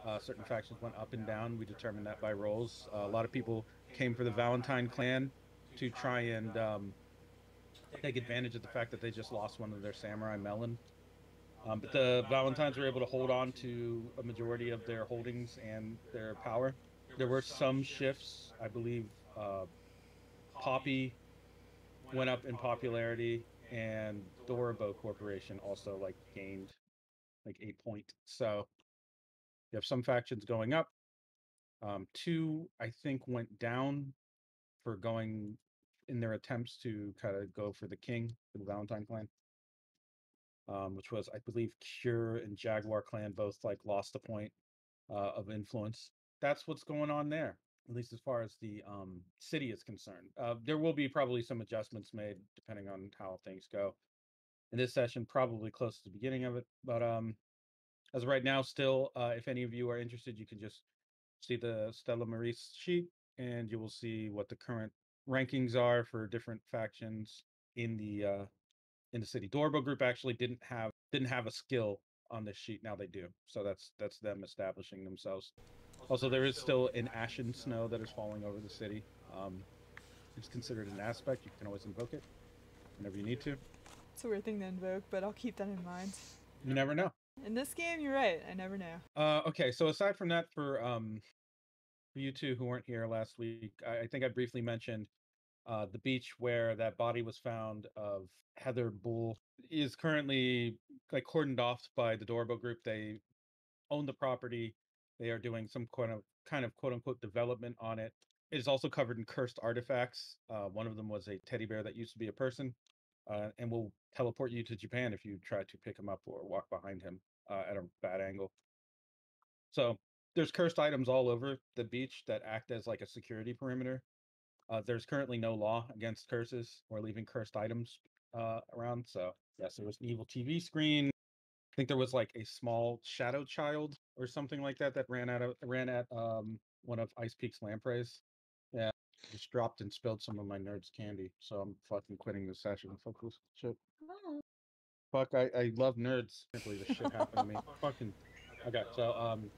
Certain factions went up and down. We determined that by rolls. A lot of people came for the Valentine clan to try and take advantage of the fact that they just lost one of their samurai, Melon. But the Valentines were able to hold on to a majority of their holdings and their power. There were some shifts. I believe Poppy went up in popularity, and Doribo Corporation also like gained like 8 point. So you have some factions going up. Two, I think, went down for going in their attempts to kind of go for the king for the Valentine clan. Which was, I believe, Cure and Jaguar clan both like lost a point of influence. That's what's going on there, at least as far as the city is concerned. There will be probably some adjustments made depending on how things go in this session, probably close to the beginning of it. But as of right now, still, if any of you are interested, you can just see the Stella Maris sheet, and you will see what the current rankings are for different factions in the city. Dorbo Group actually didn't have a skill on this sheet. Now they do. So that's them establishing themselves. Also, there is still an ashen snow that is falling over the city. It's considered an aspect. You can always invoke it whenever you need to. It's a weird thing to invoke, but I'll keep that in mind. You never know. In this game, you're right. I never know. Okay, so aside from that, for you two who weren't here last week, I think I briefly mentioned the beach where that body was found of Heather Bull is currently like cordoned off by the Dorbo Group. They own the property. They are doing some kind of quote unquote development on it. It is also covered in cursed artifacts. One of them was a teddy bear that used to be a person, and will teleport you to Japan if you try to pick him up or walk behind him at a bad angle. So there's cursed items all over the beach that act as like a security perimeter. There's currently no law against curses or leaving cursed items around. So yes, there was an evil TV screen. I think there was like a small shadow child or something like that that ran at one of Ice Peak's lampreys. Yeah, just dropped and spilled some of my nerds candy. So I'm fucking quitting this session. Fuck this shit. Fuck, I love nerds. I can't believe this shit happened to me. Fucking okay. So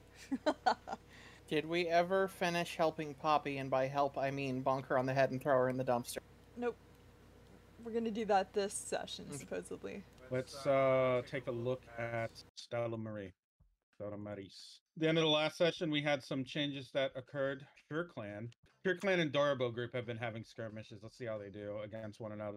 Did we ever finish helping Poppy? And by help, I mean bonk her on the head and throw her in the dumpster. Nope. We're gonna do that this session, supposedly. let's take a look at Stella Marie. Stella Maris. The end of the last session, we had some changes that occurred. Pure Clan and Doribo Group have been having skirmishes. Let's see how they do against one another.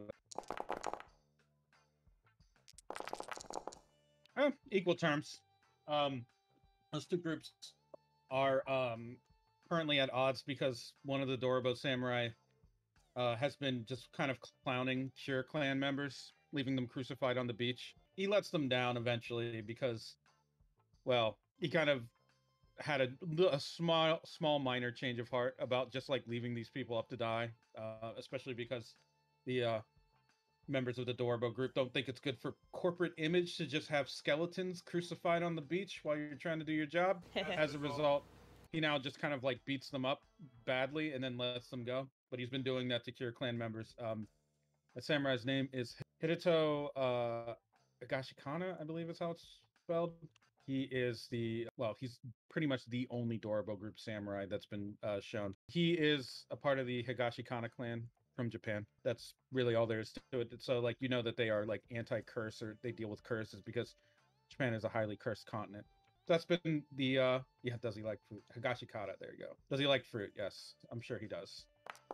Equal terms. Those two groups are currently at odds because one of the Doribo samurai has been just kind of clowning Pure Clan members, leaving them crucified on the beach. He lets them down eventually because, well, he kind of had a small minor change of heart about just like leaving these people up to die, especially because the members of the Dorbo Group don't think it's good for corporate image to just have skeletons crucified on the beach while you're trying to do your job. As a result, he now just kind of like beats them up badly and then lets them go. But he's been doing that to Cure Clan members. The samurai's name is Hidito Agashikana, I believe is how it's spelled. He's pretty much the only Doribo Group samurai that's been shown. He is a part of the Higashikana clan from Japan. That's really all there is to it. So like that they are like anti-curse, or they deal with curses because Japan is a highly cursed continent. That's been the does he like fruit? Higashikata, there you go. Does he like fruit? Yes, I'm sure he does.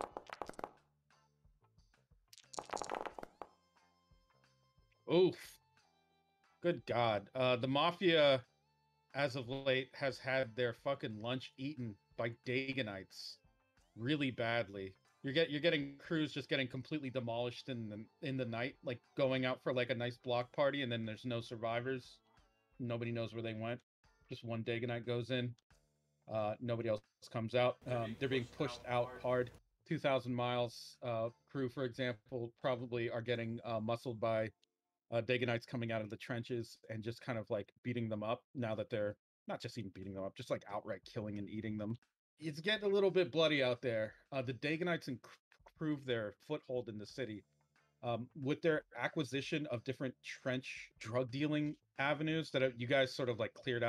Oof. Good God. The Mafia, as of late, has had their fucking lunch eaten by Daganites really badly. You're getting crews just getting completely demolished in the night, like going out for like a nice block party, and then there's no survivors. Nobody knows where they went. Just one Dagonite goes in. Nobody else comes out. They're being pushed out hard. 2,000 miles. Crew, for example, probably are getting muscled by Dagonites coming out of the trenches and just kind of like beating them up now that they're not just even beating them up, just like outright killing and eating them. It's getting a little bit bloody out there. The Dagonites improve their foothold in the city with their acquisition of different trench drug dealing avenues that you guys sort of like cleared out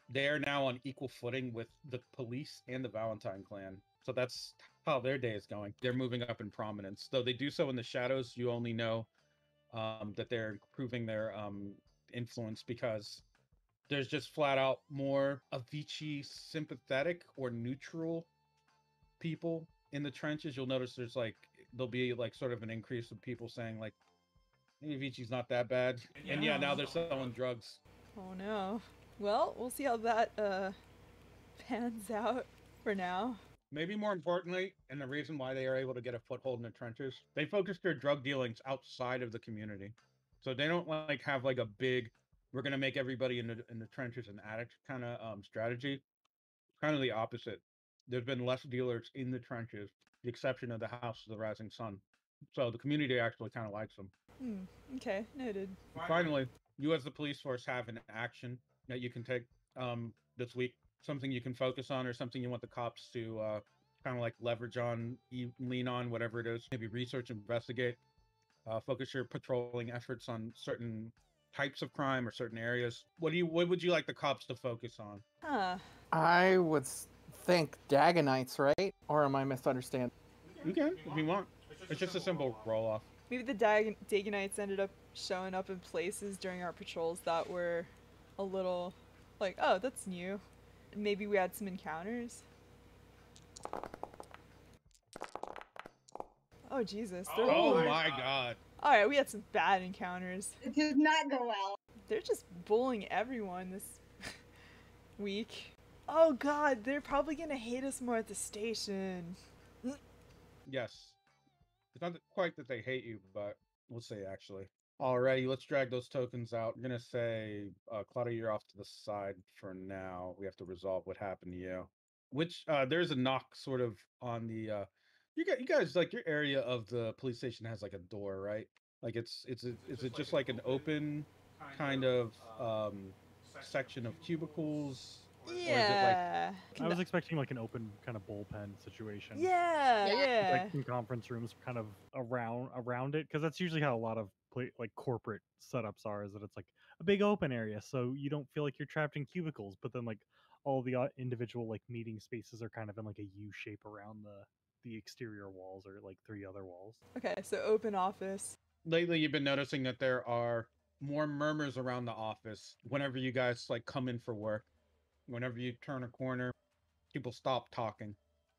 They are now on equal footing with the police and the Valentine clan. So that's how their day is going. They're moving up in prominence. Though they do so in the shadows, you only know that they're improving their influence because there's just flat out more Avicii sympathetic or neutral people in the trenches. You'll notice there'll be like sort of an increase of people saying like maybe Avicii's not that bad. And yeah, now they're selling drugs. Oh no. Well, we'll see how that pans out for now. Maybe more importantly, and the reason why they are able to get a foothold in the trenches, they focus their drug dealings outside of the community. So they don't like have like a big, we're gonna make everybody in the trenches an addict kind of strategy. Kind of the opposite. There's been less dealers in the trenches, the exception of the House of the Rising Sun. So the community actually kind of likes them. Okay, noted. Finally, you as the police force have an action that you can take this week, something you can focus on or something you want the cops to kind of like leverage on, lean on, whatever it is. Maybe research, investigate, focus your patrolling efforts on certain types of crime or certain areas. What would you like the cops to focus on? I would think Dagonites, right? Or am I misunderstanding? You can, if you want. It's just a simple roll-off. Maybe the Dagonites ended up showing up in places during our patrols that were a little like, oh, that's new. Maybe we had some encounters. Oh, Jesus. Oh my god. Alright, we had some bad encounters. It did not go well. They're just bullying everyone this week. Oh god, they're probably gonna hate us more at the station. Yes. It's not quite that they hate you, but we'll see, actually. Alrighty, let's drag those tokens out. I'm gonna say, Claudia, you're off to the side for now. We have to resolve what happened to you. Which, there's a knock sort of on the, you guys, like, your area of the police station has, like, a door, right? Like, is it just, like, an open kind of, section of cubicles? Yeah. I was expecting like an open kind of bullpen situation. Yeah. Like some conference rooms kind of around it, because that's usually how a lot of like corporate setups are. Is that it's like a big open area, so you don't feel like you're trapped in cubicles. But then like all the individual like meeting spaces are kind of in like a U shape around the exterior walls, or like 3 other walls. Okay, so open office. Lately, you've been noticing that there are more murmurs around the office whenever you guys like come in for work. Whenever you turn a corner, people stop talking.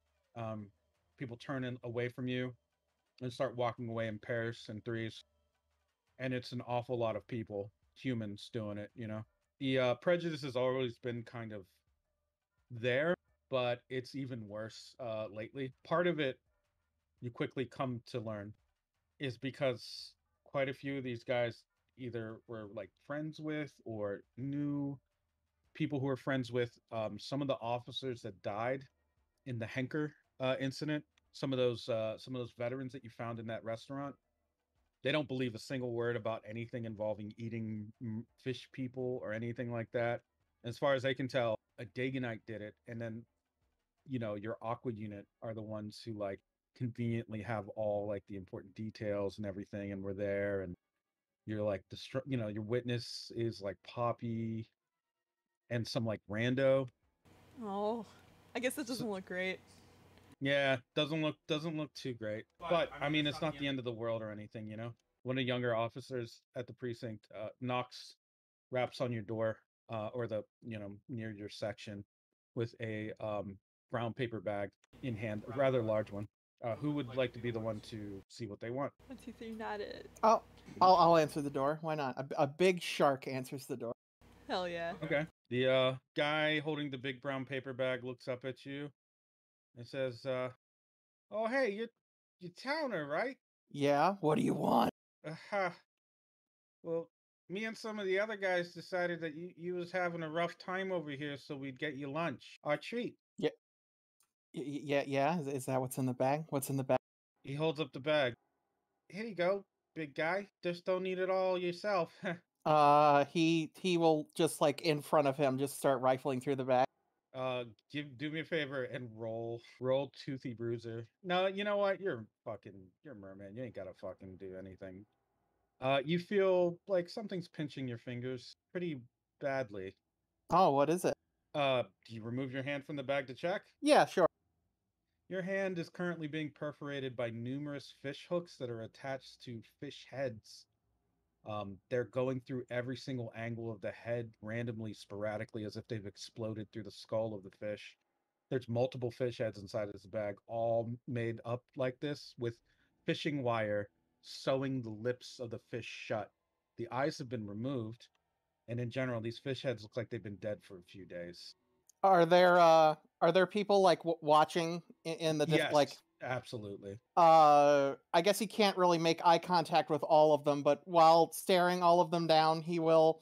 People turn away from you and start walking away in pairs and threes. And it's an awful lot of people, humans, doing it, you know? The prejudice has always been kind of there, but it's even worse lately. Part of it, you quickly come to learn, is because quite a few of these guys either were like friends with or knew people who were friends with some of the officers that died in the Henker incident. Some of those veterans that you found in that restaurant, they don't believe a single word about anything involving eating fish people or anything like that. As far as they can tell, a Dagonite did it, and then your Aqua unit are the ones who like conveniently have all like the important details and everything, and we're there, and you're like your witness is like Poppy and some like rando. Oh, I guess that doesn't look great. Yeah, doesn't look too great. But I mean, it's not the end of the world or anything, you know. One of the younger officers at the precinct knocks, raps on your door, or near your section, with a brown paper bag in hand, a rather large one. Who would like to be the one to see what they want? 1, 2, 3, not it. Oh, I'll answer the door. Why not? A big shark answers the door. Hell yeah. Okay. The guy holding the big brown paper bag looks up at you and says, "Oh, hey, you're Towner, right?" Yeah. What do you want? Well, me and some of the other guys decided that you was having a rough time over here, so we'd get you lunch, our treat. Yeah. Yeah. Is that what's in the bag? What's in the bag? He holds up the bag. Here you go, big guy. Just don't eat it all yourself. He will just like in front of him just start rifling through the bag. Do me a favor and roll Toothy Bruiser. No, you know what? You're a merman. You ain't gotta fucking do anything. You feel like something's pinching your fingers pretty badly. Oh, what is it? Do you remove your hand from the bag to check? Yeah, sure. Your hand is currently being perforated by numerous fish hooks that are attached to fish heads. They're going through every single angle of the head randomly, sporadically, as if they've exploded through the skull of the fish. There's multiple fish heads inside of this bag, all made up like this, with fishing wire sewing the lips of the fish shut. The eyes have been removed, and in general, these fish heads look like they've been dead for a few days. Are there people like watching in the Yes, like? absolutely. I guess he can't really make eye contact with all of them, but while staring all of them down, he will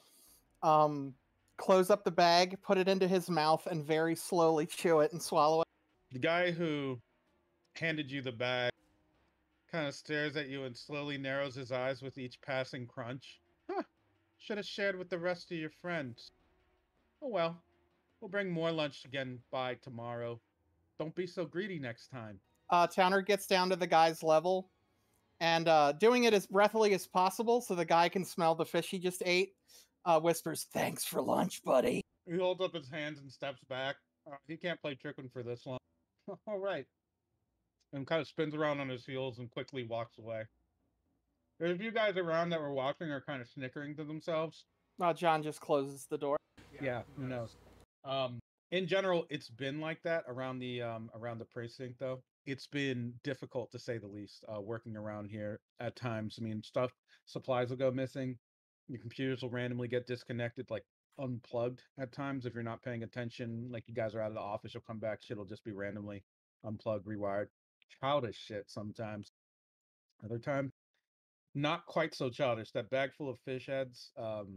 close up the bag, put it into his mouth, and very slowly chew it and swallow it. The guy who handed you the bag kind of stares at you and slowly narrows his eyes with each passing crunch. Huh, should have shared with the rest of your friends. Oh well, we'll bring more lunch again by tomorrow. Don't be so greedy next time. Towner gets down to the guy's level and doing it as breathily as possible so the guy can smell the fish he just ate, whispers, "Thanks for lunch, buddy." He holds up his hands and steps back. He can't play chicken for this long. All right. And kind of spins around on his heels and quickly walks away. There's a few guys around that were watching are kind of snickering to themselves. John just closes the door. Yeah, who knows? In general, it's been like that around the precinct though. It's been difficult to say the least, working around here at times. I mean, supplies will go missing. Your computers will randomly get disconnected, like unplugged at times if you're not paying attention. Like you guys are out of the office, you'll come back, shit'll just be randomly unplugged, rewired. Childish shit sometimes. Other time, not quite so childish. That bag full of fish heads,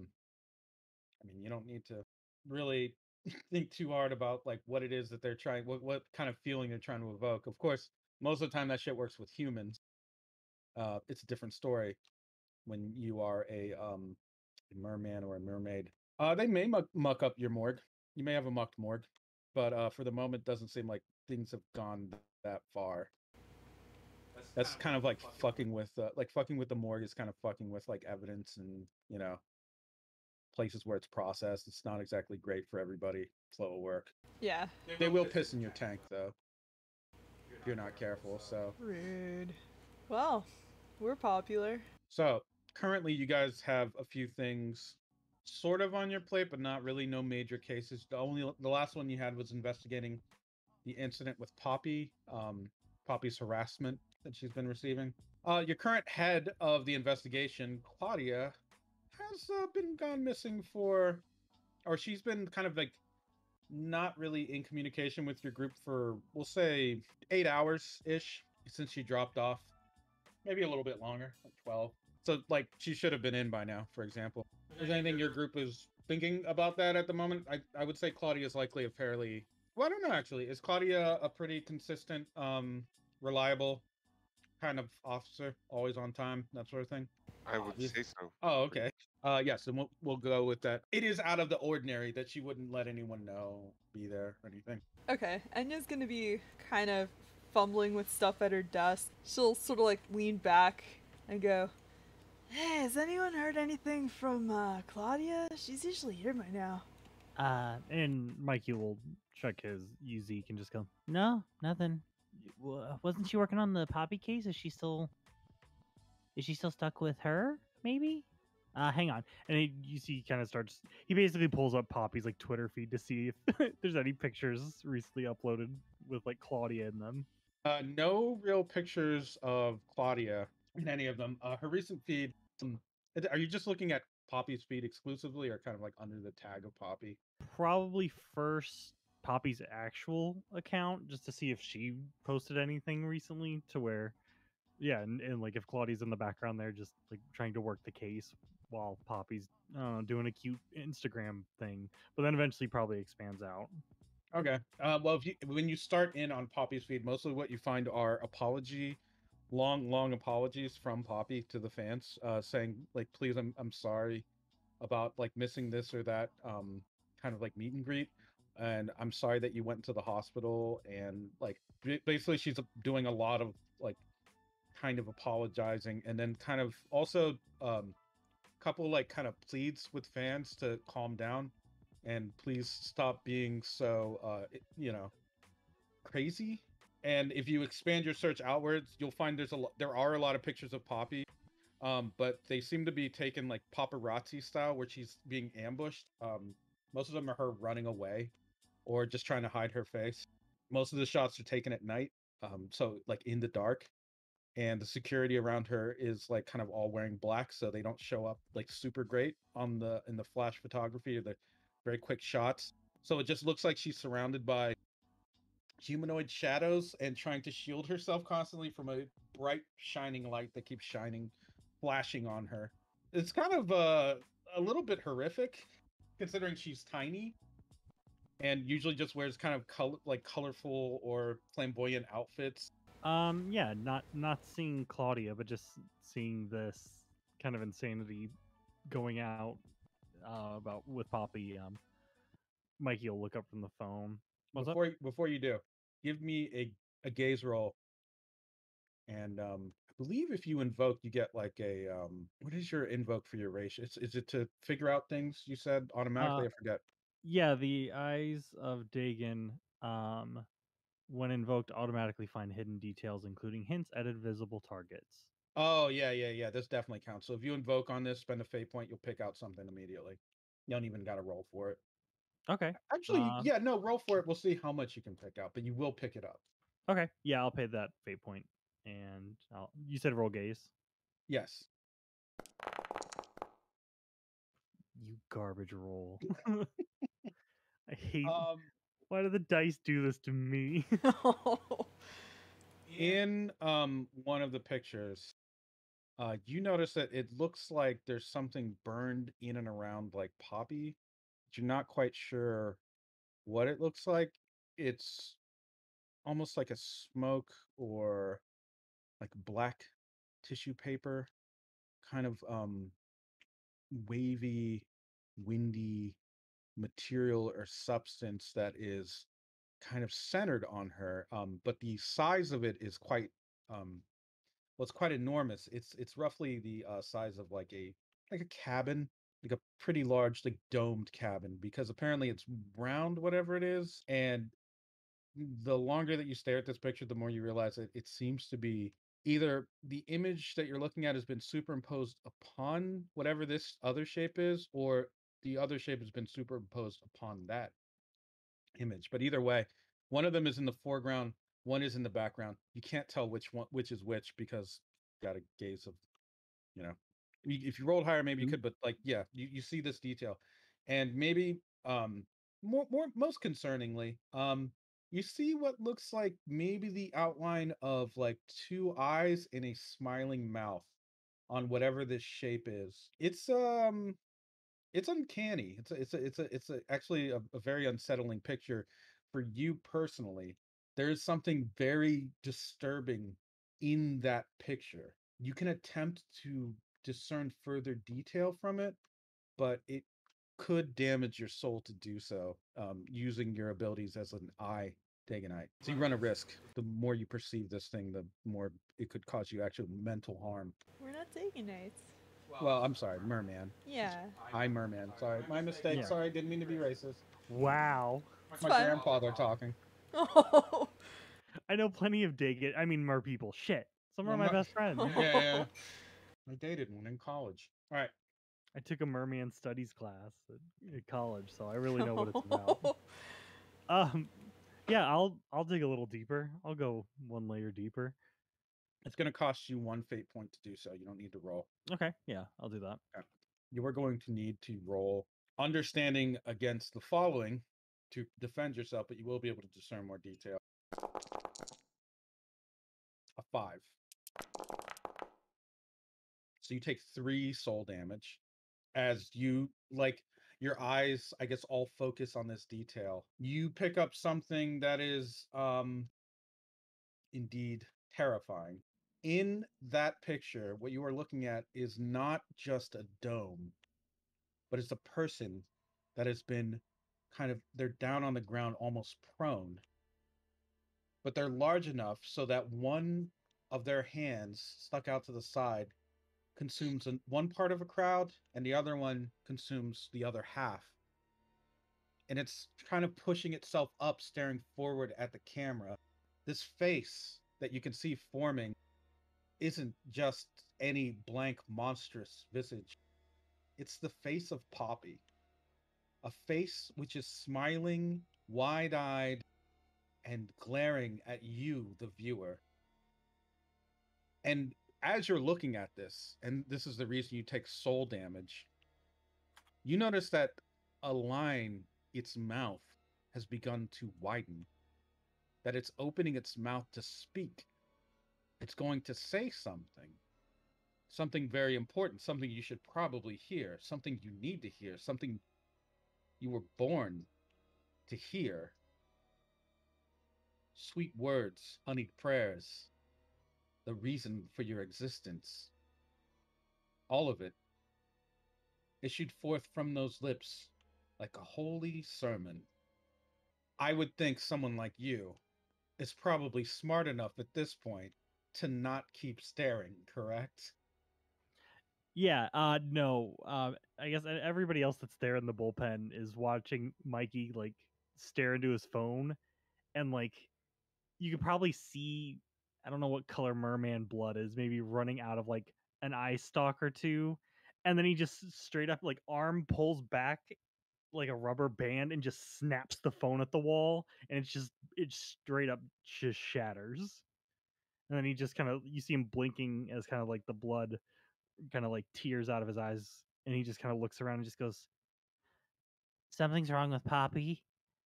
I mean, you don't need to really think too hard about like what it is that they're trying, what kind of feeling they're trying to evoke. Of course, most of the time that shit works with humans. It's a different story when you are a merman or a mermaid. They may muck up your morgue. You may have a mucked morgue, but for the moment, doesn't seem like things have gone that far. That's kind of like fucking with the morgue is kind of fucking with like evidence and places where it's processed. It's not exactly great for everybody. Flow of work. Yeah. They will piss in your tank though, if you're not careful. So Rude. Well, we're popular. So currently, you guys have a few things sort of on your plate, but not really. No major cases. The last one you had was investigating the incident with Poppy, Poppy's harassment that she's been receiving. Your current head of the investigation, Claudia, has been gone missing or she's been kind of like not really in communication with your group for, we'll say, 8 hours ish since she dropped off. Maybe a little bit longer, like 12. So, like, she should have been in by now, for example. Is anything your group is thinking about that at the moment? I would say Claudia is likely a fairly... Well, I don't know, actually. Is Claudia a pretty consistent, reliable kind of officer? Always on time, that sort of thing? I would say so. Oh, okay. Yes, and we'll go with that. It is out of the ordinary that she wouldn't let anyone know be there or anything. Okay, Enya's gonna be kind of fumbling with stuff at her desk. She'll sort of like lean back and go, "Hey, has anyone heard anything from Claudia? She's usually here by now." And Mikey will check his UZ and just go, "No, nothing. Wasn't she working on the Poppy case? Is she still stuck with her? Maybe." Hang on. And you see, he kind of starts. He basically pulls up Poppy's like Twitter feed to see if there's any pictures recently uploaded with like Claudia in them. No real pictures of Claudia in any of them. Her recent feed. Are you just looking at Poppy's feed exclusively, or kind of like under the tag of Poppy? Probably first Poppy's actual account, just to see if she posted anything recently. To where, yeah, and like if Claudia's in the background there, just like trying to work the case while Poppy's doing a cute Instagram thing, but then eventually probably expands out. Okay. Well, when you start in on Poppy's feed, mostly what you find are long apologies from Poppy to the fans, saying like, "Please, I'm sorry about like missing this or that, kind of like meet and greet, and I'm sorry that you went to the hospital." And like, basically, she's doing a lot of like, kind of apologizing, and then kind of also couple like kind of pleads with fans to calm down. and please stop being so crazy. And if you expand your search outwards, you'll find there are a lot of pictures of Poppy, but they seem to be taken like paparazzi style, where she's being ambushed. Most of them are her running away, or just trying to hide her face. Most of the shots are taken at night, so like in the dark, and the security around her is like kind of all wearing black, so they don't show up like super great on the in the flash photography or the very quick shots. So it just looks like she's surrounded by humanoid shadows and trying to shield herself constantly from a bright shining light that keeps shining, flashing on her. It's kind of a little bit horrific considering she's tiny and usually just wears kind of colorful or flamboyant outfits. Yeah, not seeing Claudia, but just seeing this kind of insanity going out about with Poppy. Mikey will look up from the phone. What's up? Before you do, give me a gaze roll, and I believe if you invoke, you get like a what is your invoke for your race? Is it to figure out things? You said automatically. I forget. Yeah, the Eyes of Dagon, when invoked, automatically find hidden details, including hints at invisible targets. Oh yeah. This definitely counts. So if you invoke on this, spend a fate point, you'll pick out something immediately. You don't even got to roll for it. Okay. Actually, yeah, no, roll for it. We'll see how much you can pick out, but you will pick it up. Okay. Yeah, I'll pay that fate point. And you said roll gaze. Yes. You garbage roll. I hate. Um, Why do the dice do this to me? in one of the pictures, you notice that it looks like there's something burned in and around like Poppy. But you're not quite sure what it looks like. It's almost like a smoke or like black tissue paper, kind of wavy, windy material or substance that is kind of centered on her. But the size of it is quite well, it's quite enormous. It's roughly the size of like a cabin, like a pretty large like domed cabin, because apparently it's round, whatever it is. And the longer that you stare at this picture, the more you realize that it seems to be either the image that you're looking at has been superimposed upon whatever this other shape is, or the other shape has been superimposed upon that image. But either way, one of them is in the foreground, one is in the background. You can't tell which is which because you got a gaze of, you know, if you rolled higher, maybe you could, but like, yeah, you see this detail. And maybe most concerningly, you see what looks like maybe the outline of like two eyes in a smiling mouth on whatever this shape is. It's uncanny. It's actually a very unsettling picture for you personally. There's something very disturbing in that picture. You can attempt to discern further detail from it, but it could damage your soul to do so, using your abilities as an eye Dagonite. So you run a risk. The more you perceive this thing, the more it could cause you actual mental harm. We're not taking nights. Well, I'm sorry, merman. Yeah. I merman. Sorry, my mistake. Yeah. Sorry, didn't mean to be racist. Wow. It's my fine. grandfather talking. Oh. I know plenty of mer people. Shit. Some are Well, my mer- best friends. Yeah. I dated one in college. All right. I took a merman studies class at college, so I really know what it's about. Yeah, I'll dig a little deeper. I'll go one layer deeper. It's going to cost you one fate point to do so. You don't need to roll. Okay, yeah, I'll do that. You are going to need to roll understanding against the following to defend yourself, but you will be able to discern more detail. A 5. So you take 3 soul damage as you like your eyes, I guess, all focus on this detail. You pick up something that is indeed terrifying. In that picture, what you are looking at is not just a dome, but it's a person that has been they're down on the ground, almost prone, but they're large enough so that one of their hands stuck out to the side consumes one part of a crowd and the other one consumes the other half. and it's kind of pushing itself up, staring forward at the camera. This face that you can see forming isn't just any blank monstrous visage. It's the face of Poppy. A face which is smiling, wide eyed, and glaring at you, the viewer. And as you're looking at this, and this is the reason you take soul damage, you notice that a line, its mouth, has begun to widen, that it's opening its mouth to speak. It's going to say something. Something very important, something you should probably hear, something you need to hear, something you were born to hear. Sweet words, honeyed prayers, the reason for your existence. All of it issued forth from those lips like a holy sermon. I would think someone like you is probably smart enough at this point to not keep staring, correct? Yeah, no. I guess everybody else that's there in the bullpen is watching Mikey like stare into his phone, and like you could probably see, I don't know what color merman blood is, maybe running out of like an eye stalk or two, and then he just straight up like arm pulls back like a rubber band and just snaps the phone at the wall, and it straight up just shatters. And then he just kind of, you see him blinking as kind of like the blood kind of like tears out of his eyes, and he just kind of looks around and just goes, "Something's wrong with Poppy."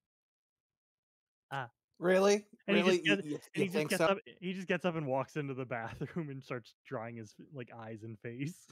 Ah, Really? and he Really? just gets and You he just think gets so? up. He just gets up and walks into the bathroom and starts drying his like eyes and face.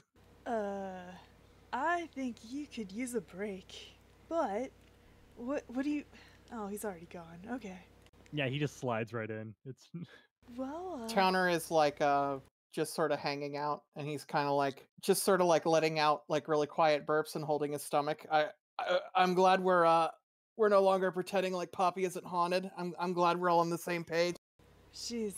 I think you could use a break. But what do you? Oh, he's already gone. Okay. Yeah, he just slides right in. It's Well, Towner is like just sort of hanging out, and he's kind of like just sort of like letting out like really quiet burps and holding his stomach. I'm glad we're no longer pretending like Poppy isn't haunted. I'm glad we're all on the same page. she's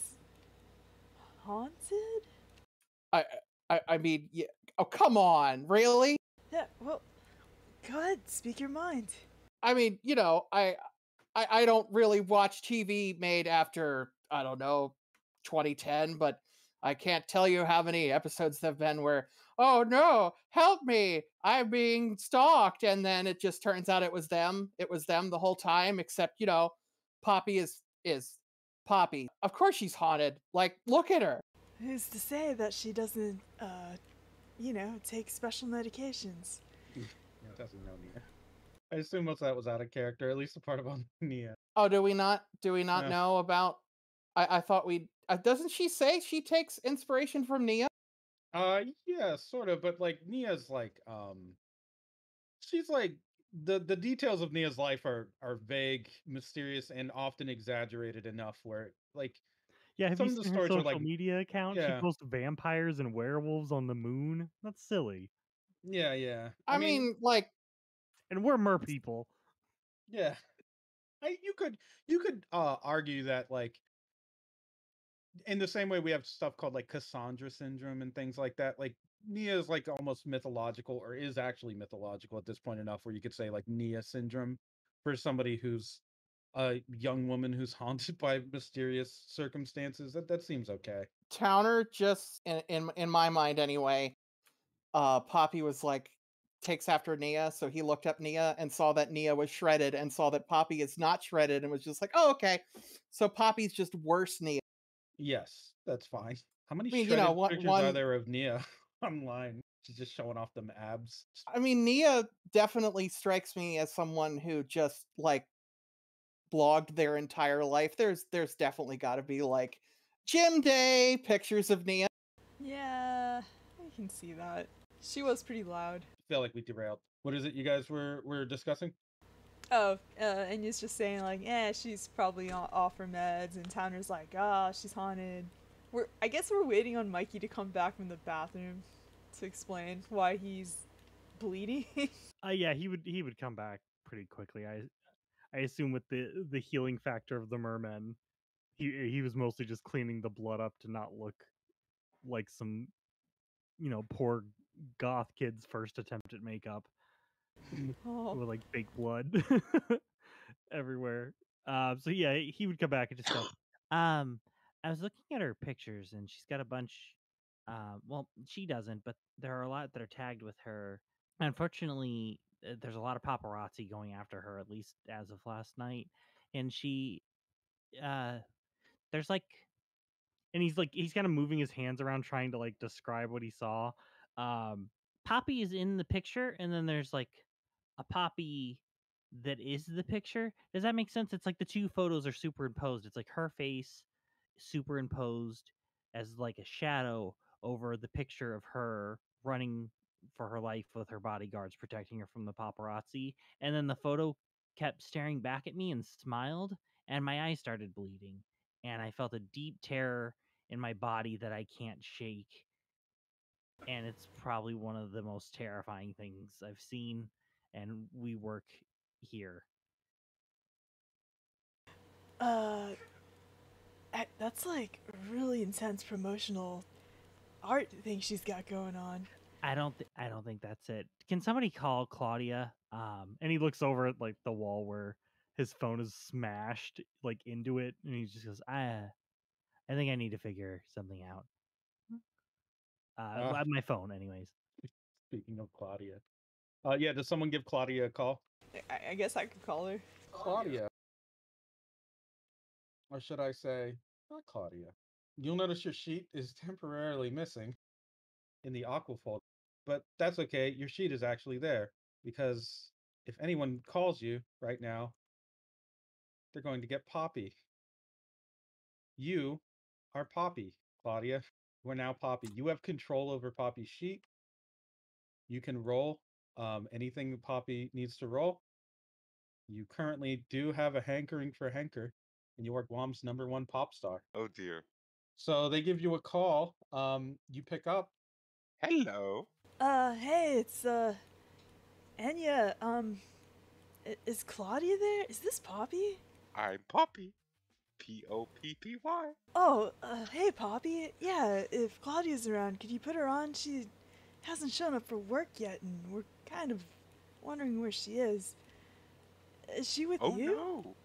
haunted? I I mean, yeah. Oh, come on, really? Yeah, well, go ahead, speak your mind. I mean, you know, I don't really watch TV made after, I don't know, 2010, but I can't tell you how many episodes there've been where, oh no, help me, I'm being stalked, and then it just turns out it was them. It was them the whole time, except, you know, Poppy is Poppy. Of course she's haunted. Like, look at her. Who's to say that she doesn't, take special medications? Yeah, doesn't know Nia. I assume most of that was out of character, at least the part about Nia. Oh, do we not Yeah. know about I thought we doesn't she say she takes inspiration from Nia? Yeah, sort of, but like Nia's like she's like the details of Nia's life are vague, mysterious, and often exaggerated enough where like yeah. Have some you of the seen her stories are like social media account? She yeah, posts vampires and werewolves on the moon. That's silly. yeah. I I mean, mean, like And we're mer people. yeah. You could argue that like in the same way we have stuff called like Cassandra syndrome and things like that. Like Nia is like almost mythological, or is actually mythological at this point enough where you could say like Nia syndrome for somebody who's a young woman who's haunted by mysterious circumstances. That seems okay. Towner just in my mind anyway, Poppy was like takes after Nia, so he looked up Nia and saw that Nia was shredded and saw that Poppy is not shredded and was just like, "Oh, okay." So Poppy's just worse Nia. Yes, that's fine. How many I mean, you know, shredded pictures are there of Nia online? She's just showing off them abs. I mean, Nia definitely strikes me as someone who just like blogged their entire life. There's definitely got to be like gym day pictures of Nia. Yeah, I can see that. She was pretty loud. Feel like we derailed. What is it you guys were discussing? Oh, and he's just saying like, she's probably off her meds, and Towner's like, she's haunted. I guess we're waiting on Mikey to come back from the bathroom to explain why he's bleeding. Yeah, he would come back pretty quickly. I assume with the healing factor of the mermen, he was mostly just cleaning the blood up to not look like some poor goth kid's first attempt at makeup. Oh. with like fake blood everywhere. So yeah, he would come back and just go, I was looking at her pictures and she's got a bunch. Well, she doesn't, but there are a lot that are tagged with her. Unfortunately, there's a lot of paparazzi going after her, at least as of last night. And uh, there's like, and he's kind of moving his hands around trying to like describe what he saw. Um, Poppy is in the picture, and then there's like a Poppy that is the picture. Does that make sense? It's like the two photos are superimposed. It's like her face superimposed as like a shadow over the picture of her running for her life with her bodyguards protecting her from the paparazzi. And then the photo kept staring back at me and smiled, and my eyes started bleeding. And I felt a deep terror in my body that I can't shake. And it's probably one of the most terrifying things I've seen. And we work here. Uh, that's like a really intense promotional art thing she's got going on. I don't think that's it. Can somebody call Claudia? And he looks over at like the wall where his phone is smashed like into it, and he just goes, I think I need to figure something out. Uh, My phone, anyways. Speaking of Claudia. Yeah, does someone give Claudia a call? I guess I could call her. Claudia. Or should I say, not Claudia. You'll notice your sheet is temporarily missing in the aqua folder. But that's okay. Your sheet is actually there because if anyone calls you right now, they're going to get Poppy. You are Poppy, Claudia. We're now Poppy. You have control over Poppy's sheet. You can roll anything Poppy needs to roll. You currently do have a hankering for Henker, and you are Guam's #1 pop star. Oh dear. So they give you a call. You pick up. Hello. Hey, it's Enya. Is Claudia there? Is this Poppy? I'm Poppy. Poppy. Oh, hey Poppy. Yeah, if Claudia's around, could you put her on? She hasn't shown up for work yet, and we're kind of wondering where she is. Is she with Oh you? no.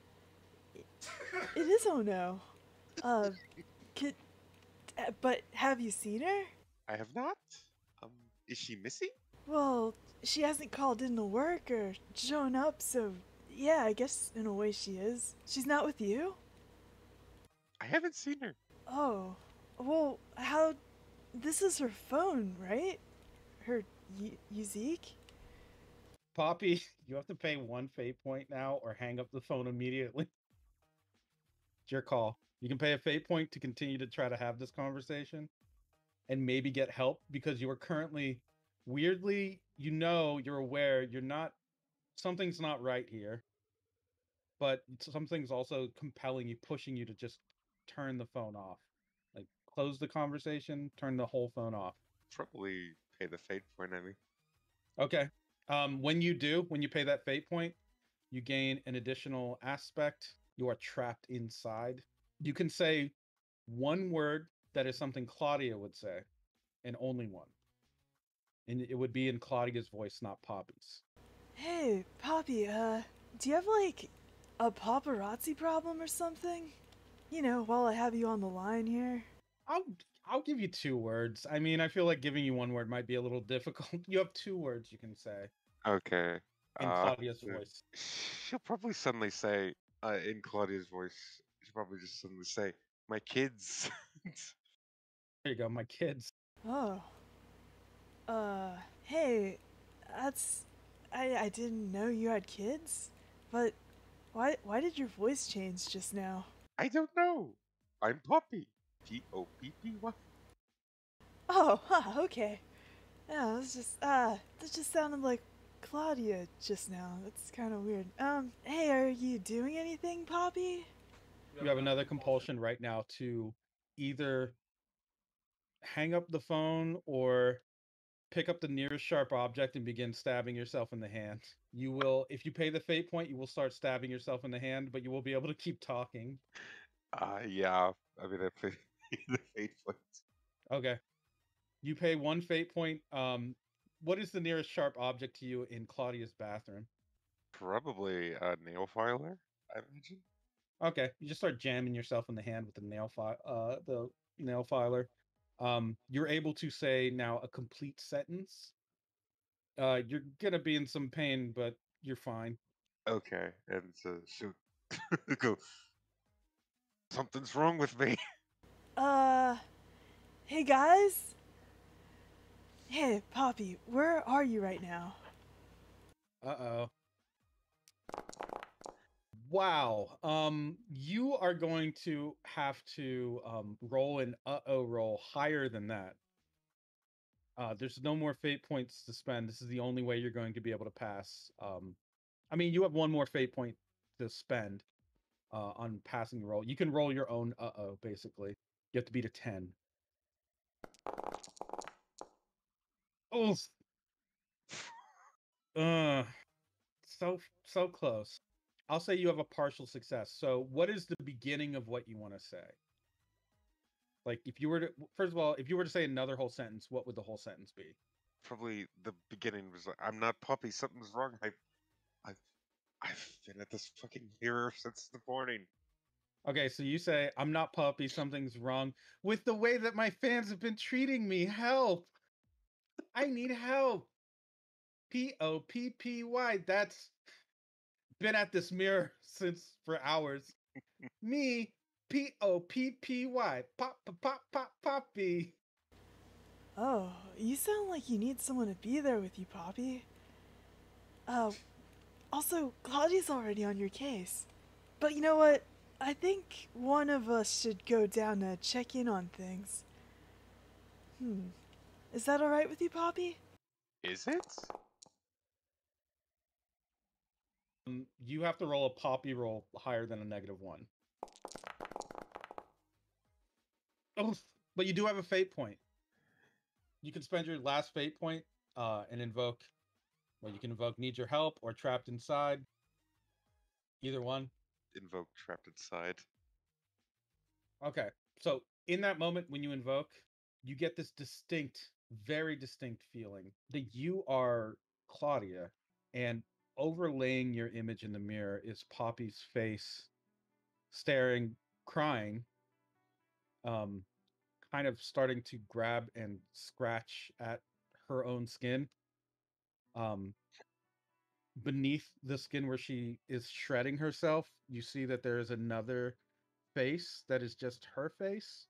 It is. Oh no. Uh, could. But have you seen her? I have not. Is she missing? Well, she hasn't called in to work or shown up, so yeah, I guess in a way she is. She's not with you? I haven't seen her. Oh, well, how? This is her phone, right? Her Yuzik? Poppy, you have to pay 1 fate point now or hang up the phone immediately. It's your call. You can pay a fate point to continue to try to have this conversation and maybe get help because you are currently weirdly, you're aware something's not right here. But something's also compelling you, pushing you to just turn the phone off. Like close the conversation, turn the whole phone off. Probably pay the fate point, I mean. Okay. When you pay that fate point, you gain an additional aspect. You are trapped inside. You can say one word that is something Claudia would say, and only one. And it would be in Claudia's voice, not Poppy's. Hey, Poppy, do you have like a paparazzi problem or something? You know, while I have you on the line here. I'll give you 2 words. I mean, I feel like giving you 1 word might be a little difficult. You have 2 words you can say Okay. in Claudia's voice. She'll probably suddenly say, in Claudia's voice, she'll probably just suddenly say, my kids. There you go, my kids. Oh. Hey, that's. I didn't know you had kids, but why did your voice change just now? I don't know. I'm Poppy. Poppy. Oh, huh, okay. Yeah, that just sounded like Claudia just now. That's kind of weird. Hey, are you doing anything, Poppy? You have another compulsion right now to either hang up the phone or pick up the nearest sharp object and begin stabbing yourself in the hand. You will, if you pay the fate point, you will start stabbing yourself in the hand, but you will be able to keep talking. Yeah. I mean, I pay the fate point. Okay. You pay 1 fate point. what is the nearest sharp object to you in Claudia's bathroom? Probably a nail filer, I imagine. Okay, you just start jamming yourself in the hand with the nail filer. You're able to say now a complete sentence. You're gonna be in some pain, but you're fine. Okay, and so shoot, go. Something's wrong with me. Uh, hey guys? Hey, Poppy, where are you right now? Uh-oh. Wow. You are going to have to roll an roll higher than that. There's no more fate points to spend. This is the only way you're going to be able to pass. I mean, you have one more fate point to spend on passing the roll. You can roll your own basically. You have to beat a 10. Oof. Uh, so close. I'll say you have a partial success. So, what is the beginning of what you want to say? Like, if you were to, first of all, if you were to say another whole sentence, what would the whole sentence be? Probably the beginning was like, "I'm not Puppy. Something's wrong. I've, I've been at this fucking mirror since the morning." Okay, so you say, I'm not Puppy, something's wrong with the way that my fans have been treating me. Help! I need help. Poppy. That's been at this mirror since for hours. Me, Poppy. Poppy. Oh, you sound like you need someone to be there with you, Poppy. Also, Claudia's already on your case. But you know what? I think one of us should go down to check in on things. Is that alright with you, Poppy? Is it? You have to roll a Poppy roll higher than a -1. Oh, but you do have a fate point. You can spend your last fate point and invoke. Well, you can invoke Need Your Help or Trapped Inside. Either one. Invoke trapped inside. Okay. So in that moment when you invoke, you get this distinct, very distinct feeling that you are Claudia, and overlaying your image in the mirror is Poppy's face, staring, crying, kind of starting to grab and scratch at her own skin. Beneath the skin where she is shredding herself, you see that there is another face that is just her face,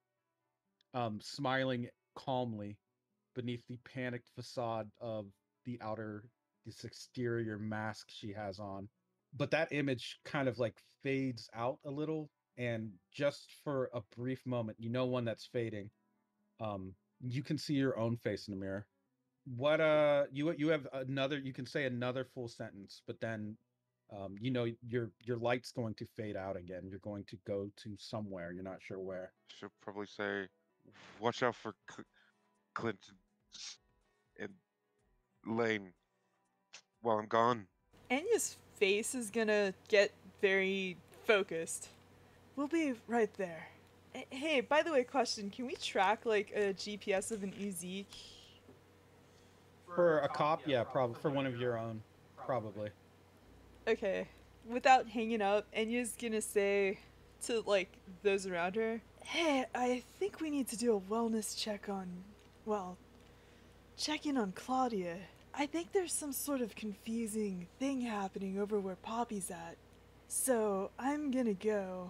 smiling calmly beneath the panicked facade of this exterior mask she has on. But that image kind of like fades out a little, and just for a brief moment, one that's fading, you can see your own face in the mirror. What you have another, you can say another full sentence, but then your light's going to fade out again. You're going to go to somewhere, you're not sure where. Should probably say, "Watch out for Clinton and Lane while I'm gone." Anya's face is gonna get very focused. We'll be right there. Hey, by the way, question, can we track like a GPS of an Ezek? For a cop, yeah, probably for one of your own, probably. Okay. Without hanging up, Enya's gonna say to like those around her, hey, I think we need to do a wellness check on, well, check in on Claudia. I think there's some sort of confusing thing happening over where Poppy's at. So I'm gonna go.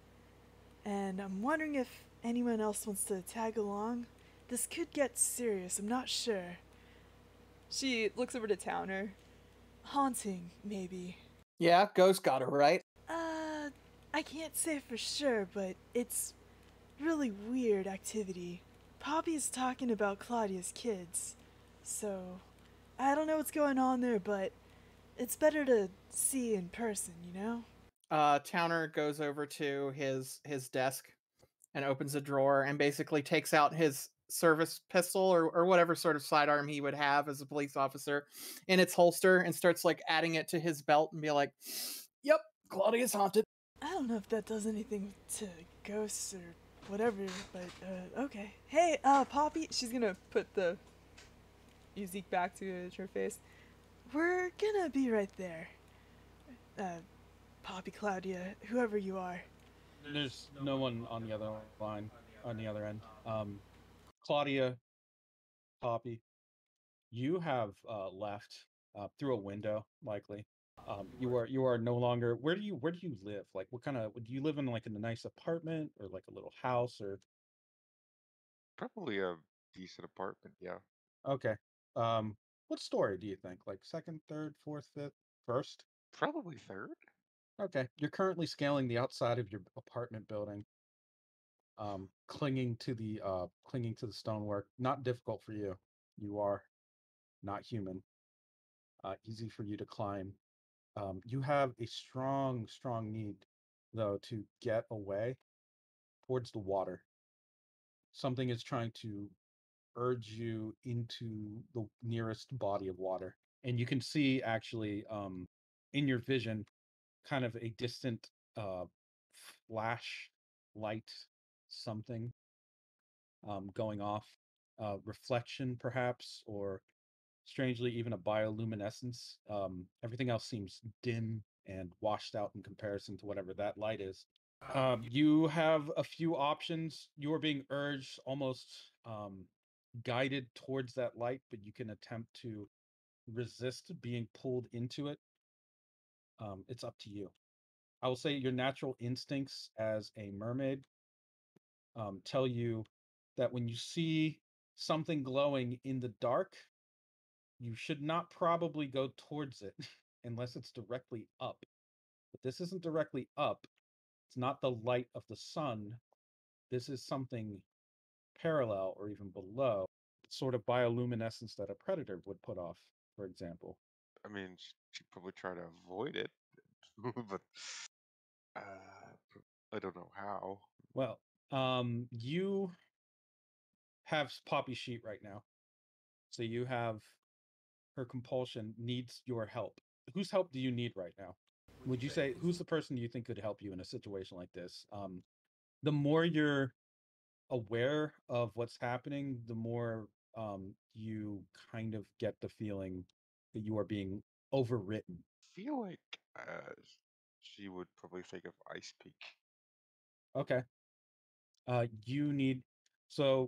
And I'm wondering if anyone else wants to tag along. This could get serious, I'm not sure. She looks over to Towner. Haunting, maybe. Yeah, Ghost got it right. I can't say for sure, but it's really weird activity. Poppy's talking about Claudia's kids. So, I don't know what's going on there, but it's better to see in person, you know? Towner goes over to his desk and opens a drawer and basically takes out his service pistol or whatever sort of sidearm he would have as a police officer in its holster and starts like adding it to his belt and be like, "Yep, Claudia's haunted." I don't know if that does anything to ghosts or whatever, but okay. Hey, Poppy, she's gonna put the You zeke back to her face. We're gonna be right there. Poppy, Claudia, whoever you are. There's no one on the other line, on the other end. Claudia, Poppy, you have left through a window, likely. You are no longer. Where do you live? Like, what kind of? Do you live in like in a nice apartment or like a little house or? Probably a decent apartment, yeah. Okay. What story do you think? Like second, third, fourth, fifth, first? Probably third. Okay. You're currently scaling the outside of your apartment building, clinging to the stonework. Not difficult for you. You are not human. Easy for you to climb. You have a strong need, though, to get away towards the water. Something is trying to urge you into the nearest body of water. And you can see actually in your vision kind of a distant uh, flash light, something going off, reflection perhaps, or strangely even a bioluminescence. Everything else seems dim and washed out in comparison to whatever that light is. You have a few options. You are being urged, almost guided towards that light, but you can attempt to resist being pulled into it. It's up to you. I will say your natural instincts as a mermaid tell you that when you see something glowing in the dark, you should not probably go towards it unless it's directly up. But this isn't directly up. It's not the light of the sun. This is something parallel or even below, sort of bioluminescence that a predator would put off, for example. I mean, she'd probably try to avoid it, but uh, I don't know how. Well, you have Poppy sheet right now. So you have her compulsion needs your help. Whose help do you need right now? Would you say who's the person you think could help you in a situation like this? The more you're aware of what's happening, the more you kind of get the feeling that you are being overwritten. Feel like uh, she would probably think of Ice Peak. Okay. You need so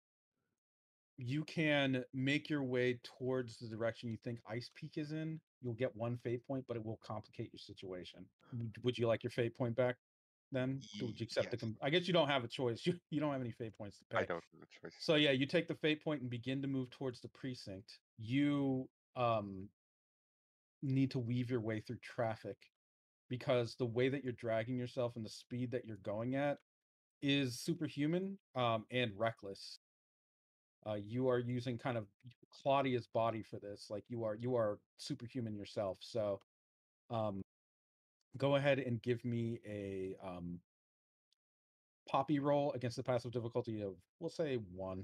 you can make your way towards the direction you think Ice Peak is in. You'll get one fate point, but it will complicate your situation. Would you like your fate point back then? Would you accept Yes, I guess you don't have a choice. You don't have any fate points to I pay. don't have a choice. So yeah, you take the fate point and begin to move towards the precinct. You need to weave your way through traffic because the way that you're dragging yourself and the speed that you're going at is superhuman and reckless. You are using kind of Claudia's body for this. Like you are superhuman yourself. So um, go ahead and give me a Poppy roll against the passive difficulty of, we'll say, 1.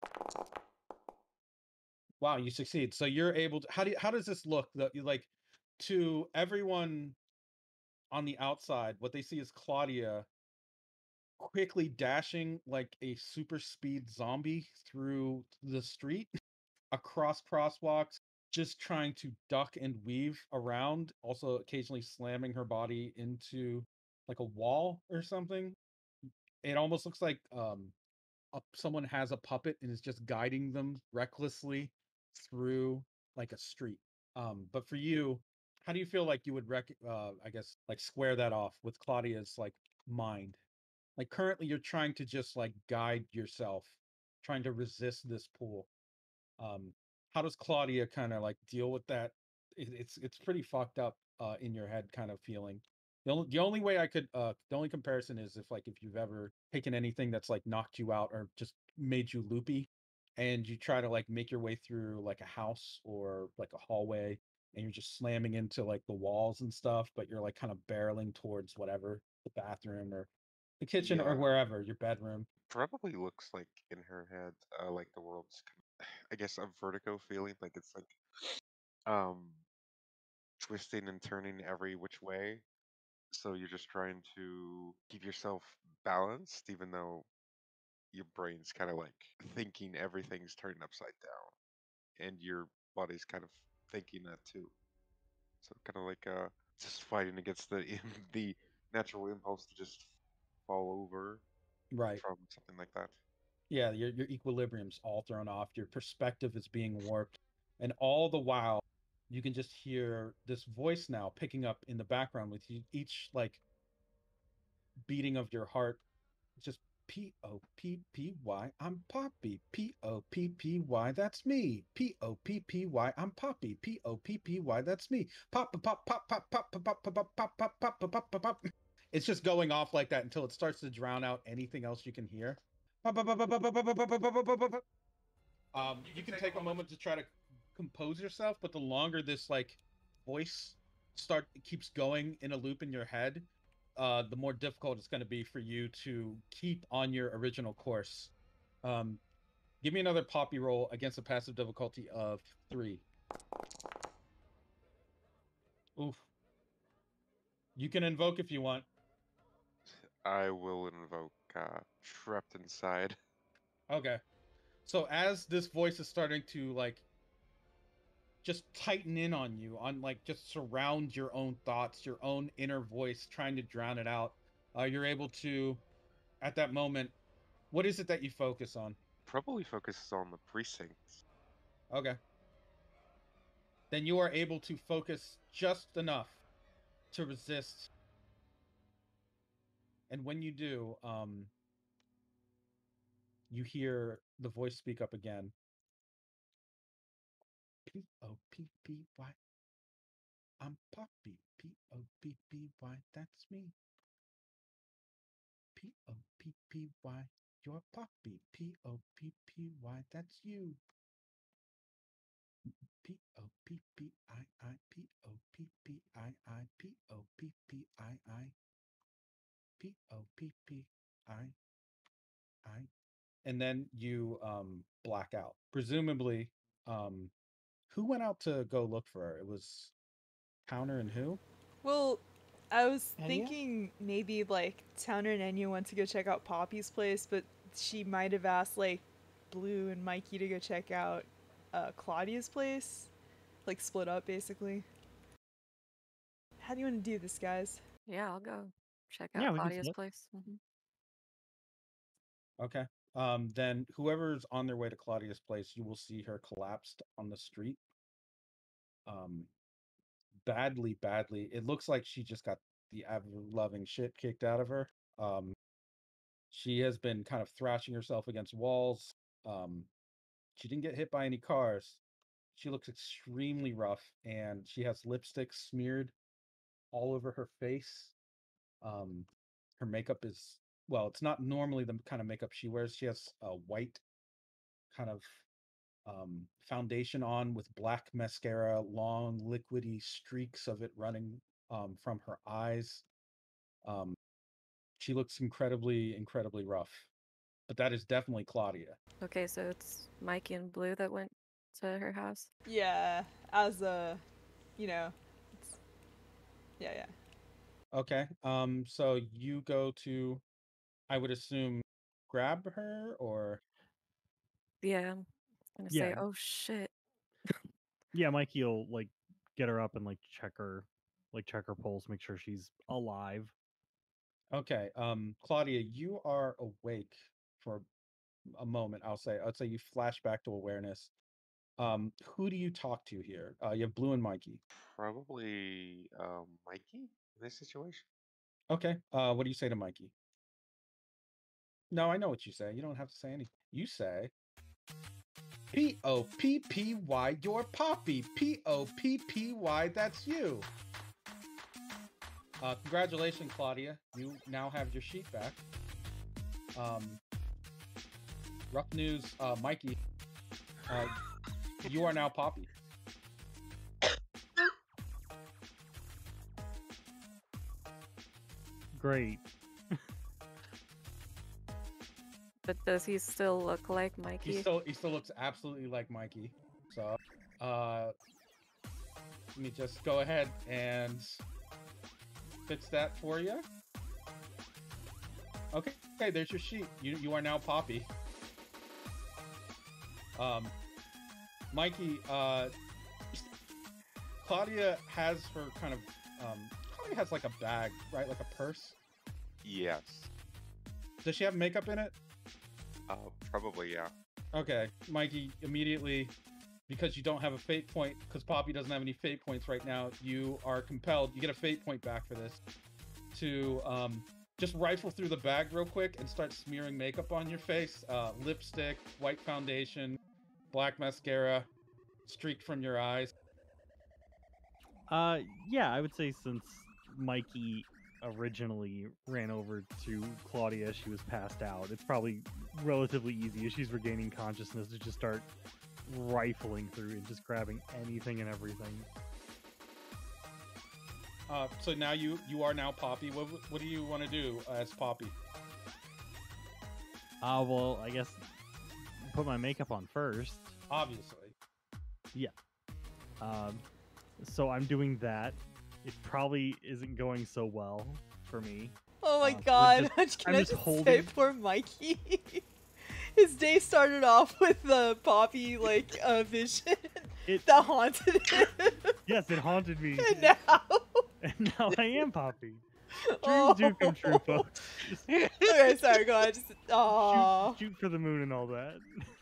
Wow, you succeed. So you're able to. How does this look? Like to everyone on the outside, what they see is Claudia quickly dashing like a super speed zombie through the street, across crosswalks, just trying to duck and weave around, also occasionally slamming her body into like a wall or something. It almost looks like someone has a puppet and is just guiding them recklessly through like a street. But for you, how do you feel like you would I guess like square that off with Claudia's like mind? Like currently you're trying to just like guide yourself, trying to resist this pull. Um, how does Claudia kind of like deal with that? It's pretty fucked up in your head kind of feeling. The only way I could the only comparison is if you've ever taken anything that's like knocked you out or just made you loopy, and you try to like make your way through like a house or like a hallway, and you're just slamming into like the walls and stuff, but you're like kind of barreling towards whatever the bathroom or the kitchen or Yeah, wherever your bedroom. probably looks like in her head, like the world's, I guess, a vertigo feeling, like it's like um twisting and turning every which way. So you're just trying to keep yourself balanced, even though your brain's kind of like thinking everything's turned upside down. and your body's kind of thinking that too. So kind of like just fighting against the the natural impulse to just fall over Right. from something like that. Yeah, your equilibrium's all thrown off. Your perspective is being warped, and all the while, you can just hear this voice now picking up in the background with each like beating of your heart. Just Poppy. I'm Poppy. Poppy. That's me. Poppy. I'm Poppy. Poppy. That's me. Pop. It's just going off like that until it starts to drown out anything else you can hear. You can take a moment to try to compose yourself, but the longer this like voice keeps going in a loop in your head, the more difficult it's going to be for you to keep on your original course. Give me another Poppy roll against a passive difficulty of 3. Oof. You can invoke if you want. I will invoke Trapped Inside. Okay. So as this voice is starting to like just tighten in on you, on like just surround your own thoughts, your own inner voice, trying to drown it out, you're able to, at that moment, what is it that you focus on? Probably focuses on the precincts. Okay. Then you are able to focus just enough to resist. And when you do, you hear the voice speak up again. Poppy. I'm Poppy. Poppy. That's me. Poppy. You're Poppy. Poppy. That's you. Poppy. Poppy. And then you black out. Presumably, who went out to go look for her? It was Towner and who? Well, I was Enya? thinking maybe like Towner and Enya went to go check out Poppy's place, but she might have asked like Blue and Mikey to go check out Claudia's place. Like split up basically. How do you want to do this, guys? Yeah, I'll go check Yeah, out we can Claudia's split. place. Okay. Then whoever's on their way to Claudia's place, you will see her collapsed on the street. Badly. It looks like she just got the ever-loving shit kicked out of her. She has been kind of thrashing herself against walls. She didn't get hit by any cars. She looks extremely rough, and she has lipstick smeared all over her face. Her makeup is, well, it's not normally the kind of makeup she wears. She has a white kind of foundation on with black mascara, long liquidy streaks of it running from her eyes. She looks incredibly rough, but that is definitely Claudia. Okay, so it's Mikey and Blue that went to her house. Yeah, as a, you know, it's, yeah. Okay. So you go to, I would assume, grab her, or Yeah, I'm gonna say, Yeah. oh shit. Yeah, Mikey will like get her up and like check her pulse, make sure she's alive. okay. Claudia, you are awake for a moment. I'd say you flash back to awareness. Who do you talk to here? You have Blue and Mikey. Probably Mikey in this situation. Okay. What do you say to Mikey? No, I know what you say. You don't have to say anything. You say, Poppy, you're Poppy. Poppy, that's you. Congratulations, Claudia. You now have your sheet back. Rough news, Mikey. You are now Poppy. Great. But does he still look like Mikey? He still looks absolutely like Mikey. So, let me just go ahead and fix that for you. Okay, there's your sheet. You are now Poppy. Mikey, Claudia has her kind of, Claudia has like a bag, right? Like a purse. Yes. Does she have makeup in it? Probably, yeah. Okay, Mikey, immediately, because you don't have a fate point, because Poppy doesn't have any fate points right now, you are compelled, you get a fate point back for this, to just rifle through the bag real quick and start smearing makeup on your face. Lipstick, white foundation, black mascara, streaked from your eyes. Yeah, I would say since Mikey originally ran over to Claudia as she was passed out, it's probably relatively easy as she's regaining consciousness to just start rifling through and just grabbing anything and everything. So now you are now Poppy. What do you want to do as Poppy? Well, I guess put my makeup on first. Obviously. So I'm doing that. It probably isn't going so well for me. Oh my we're god, just- can I'm I just just say holding- poor Mikey? His day started off with the Poppy vision It that haunted him. yes, it haunted me, And now and now I am Poppy. Dreams Oh. do come true, folks. Just Okay, sorry, go ahead. Just shoot for the moon and all that.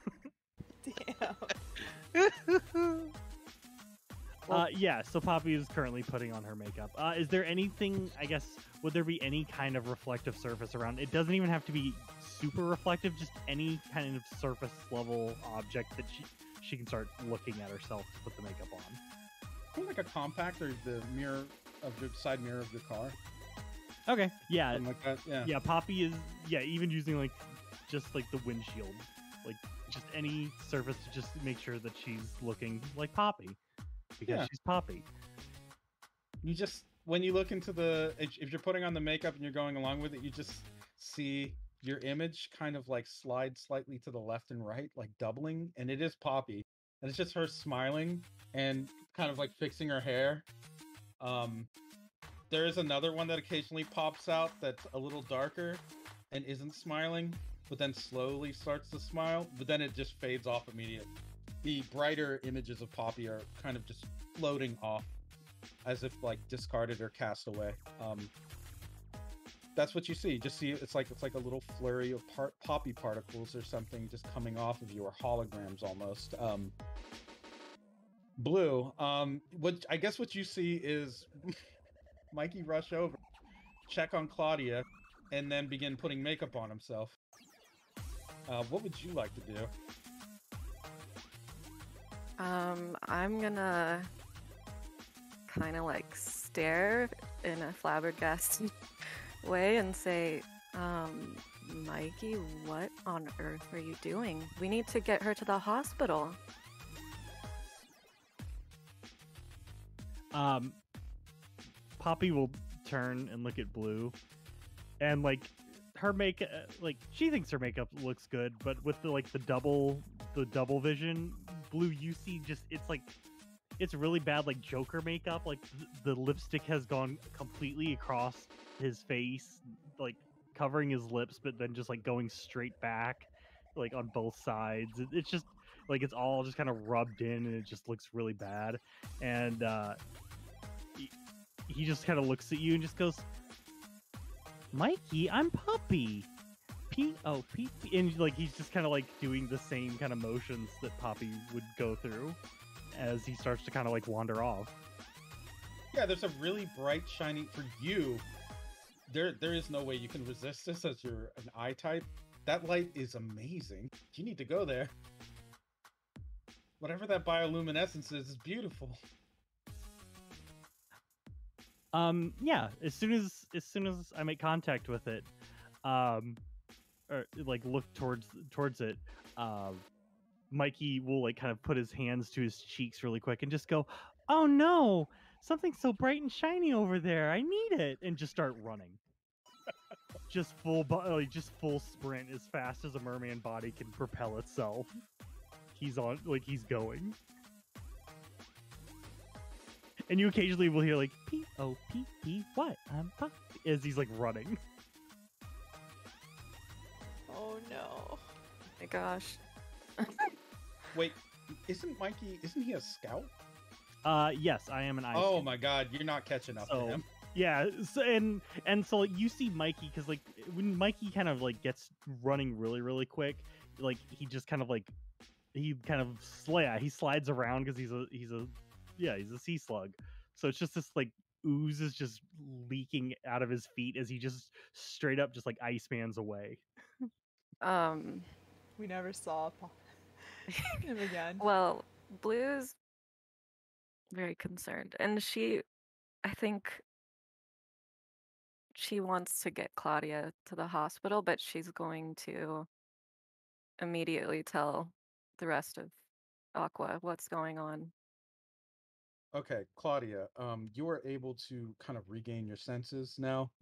damn. Yeah, so Poppy is currently putting on her makeup. Is there anything, I guess, would there be any kind of reflective surface around? It doesn't even have to be super reflective, just any kind of surface level object that she can start looking at herself to put the makeup on. I think like a compact or the mirror of your side mirror of your car. Okay, yeah, Something like that. Yeah. yeah, Poppy is, even using like, just like the windshield, like just any surface to just make sure that she's looking like Poppy. Because Yeah. she's Poppy. You just, when you look into if you're putting on the makeup and you're going along with it, you just see your image kind of like slide slightly to the left and right, like doubling, and it is Poppy. And it's just her smiling and kind of like fixing her hair. There is another one that occasionally pops out that's a little darker and isn't smiling, but then slowly starts to smile, but then it just fades off immediately. The brighter images of Poppy are kind of just floating off as if like discarded or cast away. That's what you see. Just see it's like a little flurry of Poppy particles or something just coming off of you, or holograms almost. Blue. What you see is Mikey rush over, check on Claudia, and then begin putting makeup on himself. What would you like to do? I'm gonna kind of like stare in a flabbergasted way and say, Mikey, what on earth are you doing? We need to get her to the hospital. Poppy will turn and look at Blue, and like her makeup, like she thinks her makeup looks good, but with the double vision, Blue, you see just it's really bad, like Joker makeup. Like the lipstick has gone completely across his face, like covering his lips, but then just like going straight back, like on both sides. It's just like it's all just kind of rubbed in, and it just looks really bad. And he just kind of looks at you and just goes, Mikey, I'm Poppy. P-O-P-P. And like he's just kind of like doing the same kind of motions that Poppy would go through as he starts to kind of like wander off. Yeah, there's a really bright, shiny for you. There is no way you can resist this as you're an eye type. That light is amazing. You need to go there. Whatever that bioluminescence is beautiful. Yeah, as soon as I make contact with it, or like look towards it, Mikey will like kind of put his hands to his cheeks really quick and just go, "Oh no, something so bright and shiny over there. I need it," and just start running. Just full sprint as fast as a merman body can propel itself. He's going. And you occasionally will hear like P-O-P-P, what? I'm Poppy, as he's like running. Oh no. Oh my gosh. Wait, isn't Mikey? Isn't he a scout? Yes, I am an ice. Oh my God, you're not catching up to So- him. Yeah, so, and so like, you see Mikey because like when Mikey kind of like gets running really quick, like he just kind of like he slides around because he's a sea slug. So it's just this like ooze is just leaking out of his feet as he just straight up just like Iceman's away. We never saw him again. Well, Blue's very concerned, and I think she wants to get Claudia to the hospital, but she's going to immediately tell the rest of Aqua what's going on. Okay, Claudia, you are able to kind of regain your senses now.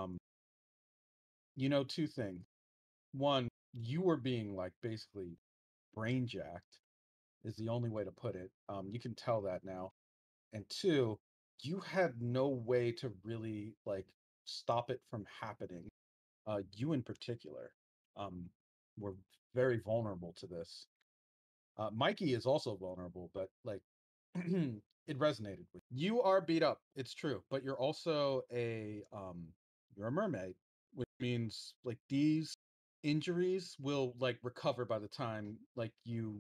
You know two things. One, you were being like basically brain jacked is the only way to put it. You can tell that now. And two, you had no way to really like stop it from happening. You in particular, were very vulnerable to this. Mikey is also vulnerable, but like it resonated with you. You are beat up, it's true, but you're also you're a mermaid, which means like these injuries will like recover by the time like you,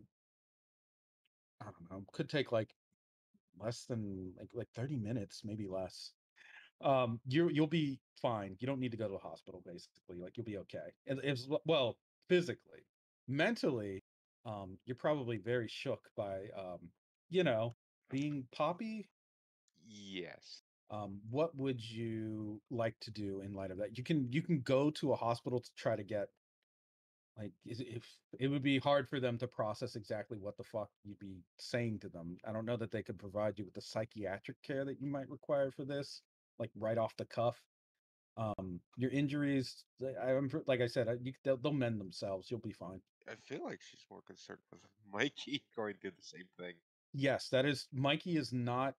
I don't know, could take like less than like 30 minutes, maybe less. You'll be fine. You don't need to go to the hospital basically. Like you'll be okay. And it's well, physically. Mentally, you're probably very shook by you know, being Poppy. Yes. What would you like to do in light of that? You can go to a hospital to try to get like if it would be hard for them to process exactly what the fuck you'd be saying to them. I don't know that they could provide you with the psychiatric care that you might require for this, like right off the cuff. Your injuries, like I said, they'll mend themselves. You'll be fine. I feel like she's more concerned with Mikey going through the same thing. Yes, that is. Mikey is not.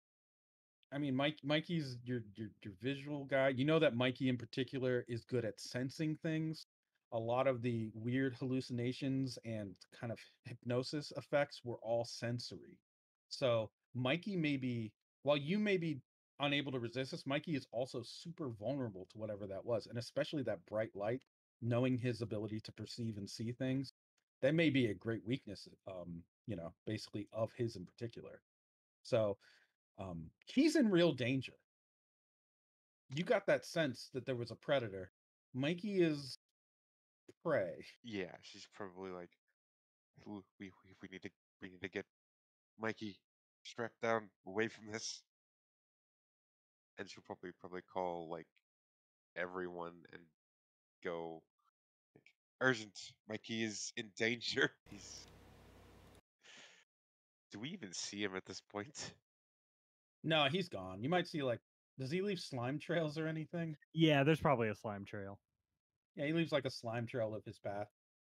I mean, Mikey's your visual guy. You know that Mikey in particular is good at sensing things. A lot of the weird hallucinations and kind of hypnosis effects were all sensory. So Mikey may be, while you may be unable to resist this, Mikey is also super vulnerable to whatever that was, and especially that bright light. Knowing his ability to perceive and see things, that may be a great weakness. Basically of his in particular. So he's in real danger. You got that sense that there was a predator. Mikey is prey. Yeah, she's probably like, we need to get Mikey strapped down away from this, and she'll probably call like everyone and go like, urgent. Mikey is in danger. He's. Do we even see him at this point? No, he's gone. You might see like, does he leave slime trails or anything? Yeah, there's probably a slime trail. Yeah, he leaves like a slime trail of his path.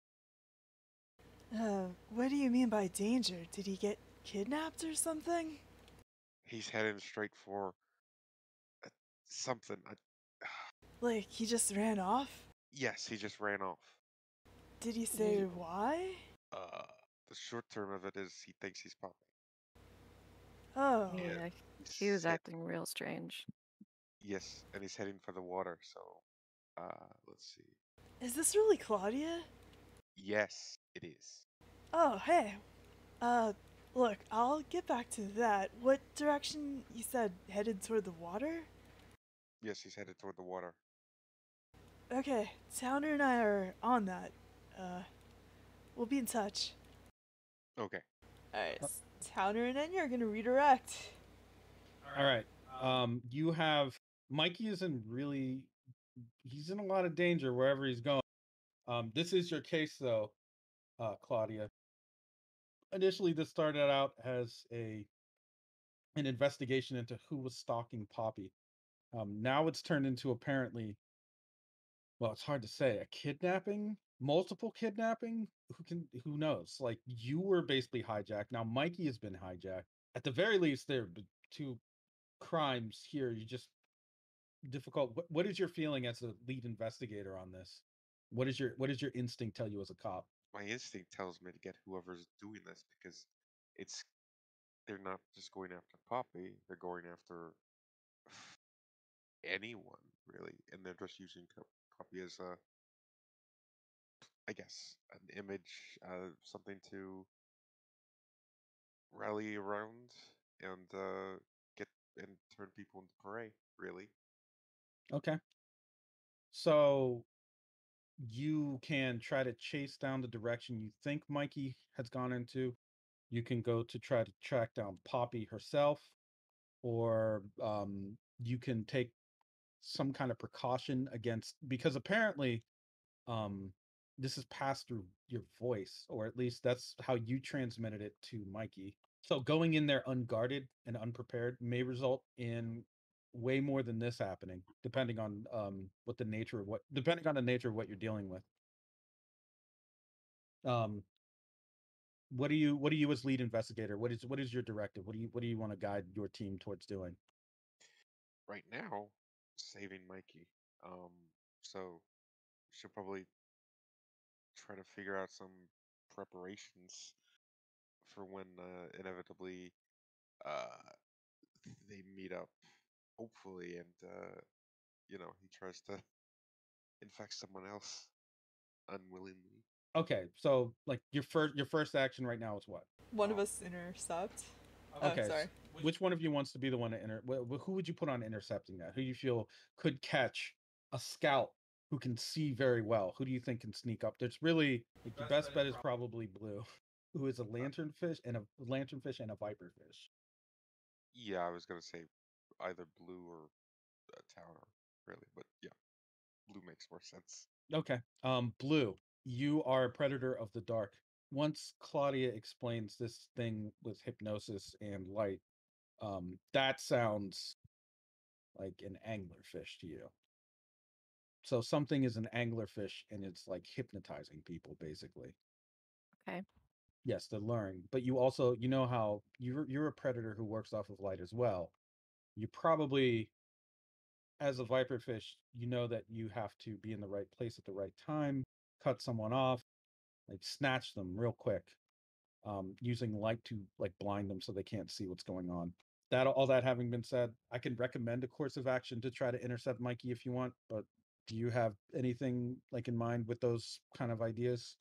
What do you mean by danger? Did he get kidnapped or something? He's heading straight for something. Like, he just ran off? Yes, he just ran off. Did he say why? The short term of it is he thinks he's Poppy. Oh. Yeah, He's he was head- acting real strange. Yes, and he's heading for the water. So, let's see. Is this really Claudia? Yes, it is. Oh, hey. Look, I'll get back to that. What direction you said headed toward the water? Yes, he's headed toward the water. Okay, Towner and I are on that. We'll be in touch. Okay. Alright, Towner and Enya are gonna redirect. All right. You have Mikey is he's in a lot of danger wherever he's going. This is your case though, Claudia. Initially, this started out as an investigation into who was stalking Poppy. Now it's turned into apparently, well, it's hard to say, a kidnapping, multiple kidnapping. Who knows? Like you were basically hijacked. Now Mikey has been hijacked. At the very least, there are two crimes here. You just difficult. What is your feeling as a lead investigator on this? What is your instinct tell you as a cop? My instinct tells me to get whoever's doing this because it's they're not just going after Poppy, they're going after anyone really, and they're just using Poppy as a, I guess, an image, something to rally around and get and turn people into prey. Really, Okay. So you can try to chase down the direction you think Mikey has gone into. You can go to try to track down Poppy herself, or you can take some kind of precaution against, because apparently um this is passed through your voice, or at least that's how you transmitted it to Mikey. So going in there unguarded and unprepared may result in way more than this happening, depending on what the nature of what depending on the nature of what you're dealing with. um what do you as lead investigator, what is your directive? What do you want to guide your team towards doing? right now, saving Mikey. Um, so she'll probably try to figure out some preparations for when inevitably uh, they meet up, hopefully, and he tries to infect someone else unwillingly. Okay, so like your first action right now is what? One of Um, us intercept. Oh, Okay, sorry. which one of you wants to be the one to who would you put on intercepting that? Who you feel could catch a scout who can see very well? Who do you think can sneak up? There's really like your best bet is probably Blue, who is a uh, lanternfish and a viperfish. yeah, I was gonna say either Blue or Towner, really, but yeah, Blue makes more sense. Okay. Blue, you are a predator of the dark. Once Claudia explains this thing with hypnosis and light, that sounds like an anglerfish to you. So something is an anglerfish and it's like hypnotizing people basically. Okay. Yes, they're luring, but you also, you know how you're a predator who works off of light as well. You probably, as a viperfish, you know that you have to be in the right place at the right time, cut someone off, like snatch them real quick, using light to like blind them so they can't see what's going on. That all that having been said, I can recommend a course of action to try to intercept Mikey if you want, but do you have anything like in mind with those kind of ideas?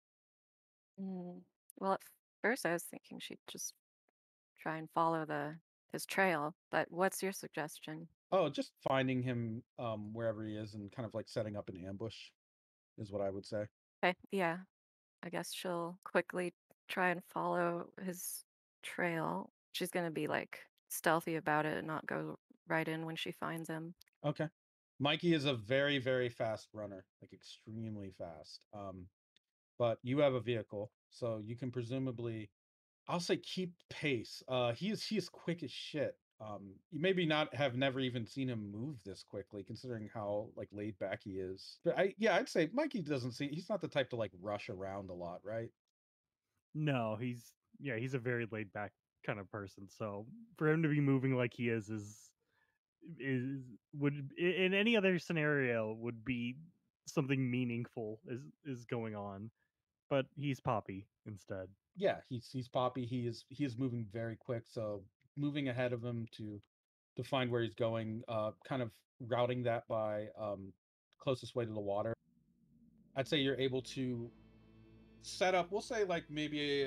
Mm. Well, at first I was thinking she'd just try and follow his trail, but what's your suggestion? Oh, just finding him wherever he is and kind of like setting up an ambush is what I would say. Okay, yeah, I guess she'll quickly try and follow his trail. She's gonna be like stealthy about it and not go right in when she finds him. Okay. Mikey is a very, very fast runner, like extremely fast. But you have a vehicle, so you can presumably, I'll say, keep pace. He is quick as shit. You maybe not have never even seen him move this quickly, considering how like laid back he is. But I'd say Mikey doesn't see. He's not the type to like rush around a lot, right? No, he's a very laid back kind of person. So for him to be moving like he is would in any other scenario would be something meaningful is going on. But he's Poppy instead. Yeah, he's Poppy. He is moving very quick. So moving ahead of him to find where he's going, kind of routing that by closest way to the water. I'd say you're able to set up, we'll say like maybe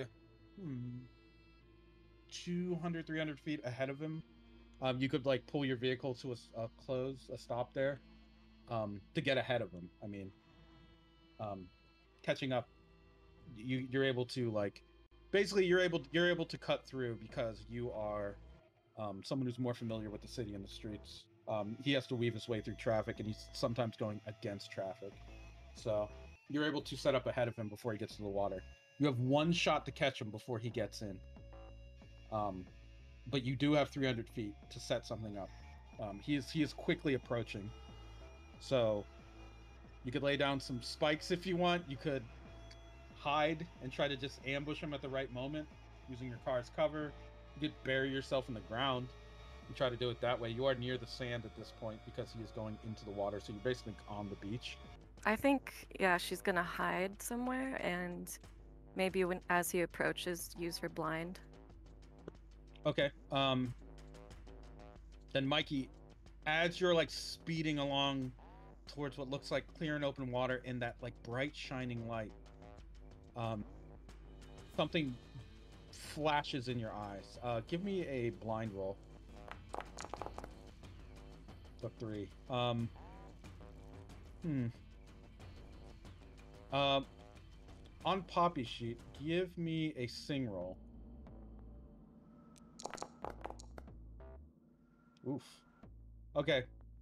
200, 300 feet ahead of him. You could like pull your vehicle to a stop there, to get ahead of him. I mean, um, catching up, you're able to like, basically you're able to cut through because you are someone who's more familiar with the city and the streets. He has to weave his way through traffic, and he's sometimes going against traffic. So you're able to set up ahead of him before he gets to the water. You have one shot to catch him before he gets in. But you do have 300 feet to set something up. He is quickly approaching. So you could lay down some spikes if you want. You could hide and try to just ambush him at the right moment using your car's cover. You could bury yourself in the ground and try to do it that way. You are near the sand at this point because he is going into the water, so you're basically on the beach. I think, yeah, she's gonna hide somewhere and maybe as he approaches, use her blind Okay. Then Mikey, as you're like speeding along towards what looks like clear and open water in that like bright shining light, something flashes in your eyes. Give me a blind roll. A 3. On Poppy's sheet, give me a sing roll. Oof. Okay.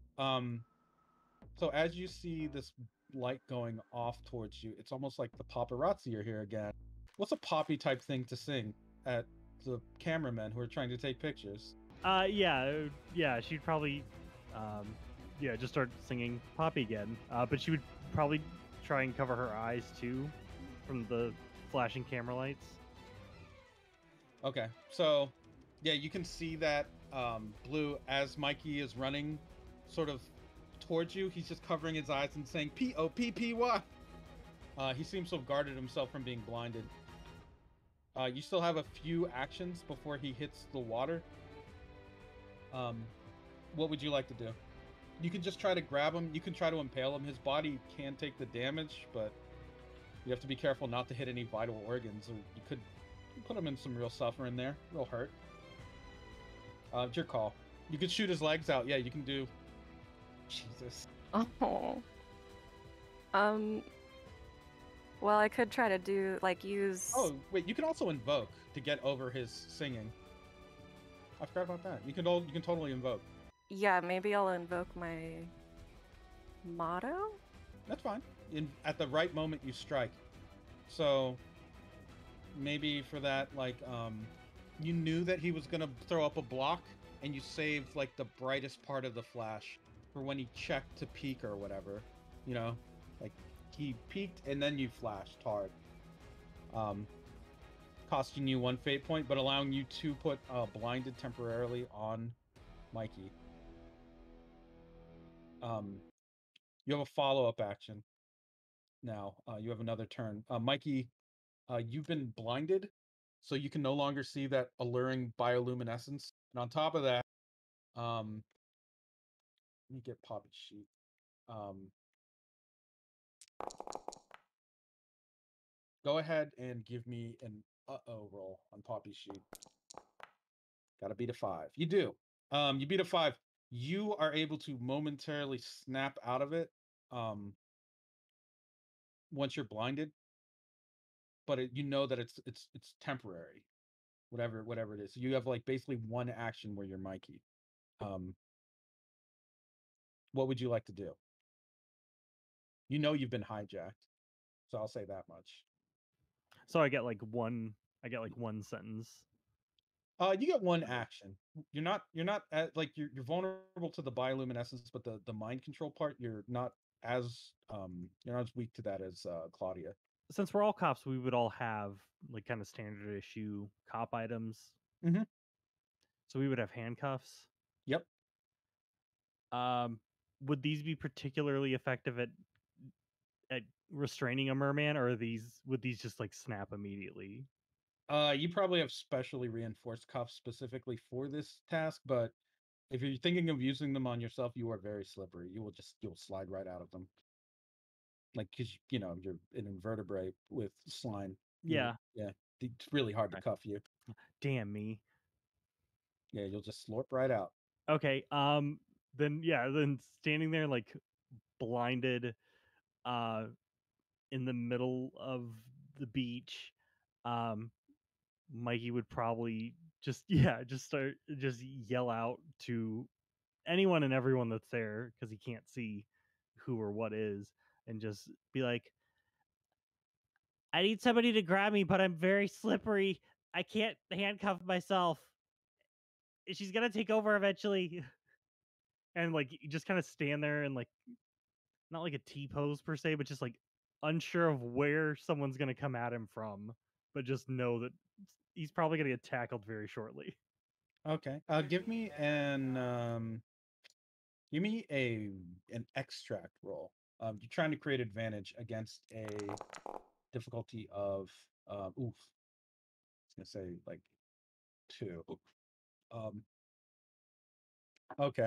So as you see this light going off towards you, it's almost like the paparazzi are here again. What's a Poppy type thing to sing at the cameramen who are trying to take pictures? Yeah, she'd probably, just start singing Poppy again. But she would probably try and cover her eyes too, from the flashing camera lights. Okay, so yeah, you can see that Blue, as Mikey is running sort of towards you, he's just covering his eyes and saying P-O-P-P-Y. He seems to have guarded himself from being blinded. You still have a few actions before he hits the water. What would you like to do? You can just try to grab him. You can try to impale him. His body can take the damage, but you have to be careful not to hit any vital organs, or you could put him in some real suffering there, real hurt. It's your call. You could shoot his legs out. Yeah, you can do. Jesus. Oh. Well, I could try to use. Oh wait, you can also invoke to get over his singing. I forgot about that. You can totally invoke. Yeah, maybe I'll invoke my motto. That's fine. At the right moment, you strike. So maybe for that, like, you knew that he was gonna throw up a block, and you saved like the brightest part of the flash for when he checked to peek or whatever. You know, like he peeked and then you flashed hard. Costing you 1 fate point, but allowing you to put blinded temporarily on Mikey. You have a follow-up action. Now, you have another turn. Mikey, you've been blinded, so you can no longer see that alluring bioluminescence. And on top of that, let me get Poppy's sheet. Go ahead and give me an uh-oh roll on Poppy's sheet. Gotta beat a 5. You do. You beat a 5. You are able to momentarily snap out of it once you're blinded, but you know that it's temporary, whatever it is. So you have like basically one action where you're Mikey. What would you like to do? You know you've been hijacked, so I'll say that much. So I get like one sentence. You get one action. You're not at, like you're vulnerable to the bioluminescence, but the mind control part, you're not as weak to that as Claudia. Since we're all cops, we would all have like kind of standard issue cop items. Mhm. So we would have handcuffs. Yep. Would these be particularly effective at restraining a merman, or would these just like snap immediately? You probably have specially reinforced cuffs specifically for this task, but if you're thinking of using them on yourself, you are very slippery. You'll slide right out of them. Like, because you're an invertebrate with slime. Yeah. Yeah. It's really hard to cuff you. Damn me. Yeah, you'll just slurp right out. Okay. Then standing there like blinded, in the middle of the beach, Mikey would probably just yell out to anyone and everyone that's there, because he can't see who or what is, and just be like, I need somebody to grab me, but I'm very slippery. I can't handcuff myself. She's gonna take over eventually. And like you just kind of stand there and like, not like a T pose per se, but just like unsure of where someone's gonna come at him from, but just know that he's probably gonna get tackled very shortly. Okay. Give me an extract roll. You're trying to create advantage against a difficulty of I was gonna say like 2. Okay.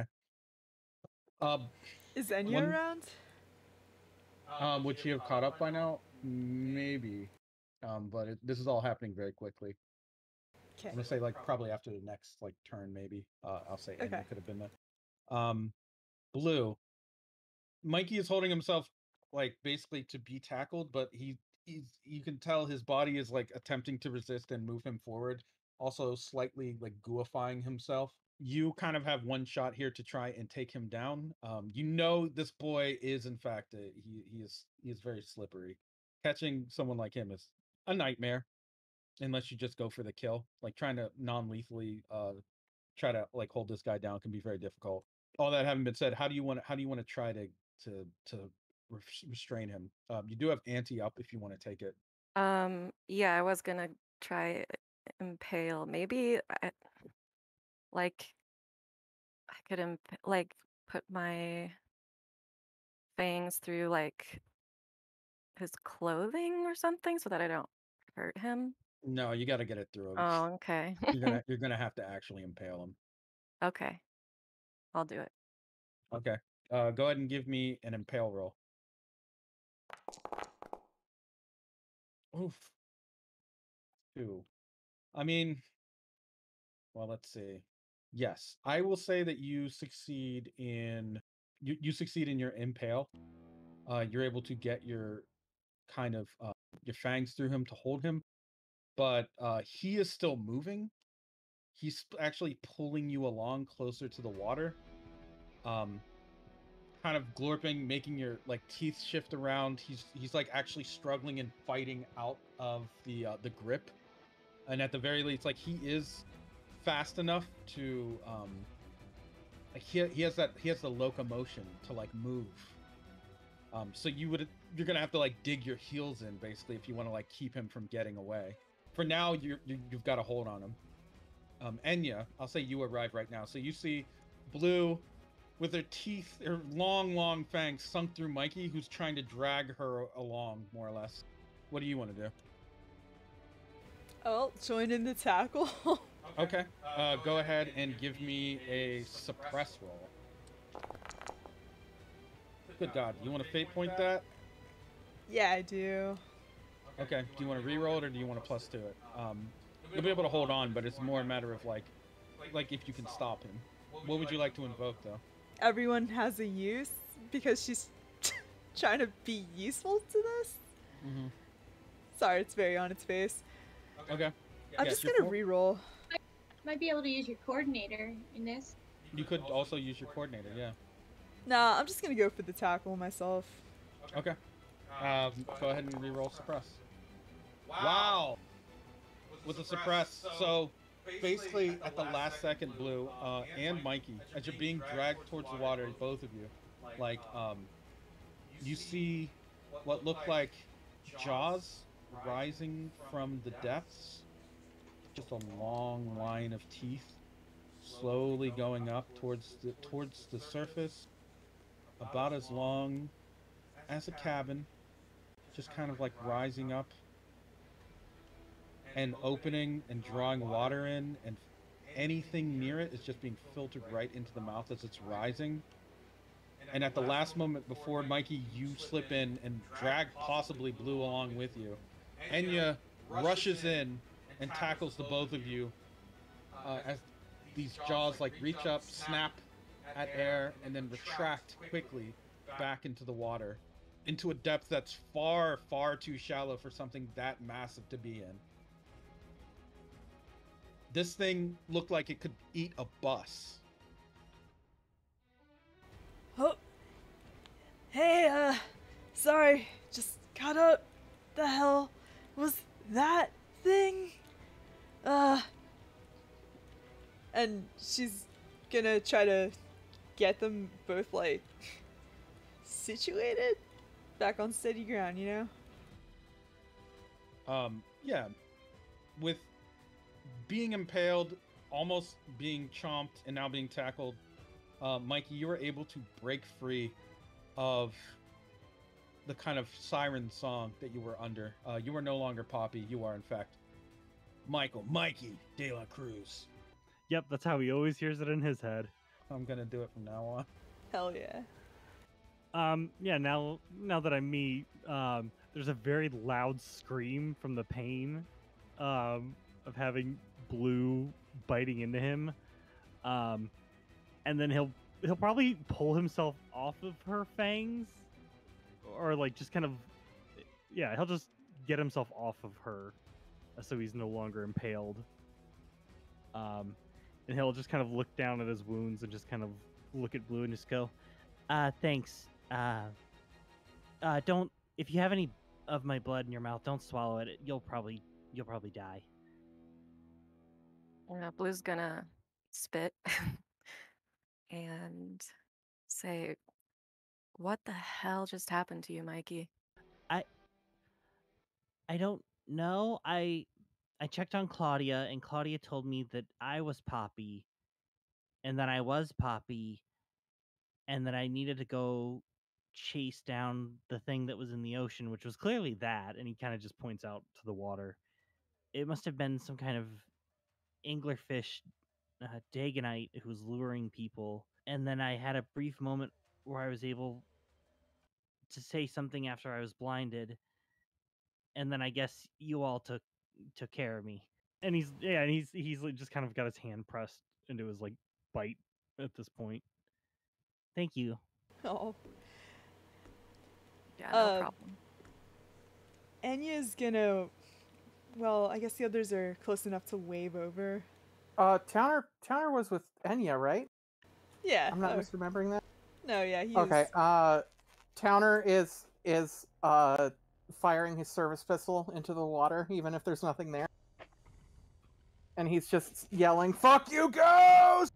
Is Enya One- around? Would she have caught up by now? Maybe. But this is all happening very quickly. Okay. I'm gonna say like probably after the next like turn, maybe. I'll say Okay. Enya could have been there. Blue. Mikey is holding himself like basically to be tackled, but he's you can tell his body is like attempting to resist and move him forward, also slightly like gooifying himself. You kind of have one shot here to try and take him down. You know this boy is in fact he is very slippery. Catching someone like him is a nightmare unless you just go for the kill. Like trying to non-lethally try to like hold this guy down can be very difficult. All that having been said, how do you want to try to restrain him? You do have ante up if you want to take it. Yeah, I was gonna try impale. Maybe like I could like put my fangs through like his clothing or something so that I don't hurt him. No, you got to get it through him. Oh, okay. You're gonna have to actually impale him. Okay. I'll do it. Okay. Go ahead and give me an impale roll. Oof. 2. I mean, well, let's see. Yes, I will say that you succeed in you succeed in your impale. You're able to get your kind of your fangs through him to hold him, but he is still moving. He's actually pulling you along closer to the water. Kind of glorping, making your like teeth shift around. He's like actually struggling and fighting out of the grip, and at the very least, like he is fast enough to like he has the locomotion to like move. So you're gonna have to like dig your heels in basically if you want to like keep him from getting away. For now, you've got a hold on him. Enya, I'll say you arrive right now. So you see Blue with her teeth, her long fangs sunk through Mikey, who's trying to drag her along, more or less. What do you want to do? Oh, join in the tackle. Okay. Go ahead and give me a suppress roll. Good God. You want to fate point that? Yeah, I do. Okay. Do you want to re-roll it or do you want to plus to it? You'll be able to hold on, but it's more a matter of like if you can stop him. What would you like to invoke though? Everyone has a use because she's trying to be useful to this. Mm-hmm. Sorry, it's very on its face. Okay. I'm Yes, just your gonna for- re-roll. Might be able to use your coordinator in this. You could also use your coordinator, yeah. Nah, I'm just gonna go for the tackle myself. Okay. Go ahead and re-roll suppress. Wow. With the suppress, so basically at the last second, Blue and Mikey, as you're being dragged towards the water, both of you, like you see what look like jaws rising from the depths. Just a long line of teeth, slowly going up towards the surface, about as long as a cabin, just kind of like rising up and opening and drawing water in, and anything near it is just being filtered right into the mouth as it's rising. And at the last moment before Mikey, you slip in and drag possibly Blue along with you. Enya rushes in and tackles the both of you as these jaws like reach up, snap at air, and then retract quickly back into the water, into a depth that's far, far too shallow for something that massive to be in. This thing looked like it could eat a bus. Oh. Hey, sorry, just caught up. The hell was that thing? And she's gonna try to get them both, like, situated back on steady ground, you know? Yeah. With being impaled, almost being chomped, and now being tackled, Mikey, you were able to break free of the kind of siren song that you were under. You are no longer Poppy. You are, in fact, Mikey de la Cruz. Yep, that's how he always hears it in his head. I'm gonna do it from now on. Hell yeah. Yeah, now that I'm me, there's a very loud scream from the pain of having Blue biting into him. And then he'll probably pull himself off of her fangs, or like just kind of, yeah, he'll just get himself off of her so he's no longer impaled. And he'll just kind of look down at his wounds and just kind of look at Blue and just go, thanks. Don't, if you have any of my blood in your mouth, don't swallow it. You'll probably die. Blue's gonna spit and say, "What the hell just happened to you, Mikey?" I don't know. I checked on Claudia, and Claudia told me that I was Poppy, and that I was Poppy, and that I needed to go chase down the thing that was in the ocean, which was clearly that. And he kind of just points out to the water. It must have been some kind of anglerfish, Dagonite, who was luring people. And then I had a brief moment where I was able to say something after I was blinded, and then I guess you all took care of me. And he's like just kind of got his hand pressed into his like bite at this point. Thank you. Oh. Yeah, no problem. Enya's gonna. Well, I guess the others are close enough to wave over. Towner was with Enya, right? Yeah. I'm not misremembering that. No, yeah, he Okay. was. Towner is firing his service pistol into the water, even if there's nothing there. And he's just yelling, "Fuck you, ghost!"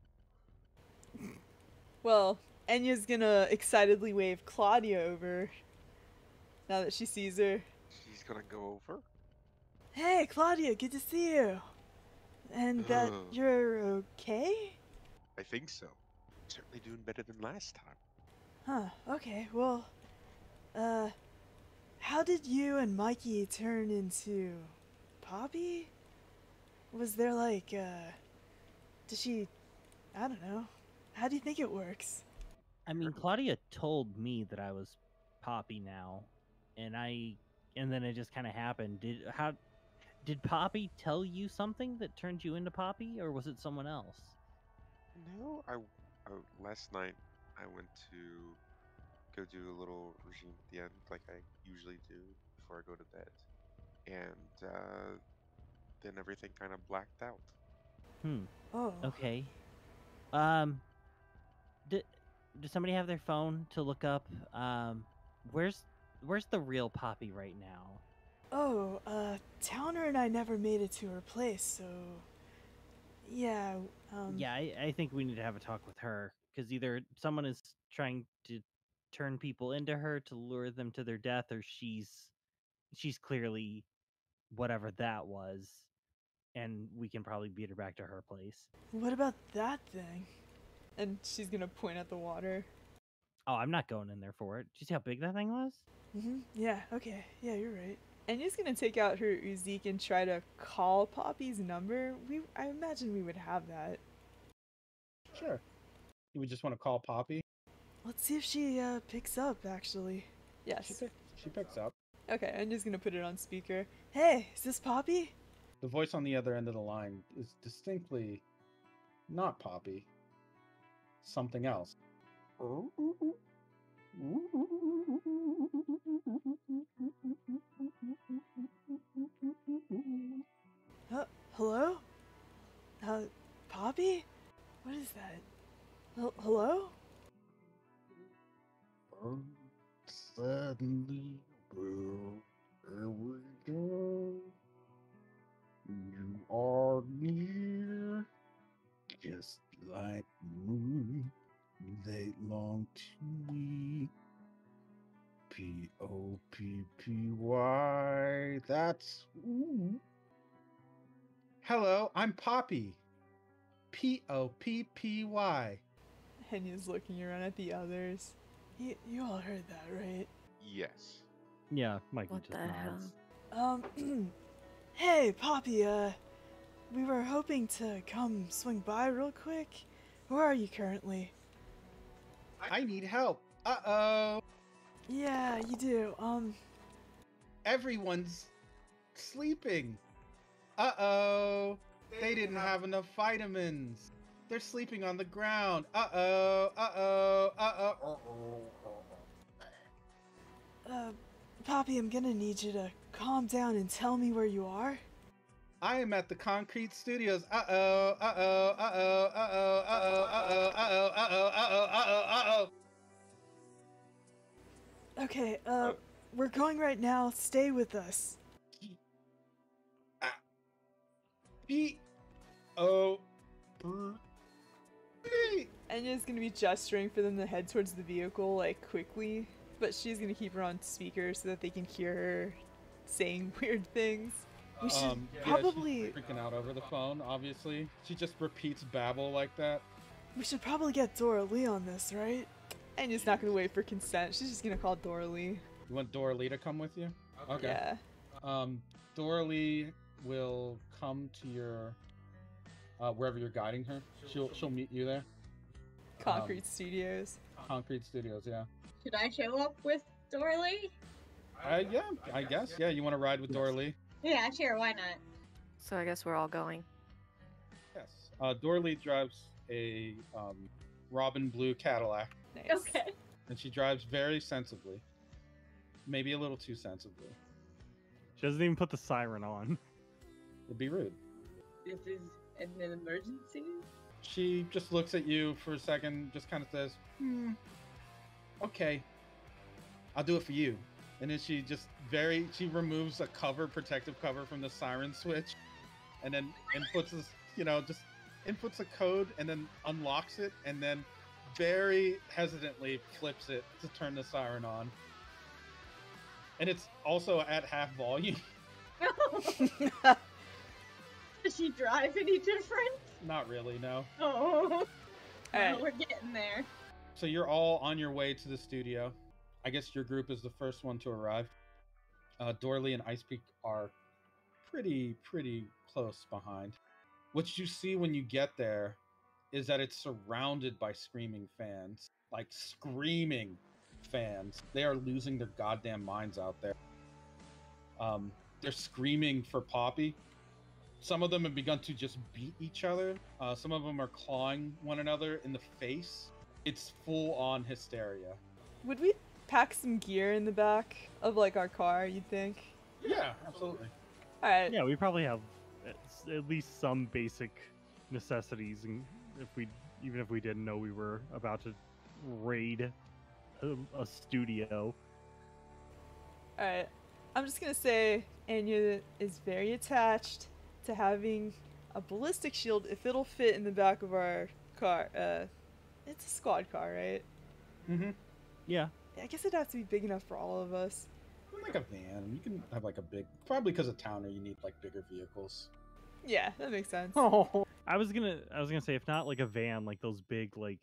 Well, Enya's gonna excitedly wave Claudia over. Now that she sees her. She's gonna go over. Hey, Claudia, good to see you. And that you're okay? I think so. Certainly doing better than last time. Huh, okay, well, how did you and Mikey turn into Poppy? Was there like, did she, I don't know, how do you think it works? I mean, Claudia told me that I was Poppy now, and then it just kind of happened. Did Poppy tell you something that turned you into Poppy, or was it someone else? No, I last night I went to go do a little regime at the end, like I usually do before I go to bed, and then everything kind of blacked out. Oh. Okay. Does somebody have their phone to look up? Where's the real Poppy right now? Oh, Towner and I never made it to her place, so... Yeah, Yeah, I think we need to have a talk with her, because either someone is trying to turn people into her to lure them to their death, or she's clearly whatever that was, and we can probably beat her back to her place. What about that thing? And she's gonna point at the water. Oh, I'm not going in there for it. Did you see how big that thing was? Yeah, okay. Yeah, you're right. Enya's gonna take out her Uzik and try to call Poppy's number. I imagine we would have that. Sure. We just want to call Poppy. Let's see if she picks up, actually. Yes. She picks up. Okay, Enya's gonna put it on speaker. Hey, is this Poppy? The voice on the other end of the line is distinctly not Poppy. Something else. Hello? Poppy? What is that? Hello? Suddenly, where we go, you are near, just like the moon, they long to me. Poppy, that's ooh. Hello, I'm Poppy. Poppy. Enya's looking around at the others. You all heard that, right? Yes. Yeah, Mikey What just the nods. hell? Hey, Poppy, we were hoping to come swing by real quick. Where are you currently? I need help. Uh-oh. Yeah, you do. Everyone's sleeping. Uh-oh. They didn't have enough vitamins. They're sleeping on the ground. Uh-oh. Uh-oh. Uh-oh. Poppy, I'm gonna need you to calm down and tell me where you are. I am at the Concrete Studios. Uh-oh. Uh-oh. Uh-oh. Uh-oh. Uh-oh. Uh-oh. Uh-oh. Uh-oh. Uh-oh. Uh-oh. Uh-oh. Okay, we're going right now. Stay with us. Enya's gonna be gesturing for them to head towards the vehicle, like, quickly. But she's gonna keep her on speaker so that they can hear her saying weird things. We should probably... She's freaking out over the phone, obviously. She just repeats babble like that. We should probably get Dora Lee on this, right? Enya's not gonna wait for consent. She's just gonna call Dora Lee. You want Dora Lee to come with you? Okay. Yeah. Dora Lee will come to your wherever you're guiding her. She'll meet you there. Concrete Studios. Concrete Studios, yeah. Should I show up with Dora Lee? Yeah, I guess. Yeah, you want to ride with Dora Lee? Yeah, sure, why not? So I guess we're all going. Yes. Dora Lee drives a robin blue Cadillac. Nice. Okay. And she drives very sensibly. Maybe a little too sensibly. She doesn't even put the siren on. It'd be rude. This is an emergency? She just looks at you for a second, just kind of says, okay, I'll do it for you. And then she just she removes a protective cover from the siren switch, and then inputs this, just inputs a code and then unlocks it, and then very hesitantly flips it to turn the siren on. And it's also at half volume. Does she drive any different? Not really, no. Oh, Alright. we're getting there. So you're all on your way to the studio. I guess your group is the first one to arrive. Dora Lee and Ice Peak are pretty close behind. What you see when you get there is that it's surrounded by screaming fans. Like, screaming fans. They are losing their goddamn minds out there. They're screaming for Poppy. Some of them have begun to just beat each other. Some of them are clawing one another in the face. It's full-on hysteria. Would we pack some gear in the back of, like, our car, you'd think? Yeah, absolutely. Alright. Yeah, we probably have at least some basic necessities, and even if we didn't know we were about to raid a studio. Alright. I'm just gonna say Enya is very attached to having a ballistic shield if it'll fit in the back of our car. It's a squad car, right? Mm-hmm. Yeah. I guess it'd have to be big enough for all of us. Like a van. You can have like a big... Probably because of Towner, you need like bigger vehicles. Yeah, that makes sense. Oh, I was gonna say, if not like a van, like those big like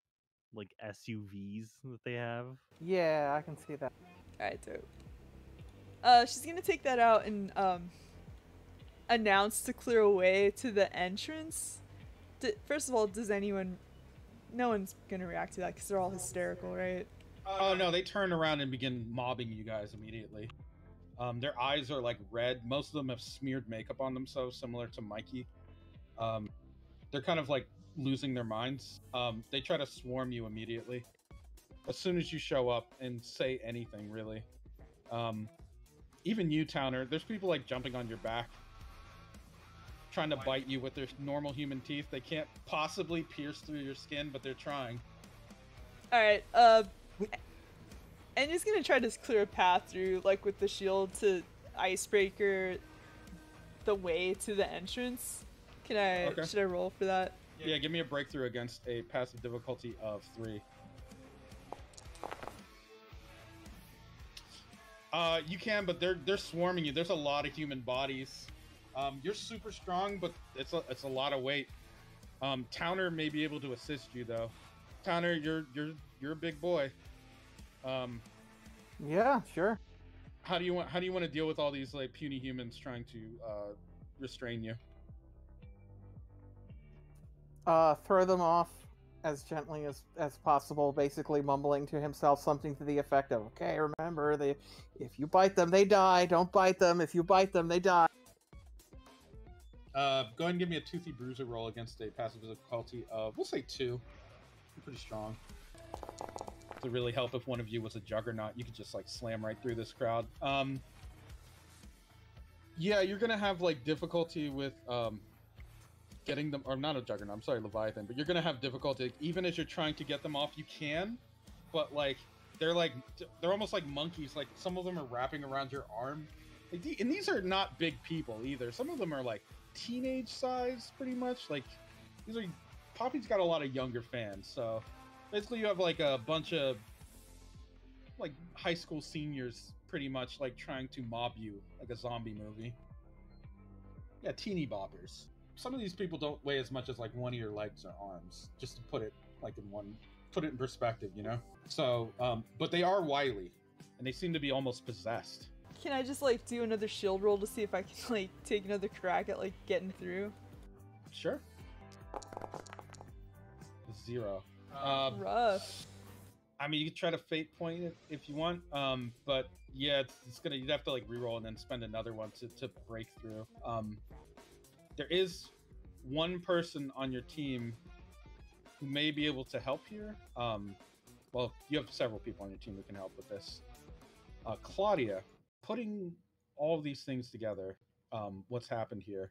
SUVs that they have. yeah, I can see that. Alright, dope. She's gonna take that out and announce to clear a way to the entrance. First of all, no one's gonna react to that because they're all hysterical, right? Oh no, they turn around and begin mobbing you guys immediately. Their eyes are like red. Most of them have smeared makeup on themselves, similar to Mikey. They're kind of like losing their minds. They try to swarm you immediately as soon as you show up and say anything, really. Even you, Towner, there's people like jumping on your back, trying to bite you with their normal human teeth. They can't possibly pierce through your skin, but they're trying. Alright, Enya's gonna try to clear a path through, like, with the shield to icebreaker the way to the entrance. Should I roll for that? Yeah, give me a breakthrough against a passive difficulty of 3. You can, but they're swarming you. There's a lot of human bodies. You're super strong, but it's a lot of weight. Towner may be able to assist you though. Towner, you're a big boy. Yeah, sure. How do you want to deal with all these like puny humans trying to restrain you? throw them off as gently as possible, basically mumbling to himself something to the effect of, okay, remember, if you bite them, they die. Don't bite them. If you bite them, they die. Go ahead and give me a Toothy Bruiser roll against a passive difficulty of, we'll say 2. Pretty strong. To really help if one of you was a juggernaut, you could just like slam right through this crowd. Yeah, you're gonna have like difficulty with getting them, or not a juggernaut, I'm sorry, Leviathan, but you're gonna have difficulty even as you're trying to get them off. You can, but like they're almost like monkeys. Like some of them are wrapping around your arm, like, and these are not big people either. Some of them are like teenage size, pretty much. Like these are Poppy's got a lot of younger fans, so basically you have like a bunch of like high school seniors pretty much like trying to mob you like a zombie movie. Yeah, teeny boppers. Some of these people don't weigh as much as like one of your legs or arms, just to put it like put it in perspective, you know? So, but they are wily and they seem to be almost possessed. Can I just like do another shield roll to see if I can like take another crack at like getting through? Sure. 0. Rough. I mean, you can try to fate point it if you want, but yeah, it's gonna, you'd have to like reroll and then spend another one to break through. There is one person on your team who may be able to help here. Well, you have several people on your team who can help with this. Claudia, putting all of these things together, what's happened here,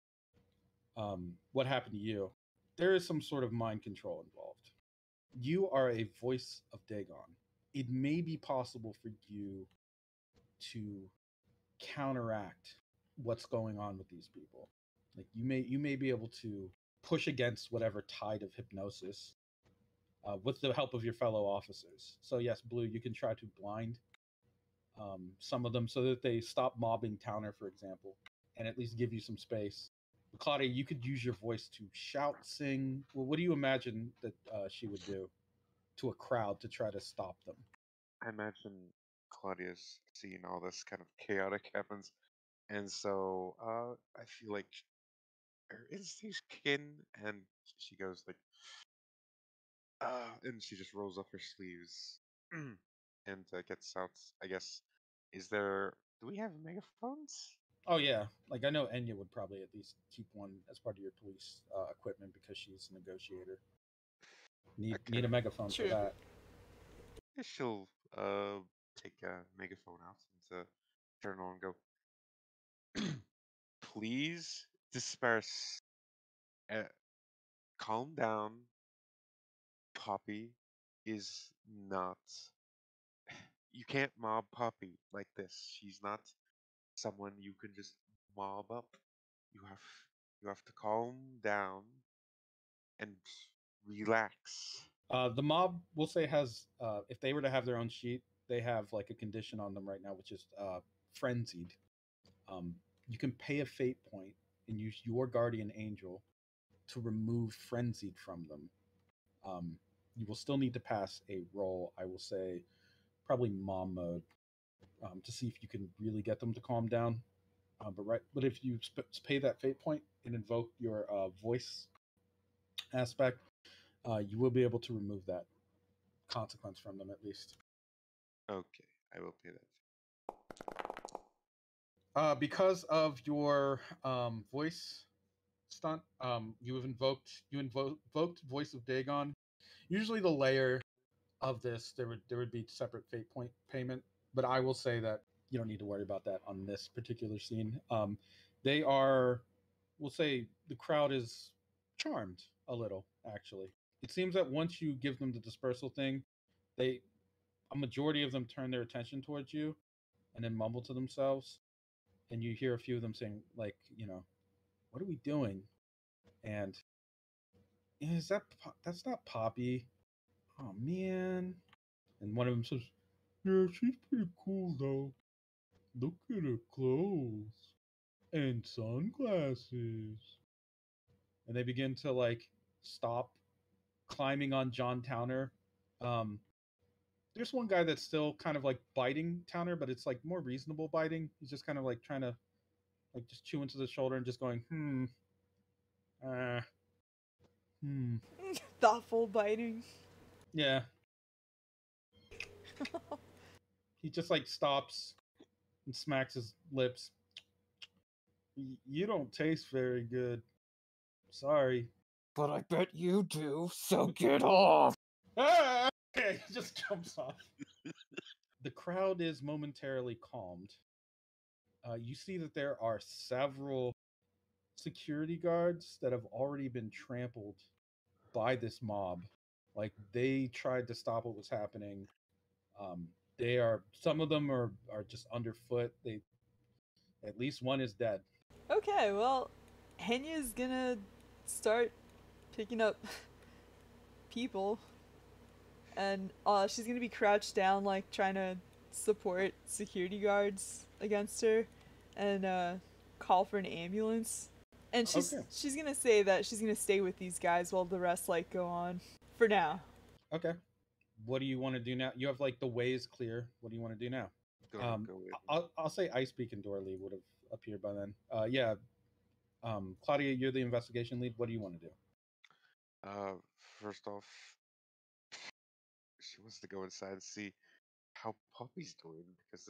what happened to you, there is some sort of mind control involved. You are a voice of Dagon. It may be possible for you to counteract what's going on with these people. Like you may be able to push against whatever tide of hypnosis with the help of your fellow officers. So yes, Blue, you can try to blind some of them so that they stop mobbing Towner, for example, and at least give you some space. But Claudia, you could use your voice to shout, sing. Well, what do you imagine that she would do to a crowd to try to stop them? I imagine Claudia's seeing all this kind of chaotic happens, and so I feel like her instincts kick in, and she goes like, and she just rolls up her sleeves and gets out. I guess, do we have megaphones? Oh yeah, like I know Enya would probably at least keep one as part of your police equipment because she's a negotiator. Need a megaphone True. for that. Yeah, she'll take a megaphone out and turn on and go. Please disperse. Calm down. Poppy is not. You can't mob Poppy like this. She's not someone you can just mob up. You have you have to calm down and relax. The mob, we'll say, has if they were to have their own sheet, they have like a condition on them right now, which is frenzied. You can pay a fate point and use your guardian angel to remove frenzied from them. You will still need to pass a roll. I will say probably mom mode to see if you can really get them to calm down. But if you pay that fate point and invoke your voice aspect, you will be able to remove that consequence from them at least. Okay, I will pay that. Because of your voice stunt, you invoked Voice of Dagon. Usually, the layer of this there would be separate fate point payment, but I will say that you don't need to worry about that on this particular scene. They are, we'll say, the crowd is charmed a little. Actually, it seems that once you give them the dispersal thing, a majority of them turn their attention towards you, and then mumble to themselves. And you hear a few of them saying, like, you know, what are we doing? And that's not Poppy. Oh man. And one of them says, yeah, she's pretty cool though. Look at her clothes and sunglasses. And they begin to like stop climbing on John Towner. There's one guy that's still kind of like biting Towner, but it's like more reasonable biting. He's just kind of like trying to like just chew into the shoulder and just going, Hmm. Thoughtful biting. Yeah. He just like stops and smacks his lips. You don't taste very good. Sorry. But I bet you do, so get off! Ah! Okay, he just jumps off. The crowd is momentarily calmed. You see that there are several security guards that have already been trampled by this mob. Like they tried to stop what was happening. They are some of them are just underfoot. They at least one is dead. Okay, well, Henya's gonna start picking up people, and she's gonna be crouched down, like trying to support security guards against her, and call for an ambulance. And she's Okay. she's gonna say that she's gonna stay with these guys while the rest like go on for now. Okay. What do you want to do now? You have like the ways clear. What do you want to do now? Gonna go in. I'll say Ice Peak and Dorley would have appeared by then. Yeah. Claudia, you're the investigation lead. What do you want to do? First off, she wants to go inside and see how Poppy's doing because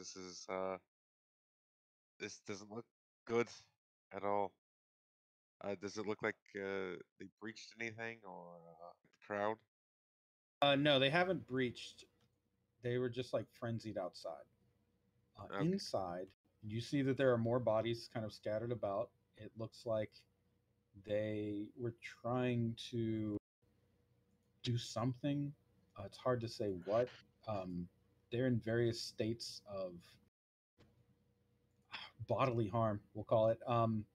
this doesn't look good at all. Does it look like they breached anything or the crowd? No, they haven't breached. They were just like frenzied outside. Okay. Inside, you see that there are more bodies kind of scattered about. It looks like they were trying to do something. It's hard to say what. They're in various states of bodily harm, we'll call it.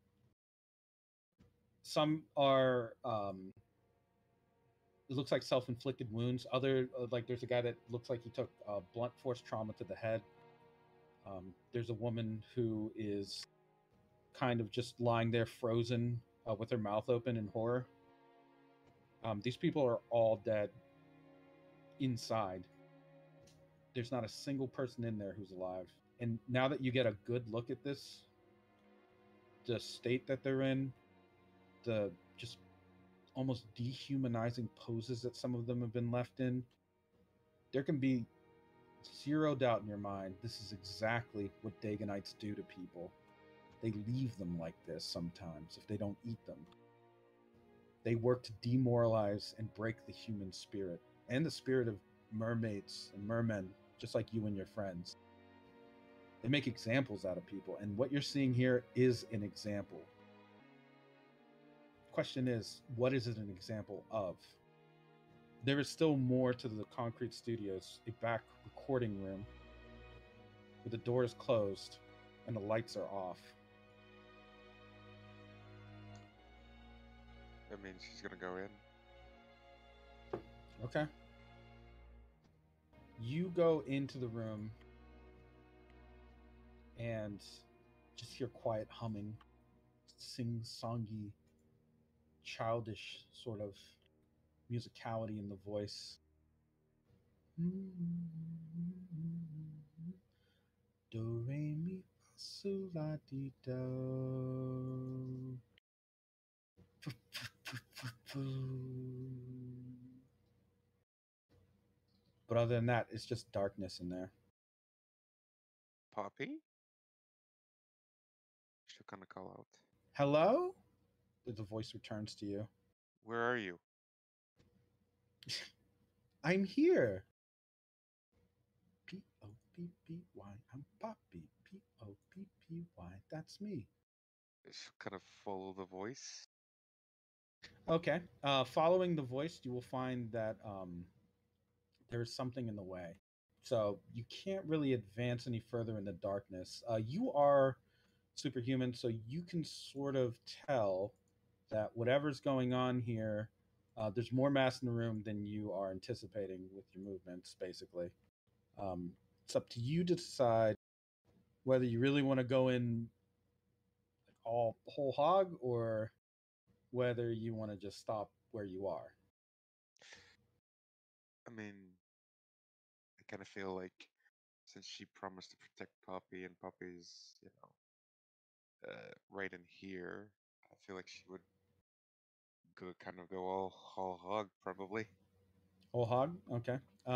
Some are, it looks like self inflicted wounds. Other, like, there's a guy that looks like he took blunt force trauma to the head. There's a woman who is kind of just lying there frozen with her mouth open in horror. These people are all dead inside. There's not a single person in there who's alive. And now that you get a good look at this, the state that they're in, the just almost dehumanizing poses that some of them have been left in, there can be zero doubt in your mind this is exactly what Daganites do to people. They leave them like this sometimes if they don't eat them. They work to demoralize and break the human spirit and the spirit of mermaids and mermen, just like you and your friends. They make examples out of people, and what you're seeing here is an example. Question is, what is it an example of? There is still more to the Concrete Studios, a back recording room where the door is closed and the lights are off. That means she's gonna go in. Okay. You go into the room and just hear quiet humming, sing-songy, childish sort of musicality in the voice. Do, re, mi, fa, sol, la, di, do. But other than that, it's just darkness in there. Poppy? She'll kind of call out. Hello? The voice returns to you. Where are you? I'm here. P-O-P-P-Y. I'm Poppy. P-O-P-P-Y. That's me. She'll kind of follow the voice. Okay. Following the voice, you will find that there's something in the way. So you can't really advance any further in the darkness. You are superhuman, so you can sort of tell that whatever's going on here, there's more mass in the room than you are anticipating with your movements, basically. It's up to you to decide whether you really want to go in all whole hog or whether you want to just stop where you are. I mean, I kind of feel like since she promised to protect Poppy and Poppy's, right in here, I feel like she would kind of go all hog probably. Whole hog. Okay.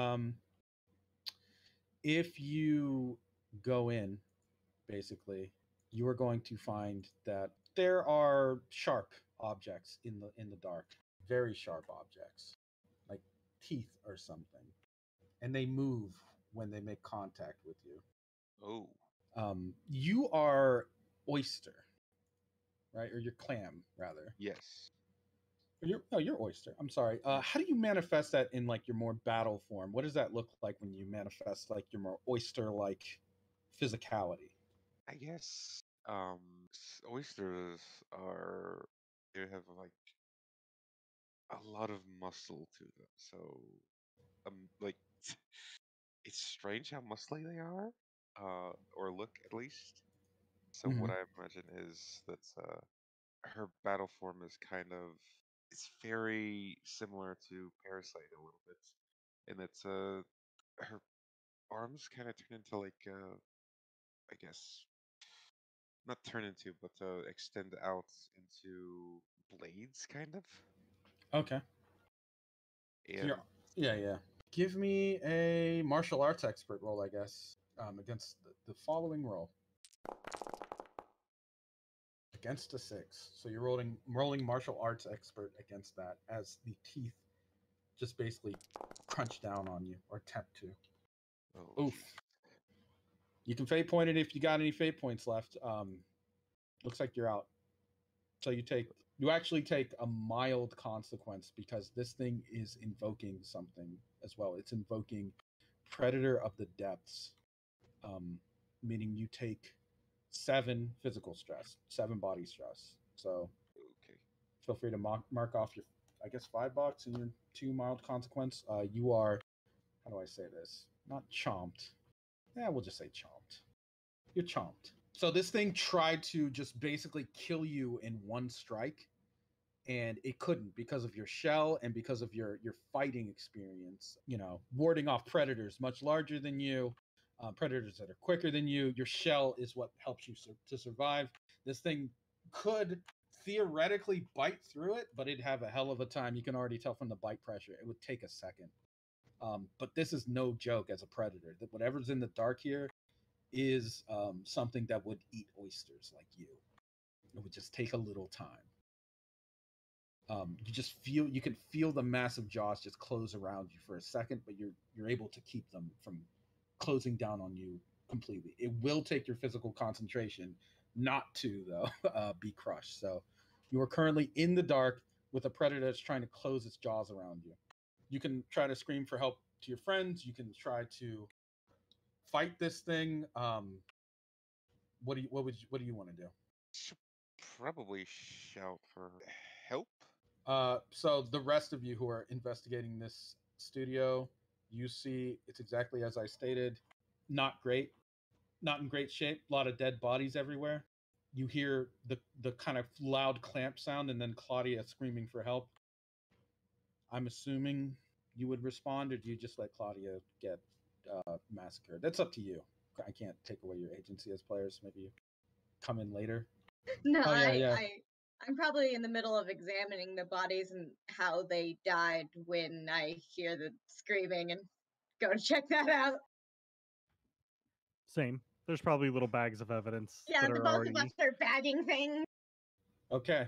If you go in, basically, you are going to find that there are sharp objects in the dark, very sharp objects, like teeth or something, and they move when they make contact with you. Oh, You are oyster, right? Or you're clam, rather. yes. You're oyster. I'm sorry. How do you manifest that in like your more battle form? What does that look like when you manifest like your more oyster-like physicality? I guess oysters are they have like a lot of muscle to them. So like it's strange how muscly they are, or look at least. So what Hmm. I imagine is that her battle form is kind of it's very similar to Parasite a little bit, and it's her arms kind of turn into like I guess not turn into, but extend out into blades, kind of. Okay. So And you're, yeah. Give me a martial arts expert roll, I guess, against the following roll. Against a 6. So you're rolling martial arts expert against that as the teeth just basically crunch down on you or attempt to. oh, Oof. jeez. You can fate point it if you got any fate points left. Looks like you're out. So you actually take a mild consequence because this thing is invoking something as well. It's invoking Predator of the Depths, meaning you take 7 physical stress, 7 body stress. So Okay. feel free to mark off your, I guess, $5 and your 2 mild consequence. You are, how do I say this? Not chomped. Yeah, we'll just say chomped. You're chomped. So this thing tried to just basically kill you in one strike, and it couldn't because of your shell and because of your fighting experience. You know, warding off predators much larger than you, predators that are quicker than you. Your shell is what helps you to survive. This thing could theoretically bite through it, but it'd have a hell of a time. You can already tell from the bite pressure. It would take a second. But this is no joke as a predator. That whatever's in the dark here is something that would eat oysters like you. It would just take a little time. You can feel the massive jaws just close around you for a second, but you're able to keep them from closing down on you completely. It will take your physical concentration not to though be crushed. So you are currently in the dark with a predator that's trying to close its jaws around you. You can try to scream for help to your friends. You can try to fight this thing. What do you want to do? Should probably shout for help. So the rest of you who are investigating this studio, you see it's exactly as I stated. Not great, not in great shape. A lot of dead bodies everywhere. You hear the kind of loud clamp sound, and then Claudia screaming for help. I'm assuming you would respond, or do you just let Claudia get massacred? That's up to you. I can't take away your agency as players. Maybe you come in later. No, Oh yeah. I'm probably in the middle of examining the bodies and how they died when I hear the screaming and go to check that out. Same. There's probably little bags of evidence Yeah, that the are both already. of us are bagging things. Okay.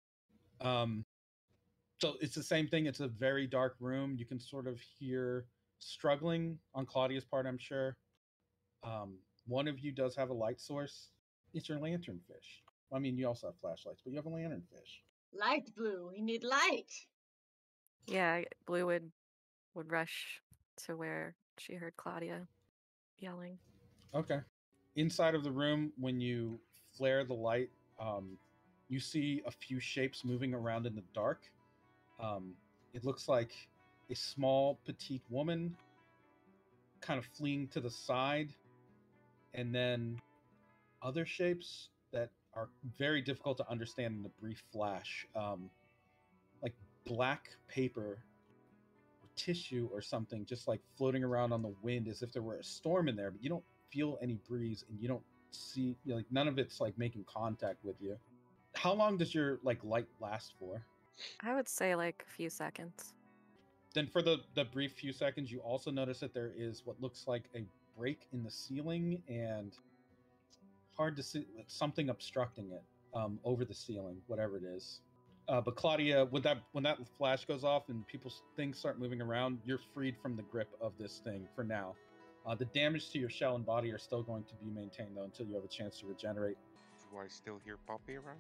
So it's the same thing. It's a very dark room. You can sort of hear struggling on Claudia's part, I'm sure. One of you does have a light source. It's your lanternfish. I mean, you also have flashlights, but you have a lanternfish. Light blue, we need light. Yeah, Blue would rush to where she heard Claudia yelling. Okay. Inside of the room, when you flare the light, you see a few shapes moving around in the dark. It looks like a small, petite woman kind of fleeing to the side, and then other shapes that are very difficult to understand in the brief flash, like black paper or tissue or something, just like floating around on the wind as if there were a storm in there, but you don't feel any breeze and you don't see, like none of it's like making contact with you. How long does your like light last for? I would say like a few seconds. Then for the brief few seconds, you also notice that there is what looks like a break in the ceiling and hard to see something obstructing it over the ceiling, whatever it is. But Claudia, when that flash goes off and people's things start moving around, you're freed from the grip of this thing for now. The damage to your shell and body are still going to be maintained though until you have a chance to regenerate. Do I still hear Poppy around?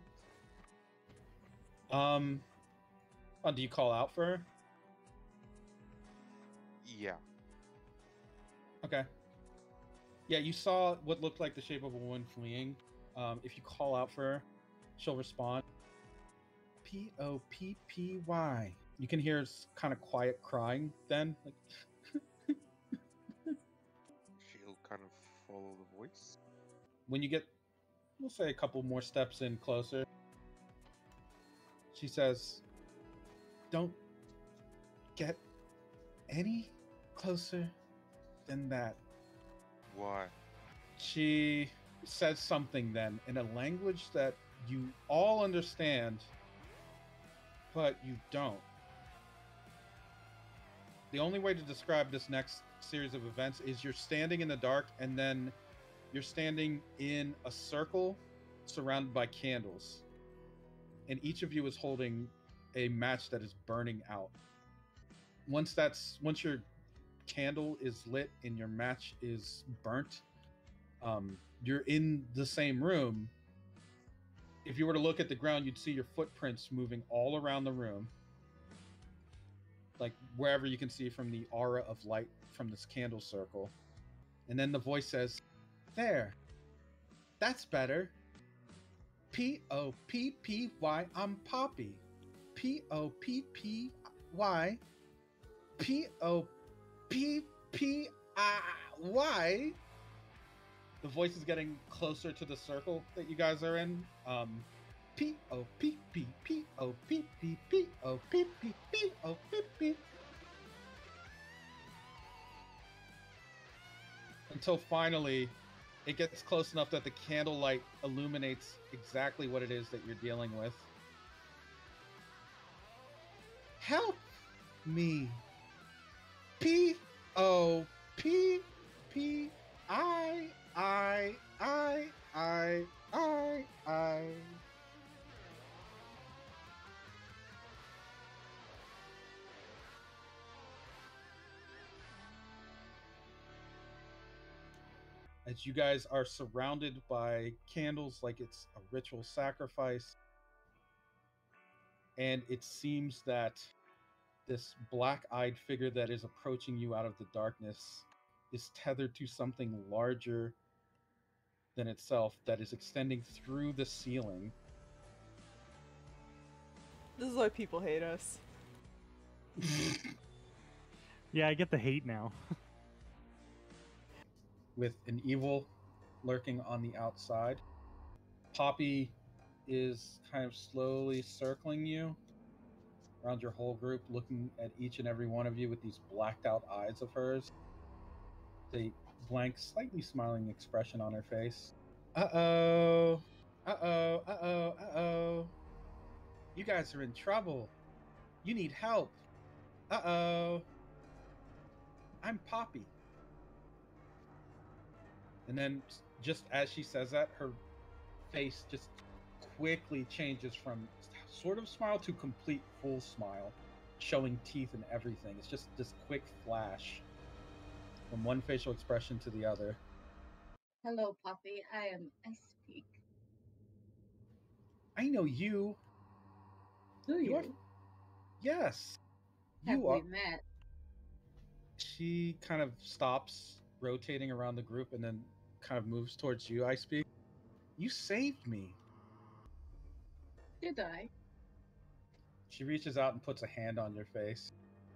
Do you call out for her? Yeah. Okay. Yeah, you saw what looked like the shape of a woman fleeing. If you call out for her, she'll respond. Poppy. You can hear kind of quiet crying then. Like She'll kind of follow the voice. when you get, we'll say a couple more steps in closer, she says, "Don't get any closer than that." Why? She says something then in a language that you all understand, but you don't. The only way to describe this next series of events is you're standing in the dark and then you're standing in a circle surrounded by candles. And each of you is holding a match that is burning out. Once your candle is lit and your match is burnt, you're in the same room. If you were to look at the ground, you'd see your footprints moving all around the room, like wherever you can see from the aura of light from this candle circle. And then the voice says, "There, that's better. Poppy, I'm Poppy. Poppy, Poppy. The voice is getting closer to the circle that you guys are in. Poppy. Until finally, it gets close enough that the candlelight illuminates exactly what it is that you're dealing with. Help me. I. As you guys are surrounded by candles like it's a ritual sacrifice, and it seems that this black-eyed figure that is approaching you out of the darkness is tethered to something larger than itself that is extending through the ceiling. This is why people hate us. Yeah, I get the hate now. With an evil lurking on the outside. Poppy is kind of slowly circling you around your whole group, looking at each and every one of you with these blacked out eyes of hers. The blank, slightly smiling expression on her face. Uh-oh. You guys are in trouble. You need help. Uh-oh. I'm Poppy. And then just as she says that, her face just quickly changes from sort of smile to complete full smile, showing teeth and everything. It's just this quick flash from one facial expression to the other. Hello, Poppy. I am Icepeak. I know you. Do you? Yes. Have You we are. met? She kind of stops rotating around the group and then kind of moves towards you, Icepeak. You saved me. Did I? She reaches out and puts a hand on your face.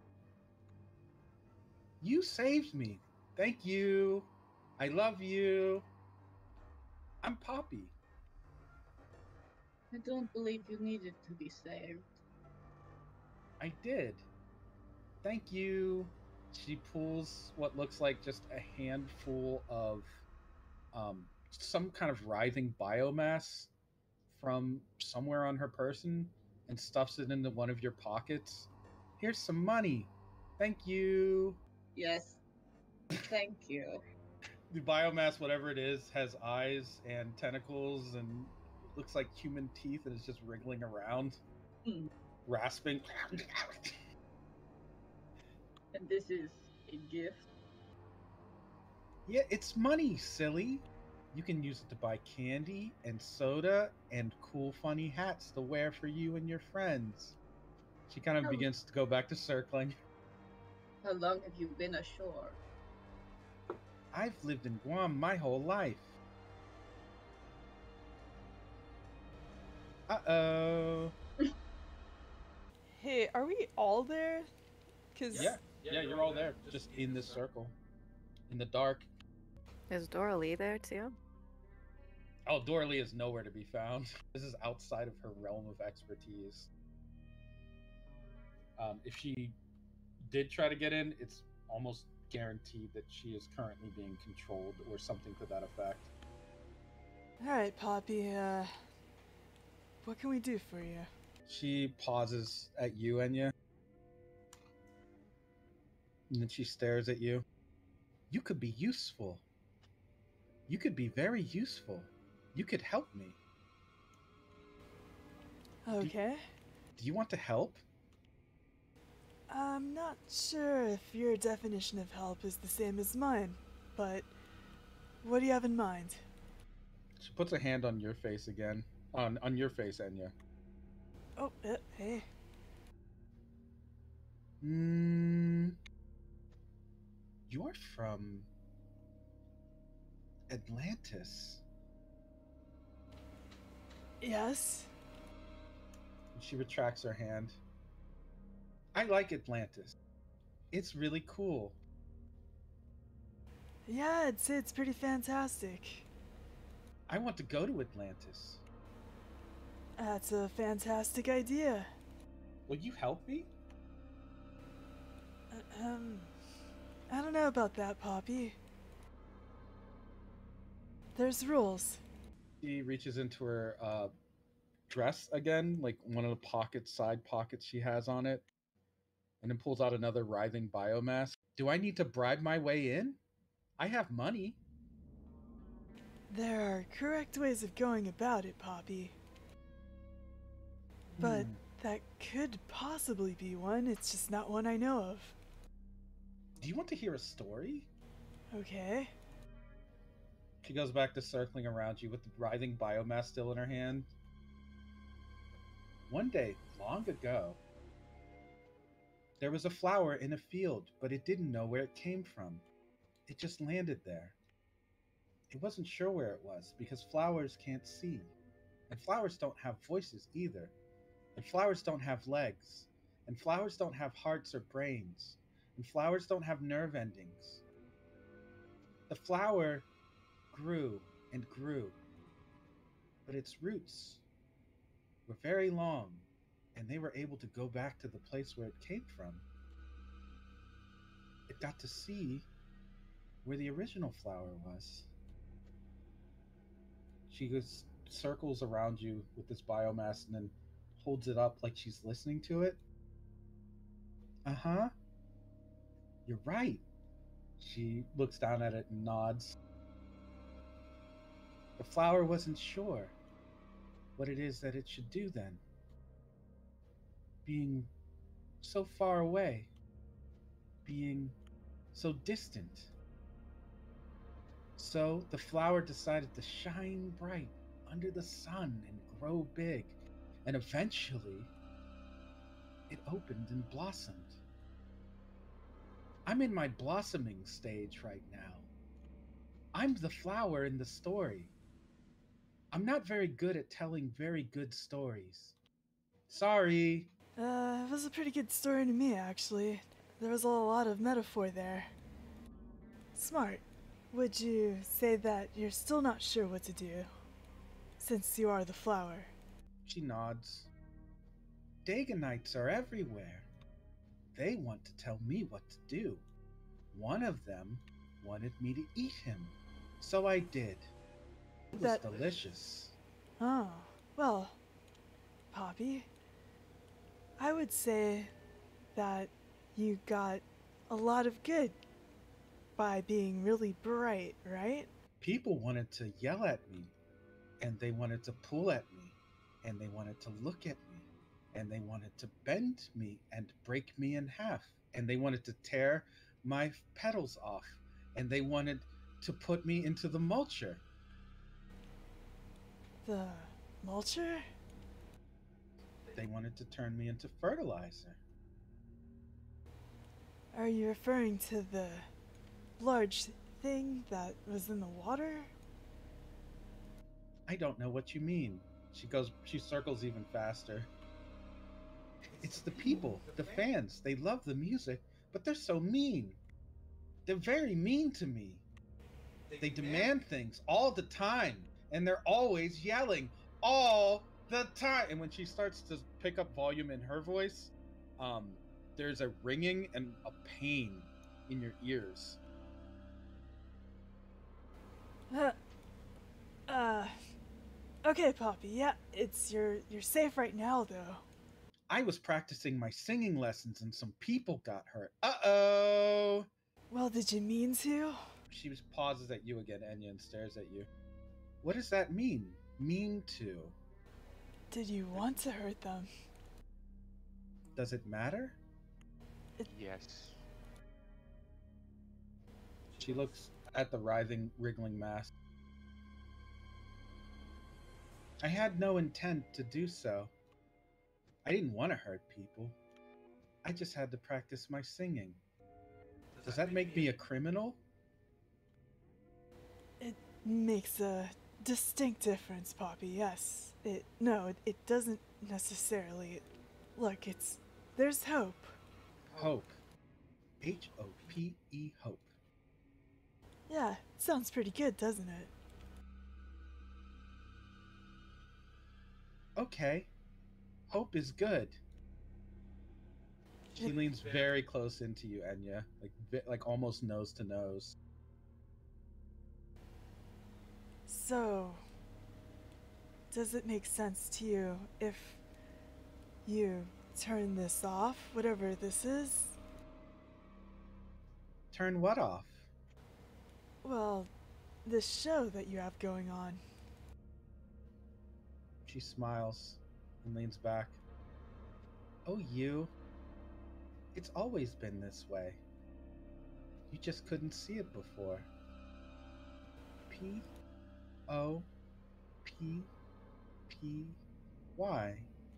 You saved me. Thank you. I love you. I'm Poppy. I don't believe you needed to be saved. I did. Thank you. She pulls what looks like just a handful of some kind of writhing biomass from somewhere on her person and stuffs it into one of your pockets. Here's some money. Thank you. Yes. Thank you. The biomass, whatever it is, has eyes and tentacles and looks like human teeth and is just wriggling around, rasping. And this is a gift. Yeah, it's money, silly. You can use it to buy candy and soda and cool, funny hats to wear for you and your friends. She kind of Oh. begins to go back to circling. How long have you been ashore? I've lived in Guam my whole life. Uh-oh. Hey, are we all there? Cause Yeah, you're all there, just in this circle. In the dark. Is Doralee there too? Oh, Doralee is nowhere to be found. This is outside of her realm of expertise. If she did try to get in, it's almost guaranteed that she is currently being controlled or something to that effect. Alright, Poppy, what can we do for you? She pauses at you, Enya. And then she stares at you. You could be useful. You could be very useful. You could help me. Okay. Do you want to help? I'm not sure if your definition of help is the same as mine, but what do you have in mind? She puts a hand on your face again. On your face, Enya. Oh, hey. You're from Atlantis. Yes? She retracts her hand. I like Atlantis. It's really cool. Yeah, I'd say it's pretty fantastic. I want to go to Atlantis. That's a fantastic idea. Will you help me? I don't know about that, Poppy. There's rules. She reaches into her dress again, like one of the side pockets she has on it, and then pulls out another writhing biomass. Do I need to bribe my way in? I have money. There are correct ways of going about it, Poppy. But that could possibly be one, it's just not one I know of. Do you want to hear a story? Okay. She goes back to circling around you with the writhing biomass still in her hand. One day, long ago, there was a flower in a field, but it didn't know where it came from. It just landed there. It wasn't sure where it was because flowers can't see. And flowers don't have voices either. And flowers don't have legs. And flowers don't have hearts or brains. And flowers don't have nerve endings. The flower grew and grew, but its roots were very long, and they were able to go back to the place where it came from. It got to see where the original flower was. She goes circles around you with this biomass and then holds it up like she's listening to it. Uh-huh. You're right. She looks down at it and nods. The flower wasn't sure what it is that it should do then. Being so far away. Being so distant. So the flower decided to shine bright under the sun and grow big. And eventually, it opened and blossomed. I'm in my blossoming stage right now. I'm the flower in the story. I'm not very good at telling very good stories. Sorry. It was a pretty good story to me, actually. There was a lot of metaphor there. Smart. Would you say that you're still not sure what to do, since you are the flower? She nods. Daganites are everywhere. They want to tell me what to do. One of them wanted me to eat him, so I did. It was delicious. Oh, well, Poppy, I would say that you got a lot of good by being really bright, right? People wanted to yell at me, and they wanted to pull at me, and they wanted to look at me, and they wanted to bend me and break me in half, and they wanted to tear my petals off, and they wanted to put me into the mulcher. The mulcher? They wanted to turn me into fertilizer. Are you referring to the large thing that was in the water? I don't know what you mean. She circles even faster. It's the people, the fans. They love the music, but they're so mean. They're very mean to me. They demand things all the time, and they're always yelling all the time. And when she starts to pick up volume in her voice, there's a ringing and a pain in your ears. Okay, Poppy. Yeah, you're safe right now, though. I was practicing my singing lessons, and some people got hurt. Uh-oh. Well, did you mean to? She pauses at you again, Enya, and stares at you. What does that mean? Mean to? Did you want to hurt them? Does it matter? Yes. She looks at the writhing, wriggling mass. I had no intent to do so. I didn't want to hurt people. I just had to practice my singing. Does that make me a criminal? It makes a distinct difference, Poppy, yes. It doesn't necessarily. Look, there's hope. Hope. H-O-P-E, hope. Yeah, it sounds pretty good, doesn't it? Okay. Hope is good. She leans very close into you, Enya, like almost nose to nose. So, does it make sense to you if you turn this off, whatever this is? Turn what off? Well, this show that you have going on. She smiles and leans back. Oh, you. It's always been this way. You just couldn't see it before. P-O-P-P-Y.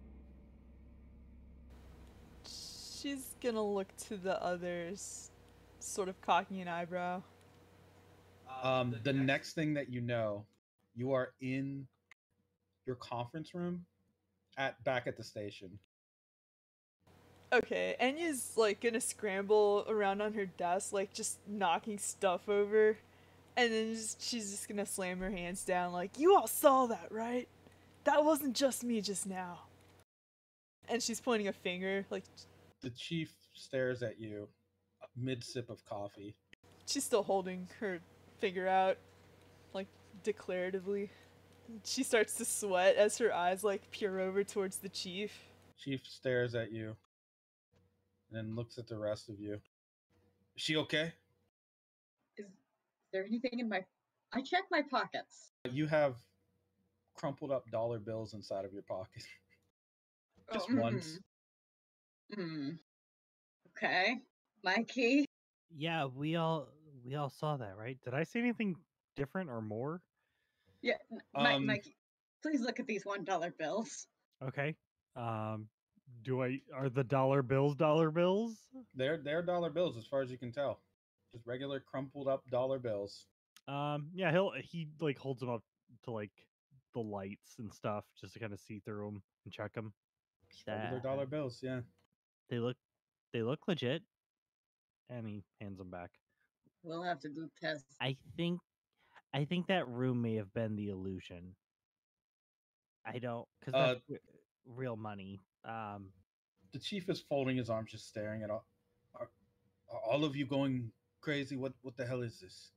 She's gonna look to the others, sort of cocking an eyebrow. The next thing that you know, you are in your conference room back at the station. Okay, Enya's like gonna scramble around on her desk, like just knocking stuff over, and then she's just gonna slam her hands down, like, you all saw that, right? That wasn't just me just now. And she's pointing a finger, like. The chief stares at you, mid sip of coffee. She's still holding her finger out, like declaratively. She starts to sweat as her eyes like peer over towards the chief. Chief stares at you and then looks at the rest of you. Is she okay? Is there anything in my... I check my pockets. You have crumpled up dollar bills inside of your pocket. Just once. Okay. Mikey? Yeah, we all saw that, right? Did I see anything different or more? Yeah, Mikey, please look at these $1 bills. Okay. Are the dollar bills dollar bills? They're dollar bills as far as you can tell. Just regular crumpled up dollar bills. Yeah, he like holds them up to like the lights and stuff just to kind of see through them and check them. Just regular dollar bills, yeah. They look legit. And he hands them back. We'll have to do tests. I think that room may have been the illusion. I don't, because that's real money. The chief is folding his arms, just staring at all. Are all of you going crazy? What the hell is this?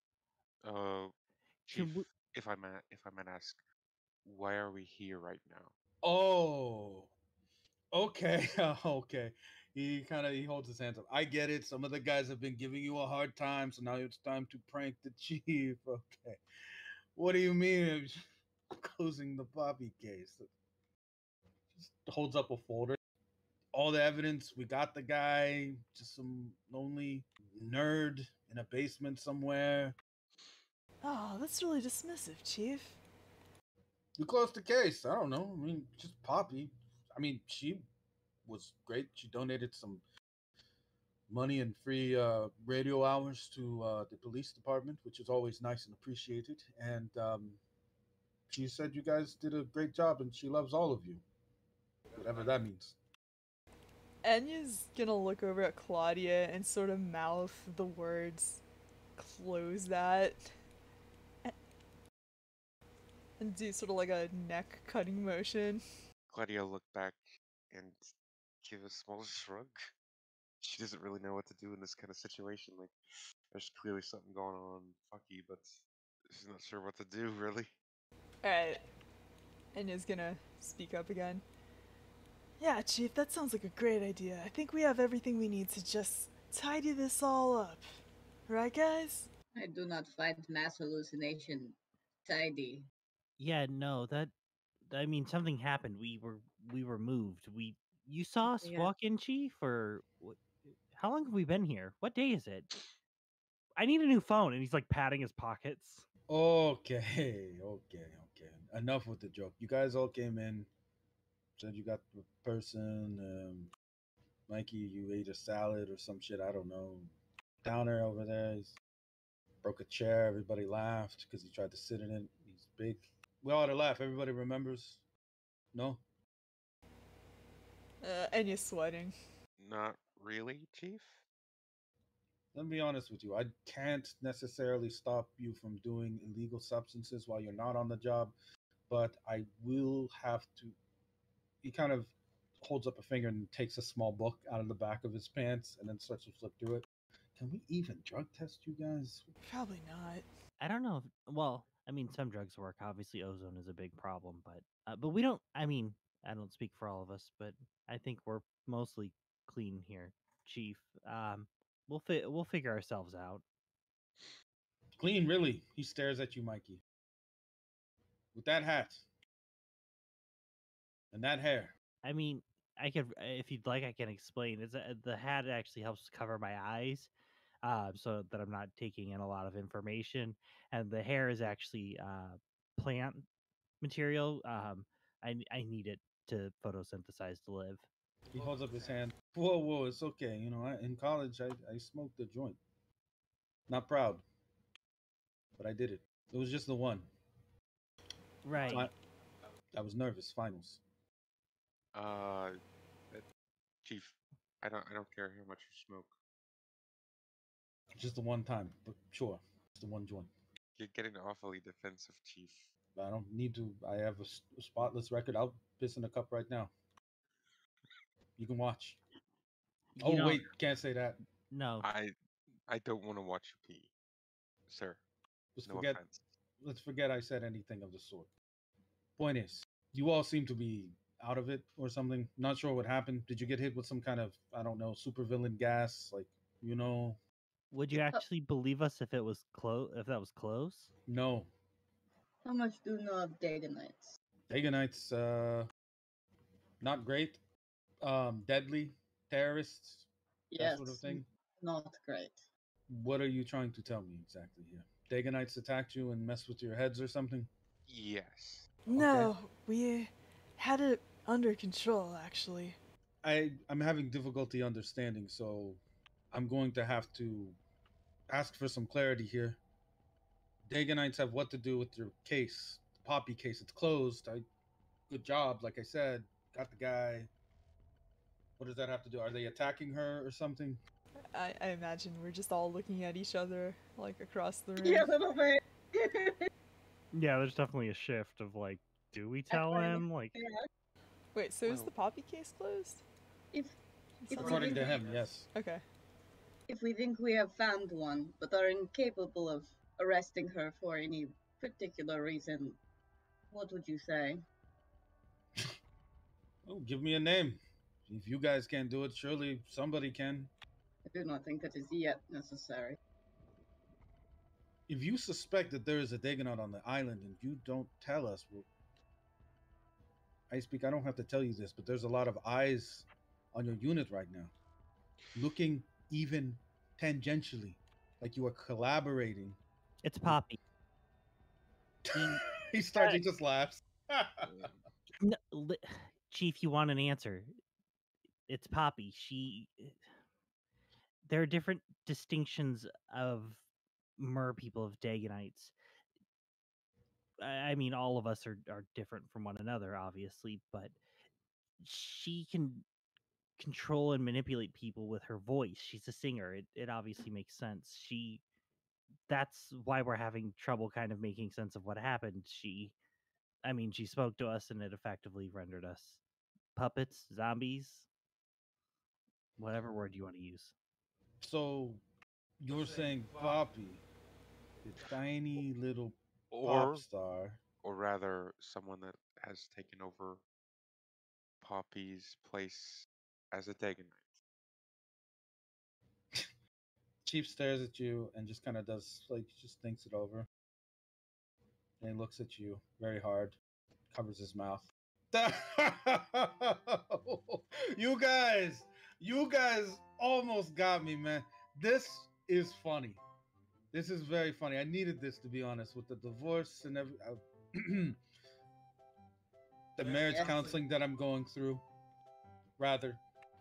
Chief, if I might ask, why are we here right now? Oh, Okay, okay. He holds his hands up. I get it. Some of the guys have been giving you a hard time, so now it's time to prank the chief. Okay. What do you mean? Closing the Poppy case. Just holds up a folder. All the evidence. We got the guy. Just some lonely nerd in a basement somewhere. Oh, that's really dismissive, Chief. You closed the case. I don't know. I mean, just Poppy. I mean, she was great. She donated some money and free radio hours to the police department, which is always nice and appreciated. And she said you guys did a great job, and she loves all of you, whatever that means. Enya's gonna look over at Claudia and sort of mouth the words, close that, and do sort of like a neck cutting motion. Claudia looked back and gave a small shrug. She doesn't really know what to do in this kind of situation. Like, there's clearly something going on, fucky, but she's not sure what to do, really. Alright. Enya's gonna speak up again. Yeah, Chief, that sounds like a great idea. I think we have everything we need to just tidy this all up. Right, guys? I do not find mass hallucination tidy. Yeah, no, I mean something happened. We were moved. You saw us Yeah. walk in, Chief, or how long have we been here? What day is it? I need a new phone, and he's like patting his pockets. Okay. Enough with the joke. You guys all came in, said you got the person. Mikey, you ate a salad or some shit. I don't know. Downer over there, he's broke a chair. Everybody laughed because he tried to sit in it. He's big. We all had to laugh. Everybody remembers. No? Enya's sweating. Not really, Chief? Let me be honest with you. I can't necessarily stop you from doing illegal substances while you're not on the job, but I will have to. He kind of holds up a finger and takes a small book out of the back of his pants and then starts to flip through it. Can we even drug test you guys? Probably not. I don't know. Well, I mean, some drugs work. Obviously, ozone is a big problem, but we don't. I mean, I don't speak for all of us, but I think we're mostly clean here, Chief. We'll figure ourselves out. Clean, really? He stares at you, Mikey. With that hat and that hair. I mean, I could, if you'd like, I can explain. The hat actually helps cover my eyes, so that I'm not taking in a lot of information. And the hair is actually plant material. I need it to photosynthesize to live. He holds up his hand. Whoa, it's okay. You know, in college, I smoked a joint. Not proud, but I did it. It was just the one. Right. I was nervous. Finals. Uh, Chief, I don't care how much you smoke. Just the one time, but sure, just the one joint. You're getting awfully defensive, Chief. I don't need to. I have a spotless record. I'll piss in a cup right now. You can watch. You know, Wait, can't say that. no. I don't want to watch you pee, sir. No offense. Let's forget I said anything of the sort. Point is, you all seem to be out of it or something. Not sure what happened. Did you get hit with some kind of, I don't know, supervillain gas? Like, you know? Would you actually believe us if it was close? If that was close? No. How much do you know of Daganites? Daganites, not great. Deadly terrorists. Yes. That sort of thing. Not great. What are you trying to tell me exactly here? Daganites attacked you and messed with your heads or something? Yes. No, we had it under control, actually. I'm having difficulty understanding, so I'm going to have to ask for some clarity here. Daganites have what to do with your case? The Poppy case. It's closed. Good job, like I said. Got the guy. What does that have to do? Are they attacking her or something? I imagine we're just all looking at each other, like, across the room. Yeah, a little bit. Yeah, there's definitely a shift of like, do we tell him? Like, Yeah. Wait, so is Well- the Poppy case closed? If Sounds According like- to him, yes. Okay. if we think we have found one, but are incapable of arresting her for any particular reason, what would you say? Oh, give me a name. If you guys can't do it, surely somebody can. I do not think that is yet necessary. If you suspect that there is a Dagonaut on the island and you don't tell us, well, I don't have to tell you this, but there's a lot of eyes on your unit right now, looking even tangentially like you are collaborating. It's Poppy. He starts. He just laughs. No, Chief, you want an answer? It's Poppy. There are different distinctions of mer people of Dagonites. I mean, all of us are different from one another, obviously, but she can control and manipulate people with her voice. She's a singer. It obviously makes sense. That's why we're having trouble kind of making sense of what happened. She spoke to us and it effectively rendered us puppets, zombies, whatever word you want to use. So you're saying Poppy, the tiny little Or, pop star, or rather, someone that has taken over Poppy's place as a Dagonite. Chief stares at you and just kind of just thinks it over. And he looks at you very hard, covers his mouth. you guys almost got me, man. This is funny. This is very funny. I needed this, to be honest, with the divorce and the marriage counseling that I'm going through. Rather,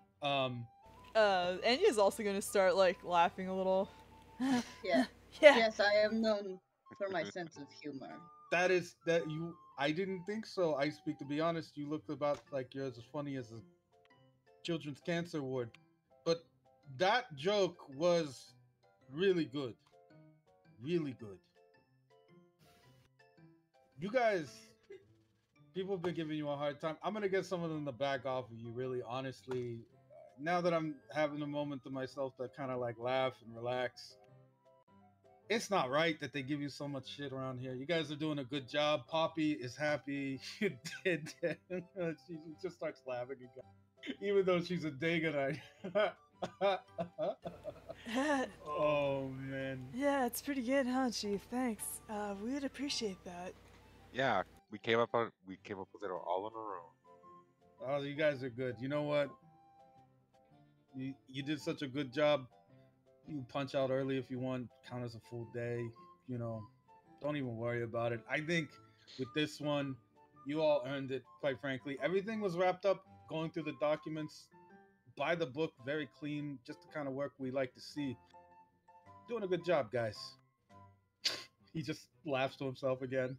Enya's also gonna start like laughing a little. Yeah. Yeah. Yes, I am known for my sense of humor. I didn't think so. I speak, to be honest, you looked about like you're as funny as a children's cancer ward. But that joke was really good. Really good. You guys, people have been giving you a hard time. I'm gonna get some of them to back off of you, really, honestly. Now that I'm having a moment to myself to kind of like laugh and relax. It's not right that they give you so much shit around here. You guys are doing a good job. Poppy is happy. You did. She just starts laughing again, even though she's a Dagonite. Oh man. Yeah, it's pretty good, huh, Chief? Thanks. We would appreciate that. Yeah, we came up with it all on our own. Oh, you guys are good. You know what? You did such a good job. You punch out early if you want. Count as a full day. You know, don't even worry about it. I think with this one, you all earned it. Quite frankly, everything was wrapped up. Going through the documents, by the book, very clean. Just the kind of work we like to see. Doing a good job, guys. He just laughs to himself again.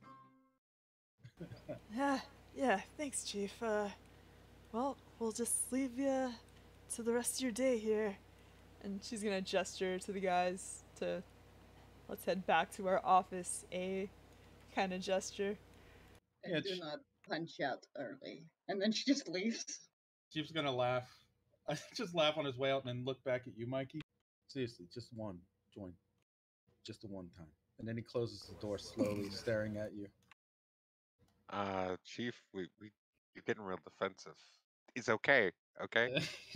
Yeah, thanks, Chief. Well, we'll just leave you to the rest of your day here. And she's gonna gesture to the guys to let's head back to our office, a kind of gesture. And Yeah, do not punch out early. And then she just leaves. Chief's gonna laugh. I just laugh on his way out and then look back at you, Mikey. Seriously, just one join, just the one time, and then he closes the door slowly, staring at you. Chief, you're getting real defensive. It's okay, okay?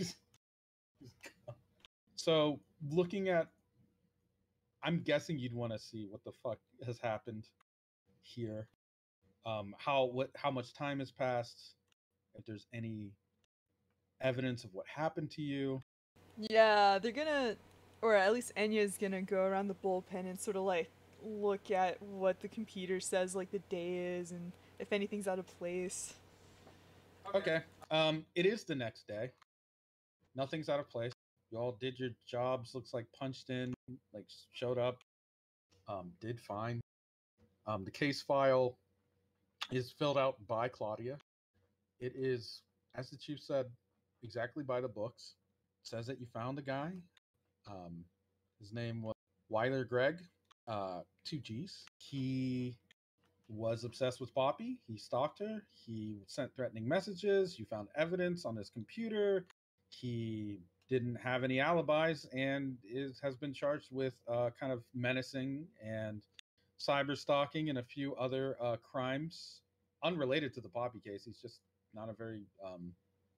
So, looking at, I'm guessing you'd want to see what the fuck has happened here. How much time has passed? If there's any evidence of what happened to you. Yeah, they're gonna, or at least Enya's gonna go around the bullpen and sort of like look at what the computer says, like the day is, and if anything's out of place. Okay. It is the next day. Nothing's out of place. You all did your jobs. Looks like punched in, like showed up. Did fine. The case file is filled out by Claudia. It is, as the chief said, exactly by the books. It says that you found a guy. His name was Weiler Gregg. 2 G's. He was obsessed with Poppy. He stalked her. He sent threatening messages. You found evidence on his computer. He didn't have any alibis and has been charged with kind of menacing and cyber stalking and a few other crimes unrelated to the Poppy case. He's just not a very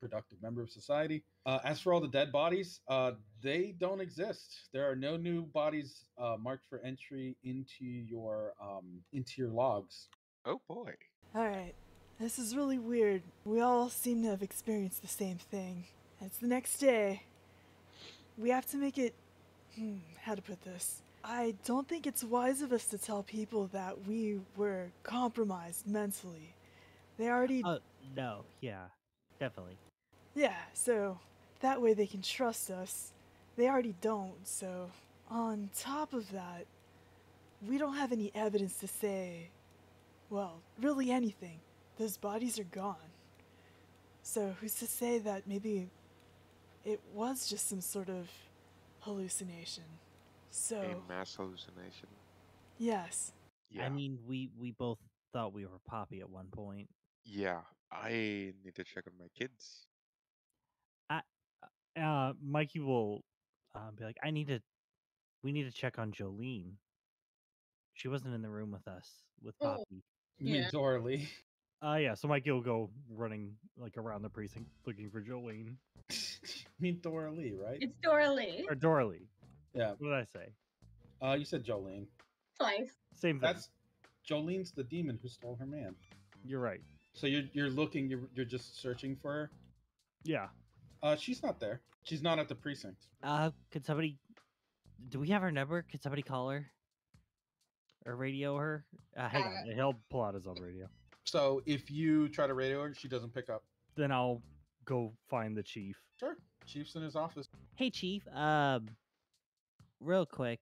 productive member of society. As for all the dead bodies, they don't exist. There are no new bodies marked for entry into your logs. Oh boy. Alright, this is really weird. We all seem to have experienced the same thing. And it's the next day. We have to make it. How to put this? I don't think it's wise of us to tell people that we were compromised mentally. They already. No, yeah, definitely. Yeah, so that way they can trust us. They already don't, so on top of that, we don't have any evidence to say, well, really anything. Those bodies are gone. So who's to say that maybe it was just some sort of hallucination? So, A mass hallucination. yes. Yeah. I mean, we both thought we were Poppy at one point. Yeah. I need to check on my kids. Mikey will be like, we need to check on Jolene. She wasn't in the room with us with Oh. Poppy. You mean Yeah. Doralee? Yeah, so Mikey will go running like around the precinct looking for Jolene You mean Doralee, right? It's Doralee. or Doralee. Yeah. What did I say? You said Jolene. Twice. Same thing. That's Jolene's the demon who stole her man. You're right. So you're looking. You're just searching for her. Yeah. She's not there. She's not at the precinct. Could somebody? Do we have her number? Could somebody call her? Or radio her? Hang on. Yeah, he'll pull out his own radio. So if you try to radio her, she doesn't pick up. Then I'll go find the chief. Sure. Chief's in his office. Hey, Chief. Real quick.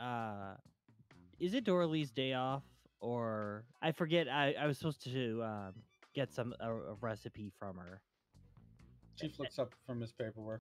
Is it Doralee's day off, or I forget? I was supposed to get a recipe from her. Chief looks up from his paperwork.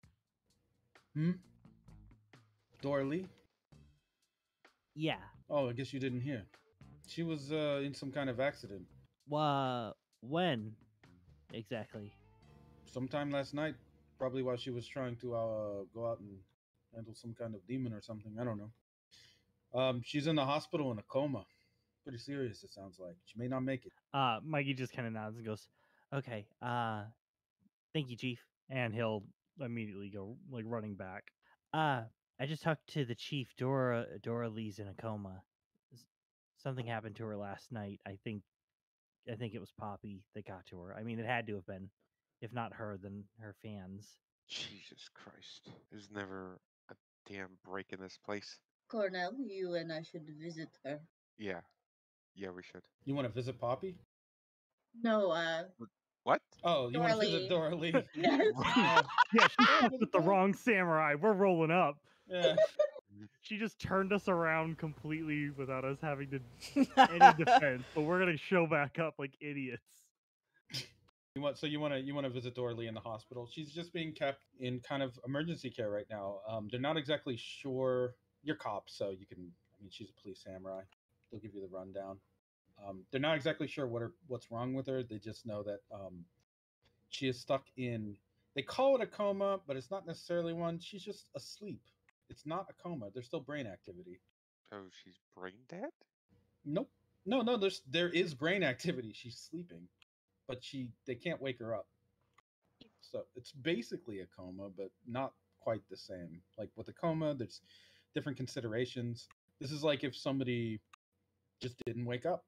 Doralee? Yeah. Oh, I guess you didn't hear. She was in some kind of accident. When exactly? Sometime last night, probably while she was trying to go out and handle some kind of demon or something. I don't know. She's in the hospital in a coma. Pretty serious, it sounds like. She may not make it. Mikey just kind of nods and goes, Okay. Thank you, Chief. and he'll immediately go like running back. I just talked to the chief. Doralee's in a coma. Something happened to her last night. I think it was Poppy that got to her. I mean, it had to have been. If not her, then her fans. Jesus Christ. There's never a damn break in this place. Cornell, you and I should visit her. Yeah. Yeah, we should. You want to visit Poppy? No, What? Oh, you want to visit Doralee? Yes. Yeah, she fucked with the wrong samurai. We're rolling up. Yeah. She just turned us around completely without us having to any defense. But we're gonna show back up like idiots. You want to visit Doralee in the hospital. She's just being kept in kind of emergency care right now. They're not exactly sure. You're cops, so you can. I mean, she's a police samurai. They'll give you the rundown. They're not exactly sure what's wrong with her. They just know that she is stuck in. They call it a coma, but it's not necessarily one. She's just asleep. It's not a coma. There's still brain activity. Oh, she's brain dead? Nope. No. There is brain activity. She's sleeping, but they can't wake her up. So it's basically a coma, but not quite the same. Like with a coma, there's different considerations. This is like if somebody just didn't wake up.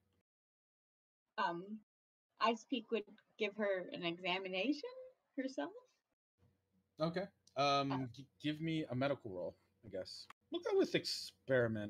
I speak would give her an examination herself. Okay. Give me a medical roll, I guess. We'll go with experiment.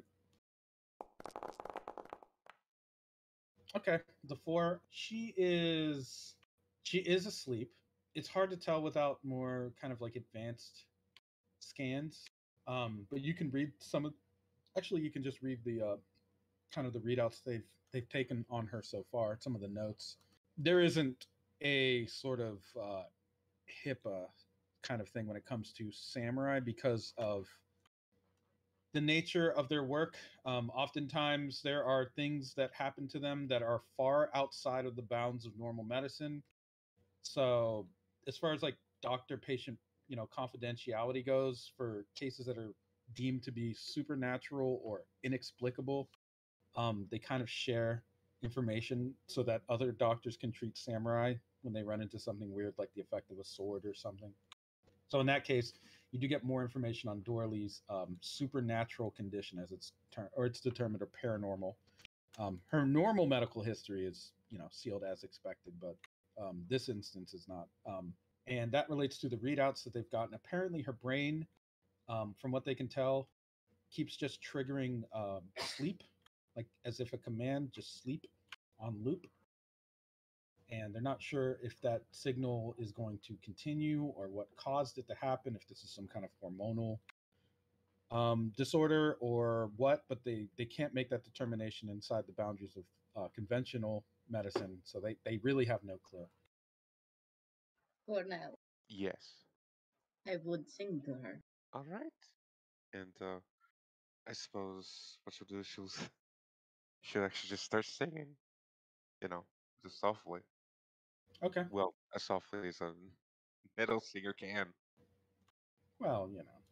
Okay, the 4. She is asleep. It's hard to tell without more kind of like advanced scans. But you can read some of. Actually, you can just read the kind of the readouts they've taken on her so far. Some of the notes. There isn't a sort of HIPAA kind of thing when it comes to samurai because of the nature of their work. Oftentimes there are things that happen to them that are far outside of the bounds of normal medicine. So as far as like doctor-patient, confidentiality goes for cases that are deemed to be supernatural or inexplicable, they kind of share information so that other doctors can treat samurai when they run into something weird like the effect of a sword or something. So in that case, you do get more information on Dorley's supernatural condition as it's determined, or paranormal. Her normal medical history is, sealed as expected, but this instance is not. And that relates to the readouts that they've gotten. Apparently, her brain, from what they can tell, keeps just triggering sleep, like as if a command, just sleep on loop. And they're not sure if that signal is going to continue or what caused it to happen, if this is some kind of hormonal disorder or what, but they can't make that determination inside the boundaries of conventional medicine, so they really have no clue. Cornell, Yes. I would sing to her. All right. And I suppose what she'll do is she'll actually just start singing, just softly. Okay. Well, as softly as a metal singer can. Well,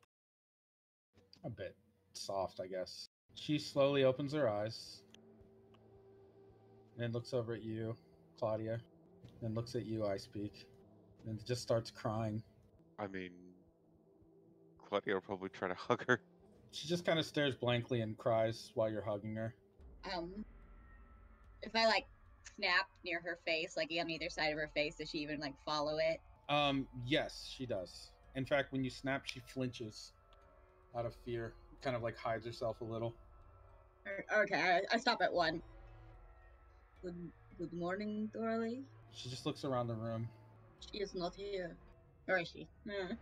a bit soft, I guess. She slowly opens her eyes and then looks over at you, Claudia, then looks at you, I speak, and just starts crying. I mean, Claudia will probably try to hug her. She just kind of stares blankly and cries while you're hugging her. If I snap near her face, like on either side of her face, does she even follow it? Yes, she does. In fact, when you snap, she flinches out of fear, kind of hides herself a little. Okay, I stop at one. Good morning, Dorley. She just looks around the room. She is not here. Or is she?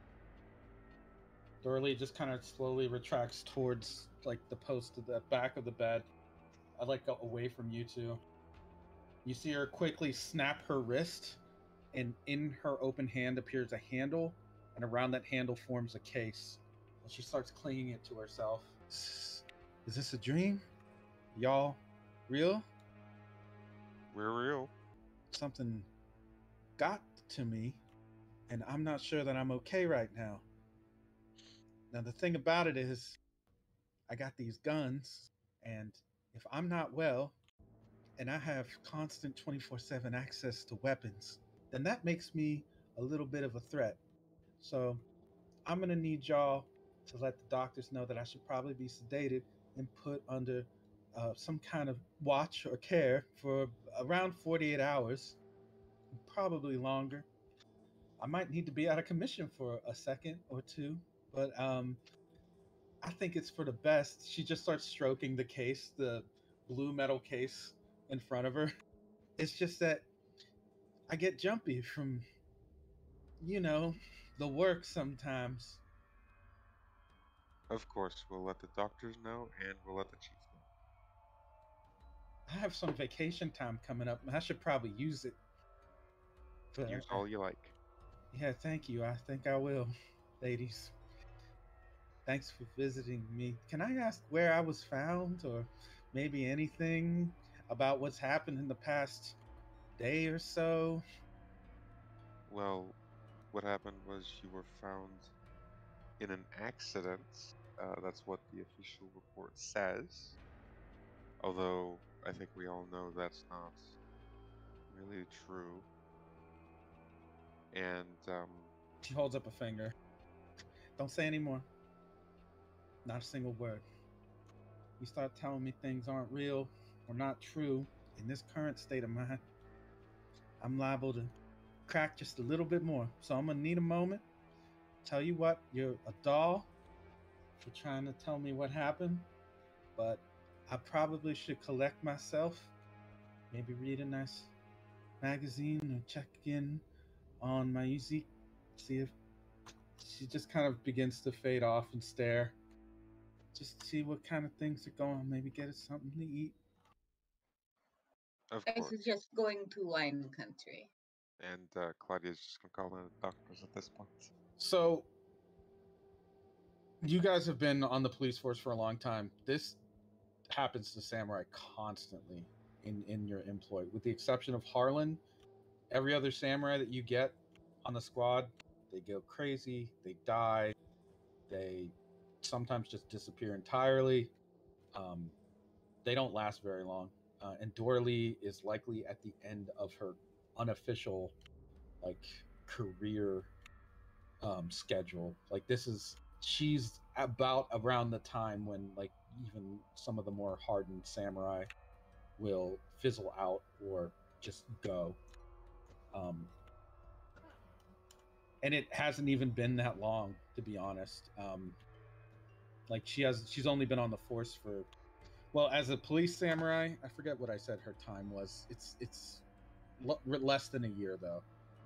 Dorley just kind of slowly retracts towards the post of the back of the bed. I go away from you two. You see her quickly snap her wrist, and in her open hand appears a handle, and around that handle forms a case. And she starts clinging it to herself. Is this a dream? Y'all real? We're real. Something got to me, and I'm not sure that I'm okay right now. Now, the thing about it is, I got these guns, and if I'm not well, and I have constant 24/7 access to weapons, then that makes me a little bit of a threat. So I'm going to need y'all to let the doctors know that I should probably be sedated and put under some kind of watch or care for around 48 hours, probably longer. I might need to be out of commission for a second or two, but I think it's for the best. She just starts stroking the case, the blue metal case in front of her. It's just that I get jumpy from, the work sometimes. Of course, we'll let the doctors know, and we'll let the chief know. I have some vacation time coming up, and I should probably use it. But, Use all you like. Yeah, thank you. I think I will, ladies. Thanks for visiting me. Can I ask where I was found, or maybe anything about what's happened in the past day or so? Well, what happened was you were found in an accident. That's what the official report says. Although, I think we all know that's not really true. And, She holds up a finger. Don't say any more. Not a single word. You start telling me things aren't real or not true in this current state of mind, I'm liable to crack just a little bit more. So I'm gonna need a moment. Tell you what, you're a doll for trying to tell me what happened, but I probably should collect myself. Maybe read a nice magazine or check in on my music. See if she just kind of begins to fade off and stare. Just see what kind of things are going on. Maybe get us something to eat. of I course. suggest going to wine country. And Claudia's just gonna call in the doctors at this point. So, you guys have been on the police force for a long time. This happens to samurai constantly in your employ, with the exception of Harlan. Every other samurai that you get on the squad, they go crazy, they die, they sometimes just disappear entirely. They don't last very long. and Dorley is likely at the end of her unofficial like career schedule. Like she's about around the time when like even some of the more hardened samurai will fizzle out or just go. And it hasn't even been that long, to be honest. Like she's only been on the force for, well, as a police samurai, I forget what I said her time was. It's less than a year though.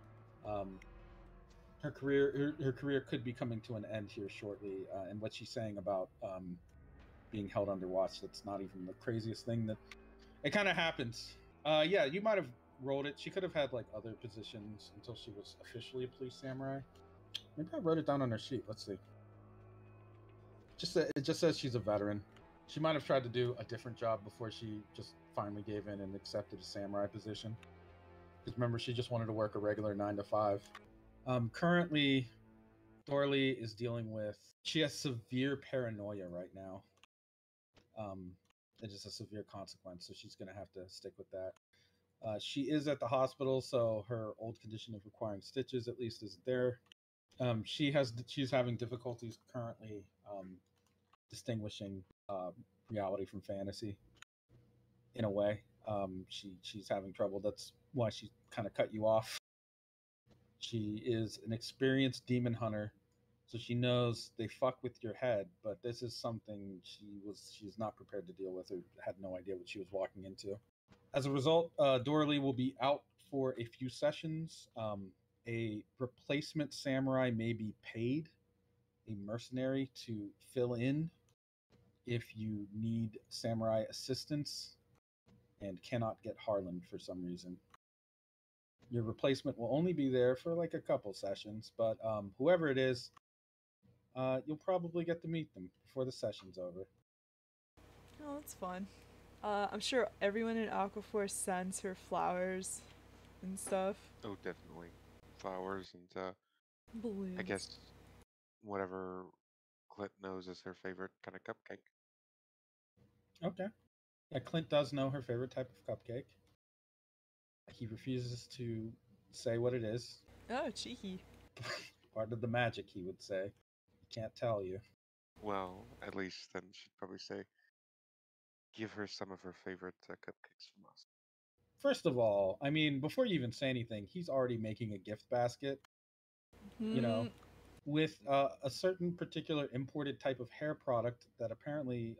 Her career could be coming to an end here shortly, and what she's saying about being held under watch, that's not even the craziest thing. That it kind of happens. Yeah, you might have rolled it. She could have had like other positions until she was officially a police samurai. Maybe I wrote it down on her sheet. Let's see. It just says she's a veteran. She might have tried to do a different job before she just finally gave in and accepted a samurai position. Because remember, she just wanted to work a regular 9 to 5. Currently, Dorley is dealing with. She has severe paranoia right now. It is a severe consequence, so she's going to have to stick with that. She is at the hospital, so her old condition of requiring stitches at least isn't there. She's having difficulties currently distinguishing reality from fantasy. In a way, she's having trouble. That's why she kind of cut you off. She is an experienced demon hunter, so she knows they fuck with your head. But this is something she's not prepared to deal with, or had no idea what she was walking into. As a result, Dorley will be out for a few sessions. A replacement samurai may be paid, a mercenary, to fill in if you need samurai assistance and cannot get Harlan for some reason. Your replacement will only be there for like a couple sessions, but whoever it is, you'll probably get to meet them before the session's over. Oh, that's fun. I'm sure everyone in Aquaforce sends her flowers and stuff. Oh, definitely. Flowers and Balloons. I guess whatever Clint knows is her favorite kind of cupcake. Okay. Yeah, Clint does know her favorite type of cupcake. He refuses to say what it is. Oh, cheeky. Part of the magic, he would say. He can't tell you. Well, at least then she'd probably say, give her some of her favorite cupcakes from us. First of all, I mean, before you even say anything, he's already making a gift basket, you know, with a certain particular imported type of hair product that apparently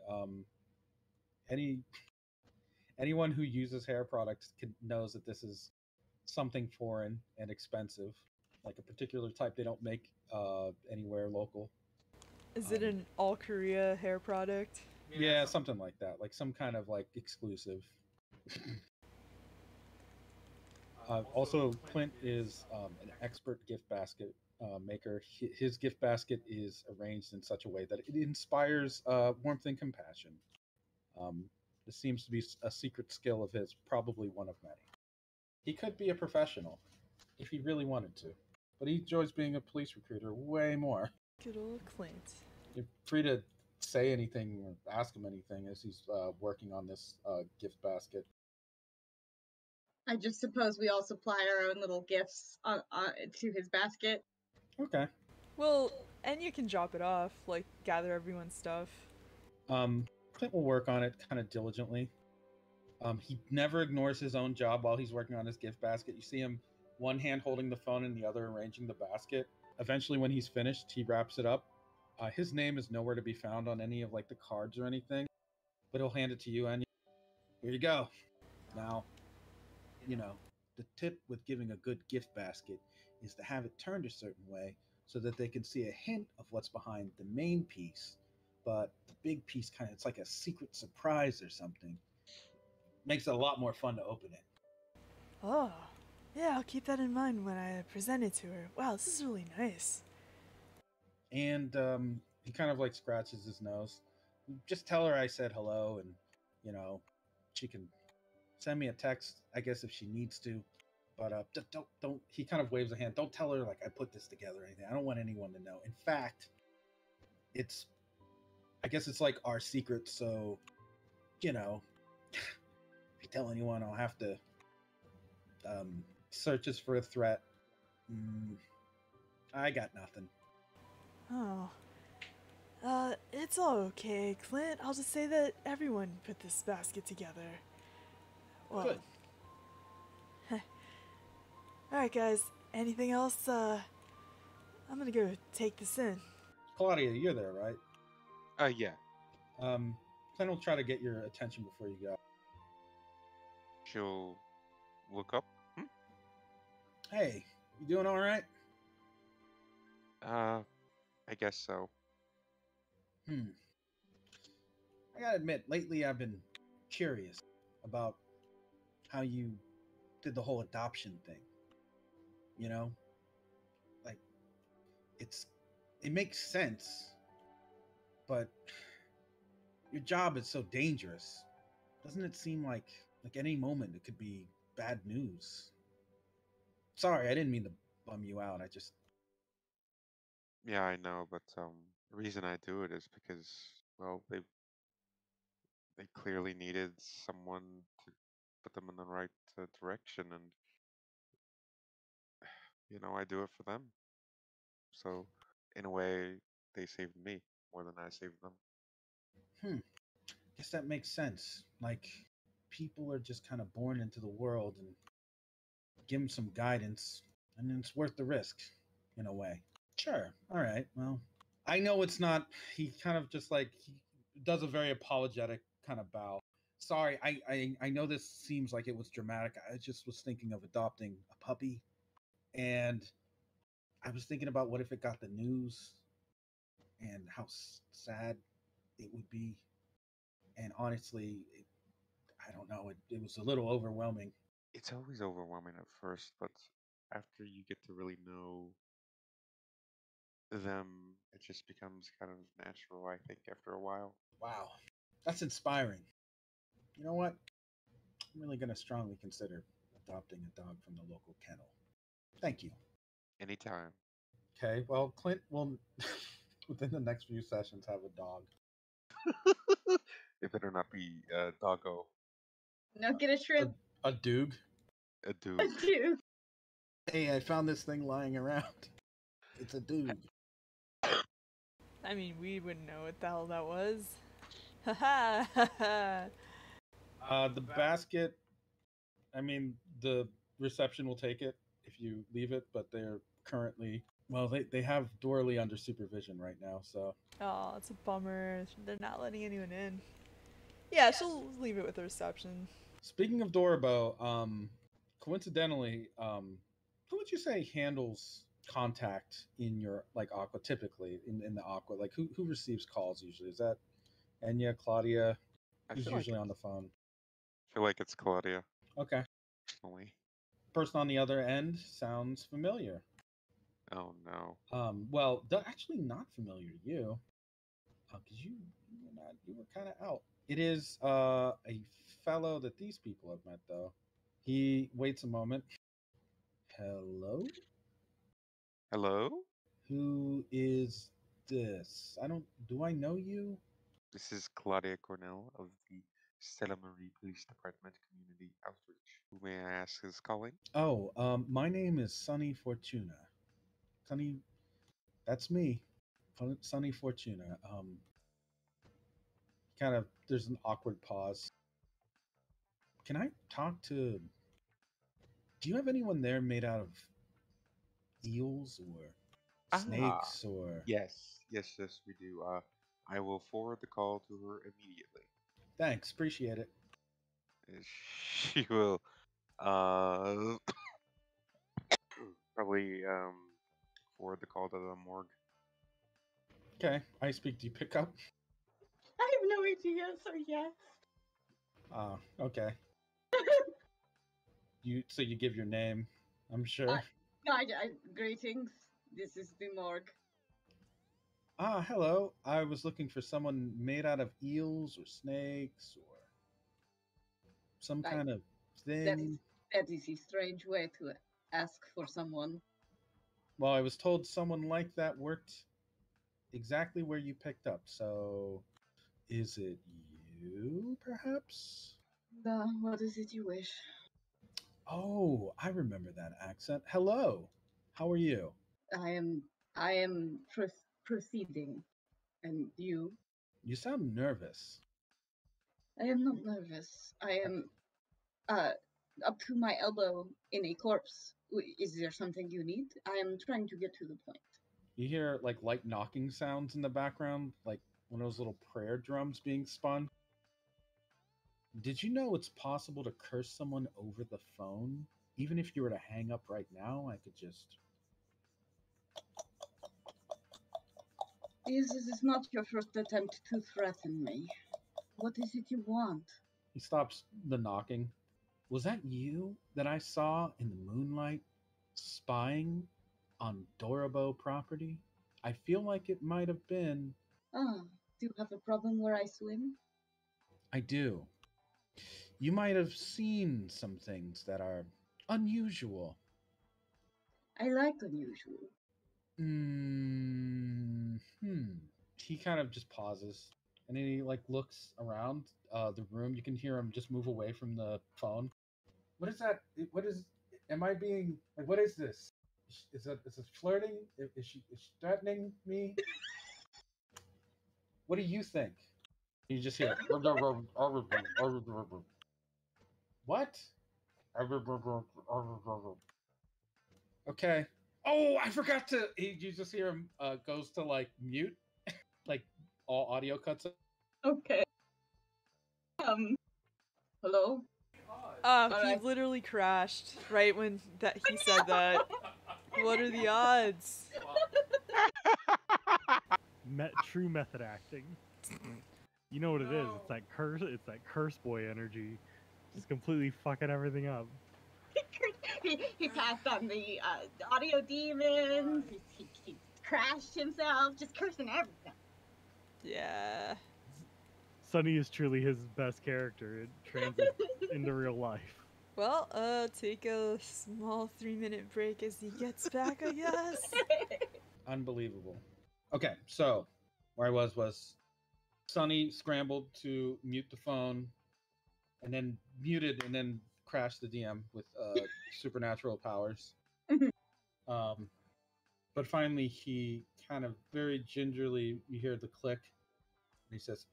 anyone who uses hair products knows that this is something foreign and expensive, like a particular type they don't make anywhere local. Is it an all Korea hair product? Yeah, something like that, like some kind of like exclusive. Also, Clint is an expert gift basket maker. His gift basket is arranged in such a way that it inspires warmth and compassion. This seems to be a secret skill of his, probably one of many. He could be a professional if he really wanted to, but he enjoys being a police recruiter way more. Good old Clint. You're free to say anything or ask him anything as he's working on this gift basket. I just suppose we all supply our own little gifts to his basket. Okay. Well, and you can drop it off, like gather everyone's stuff. Clint will work on it kind of diligently. He never ignores his own job while he's working on his gift basket. You see him one hand holding the phone and the other arranging the basket. Eventually, when he's finished, he wraps it up. His name is nowhere to be found on any of like the cards or anything, but he'll hand it to you and here you go. Now, you know, the tip with giving a good gift basket is to have it turned a certain way so that they can see a hint of what's behind the main piece, but the big piece it's like a secret surprise or something. Makes it a lot more fun to open it. Oh, yeah, I'll keep that in mind when I present it to her. Wow, this is really nice. And he kind of like scratches his nose. Just tell her I said hello, and you know, she can send me a text, I guess, if she needs to. But don't. He kind of waves a hand. Don't tell her like I put this together or anything. I don't want anyone to know. In fact, I guess it's like our secret. So, you know, you tell anyone, I'll have to search us for a threat. I got nothing. Oh. It's all okay, Clint. I'll just say that everyone put this basket together. Well. Good. Alright, guys. Anything else? I'm gonna go take this in. Claudia, you're there, right? Yeah. Clint will try to get your attention before you go. She'll look up. Hey, you doing all right? I guess so. I gotta admit, lately I've been curious about how you did the whole adoption thing. You know? Like, it makes sense, but your job is so dangerous. Doesn't it seem like any moment it could be bad news? Sorry, I didn't mean to bum you out. I just... Yeah, I know, but the reason I do it is because, well, they clearly needed someone to put them in the right direction, and I do it for them. So, in a way, they saved me more than I saved them. Guess that makes sense. Like, people are just kind of born into the world and give them some guidance, and it's worth the risk, in a way. Sure. All right. Well, I know it's not. He kind of just he does a very apologetic kind of bow. Sorry, I know this seems like it was dramatic. I just was thinking of adopting a puppy, and I was thinking about what if it got the news, and how sad it would be. And honestly, I don't know. It was a little overwhelming. It's always overwhelming at first, but after you get to really know them, it just becomes kind of natural, I think, after a while. Wow, that's inspiring. You know what? I'm really going to strongly consider adopting a dog from the local kennel. Thank you. Anytime. Okay, well, Clint will, within the next few sessions, have a dog. It better not be doggo. No, get a shrimp. A doog. A dude. Dude. Hey, I found this thing lying around. It's a doog. I mean, we wouldn't know what the hell that was. Ha ha! The basket, I mean, the reception will take it if you leave it, but they're currently, well, they have Dorley under supervision right now, so. Oh, it's a bummer. They're not letting anyone in. Yeah, she'll leave it with the reception. Speaking of Doribo, coincidentally, who would you say handles contact in your Aqua typically in the Aqua? Like who receives calls usually? Is that Enya, Claudia? Who's usually on the phone? I feel like it's Claudia. Okay. Personally. Person on the other end sounds familiar. Oh no. Well, they're actually not familiar to you, because you were kind of out. It is a fellow that these people have met, though. He waits a moment. Hello? Hello? Who is this? Do I know you? This is Claudia Cornell of the Stella Marie Police Department Community Outreach. Who may I ask is calling? Oh, my name is Sonny Fortuna. Sonny, that's me. Sonny Fortuna. There's an awkward pause. Can I talk to... Do you have anyone there made out of eels or snakes or... Yes, we do. I will forward the call to her immediately. Thanks, appreciate it. She will probably forward the call to the morgue. Okay, I speak. Do you pick up? I have no idea, so yes. Okay. So you give your name, I'm sure. No, greetings. This is the morgue. Hello. I was looking for someone made out of eels or snakes or some kind of thing. That is a strange way to ask for someone. Well, I was told someone like that worked exactly where you picked up. So, is it you, perhaps? What is it you wish? Oh, I remember that accent. Hello. How are you? I am proceeding, and you? You sound nervous. I am not nervous. I am up to my elbow in a corpse. Is there something you need? I am trying to get to the point. You hear like light knocking sounds in the background, like one of those little prayer drums being spun. Did you know it's possible to curse someone over the phone? Even if you were to hang up right now, I could just. This is not your first attempt to threaten me. What is it you want? He stops the knocking. Was that you that I saw in the moonlight spying on Dorabo property? I feel like it might have been. Ah, do you have a problem where I swim? I do. You might have seen some things that are unusual. I like unusual. Hmm. He kind of just pauses and then he like looks around the room. You can hear him just move away from the phone. What is that? What is? Am I being like? What is this? Is it flirting? Is she threatening me? What do you think? You just hear what? Okay. Oh, I forgot to. You just hear him goes to like mute, like all audio cuts. Okay. Hello? He Alright. literally crashed right when he said that. What are the odds? True method acting. You know what it is? It's that curse. It's that curse boy energy, just completely fucking everything up. he passed on the audio demons. He crashed himself, just cursing everything. Yeah. Sunny is truly his best character. It translates into real life. Well, take a small 3-minute break as he gets back, I guess. Unbelievable. Okay, so where I was Sunny scrambled to mute the phone and then muted and then crashed the DM with supernatural powers. But finally he kind of very gingerly, you hear the click and he says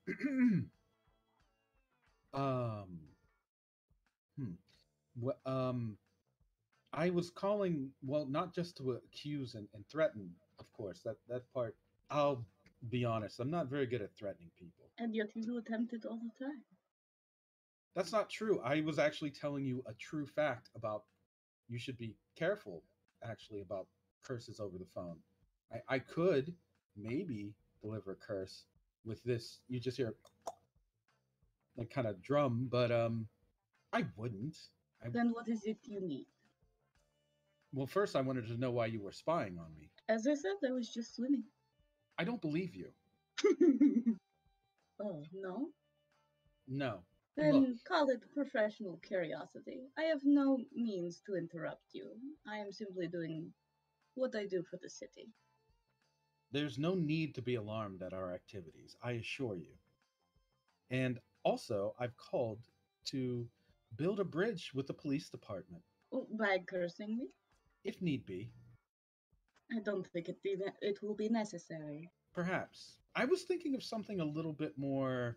I was calling, well, not just to accuse and threaten, of course. That part, I'll be honest, I'm not very good at threatening people. And yet you attempt it all the time. That's not true. I was actually telling you a true fact about you should be careful, actually, about curses over the phone. I could maybe deliver a curse with this. You just hear like kind of drum, but I wouldn't. Then what is it you need? Well, first I wanted to know why you were spying on me. As I said, I was just swimming. I don't believe you. Oh, no? No. Then Look, call it professional curiosity. I have no means to interrupt you. I am simply doing what I do for the city. there's no need to be alarmed at our activities, I assure you. And also, I've called to build a bridge with the police department, Oh, by cursing me? if need be. I don't think it will be necessary. Perhaps. I was thinking of something a little bit more,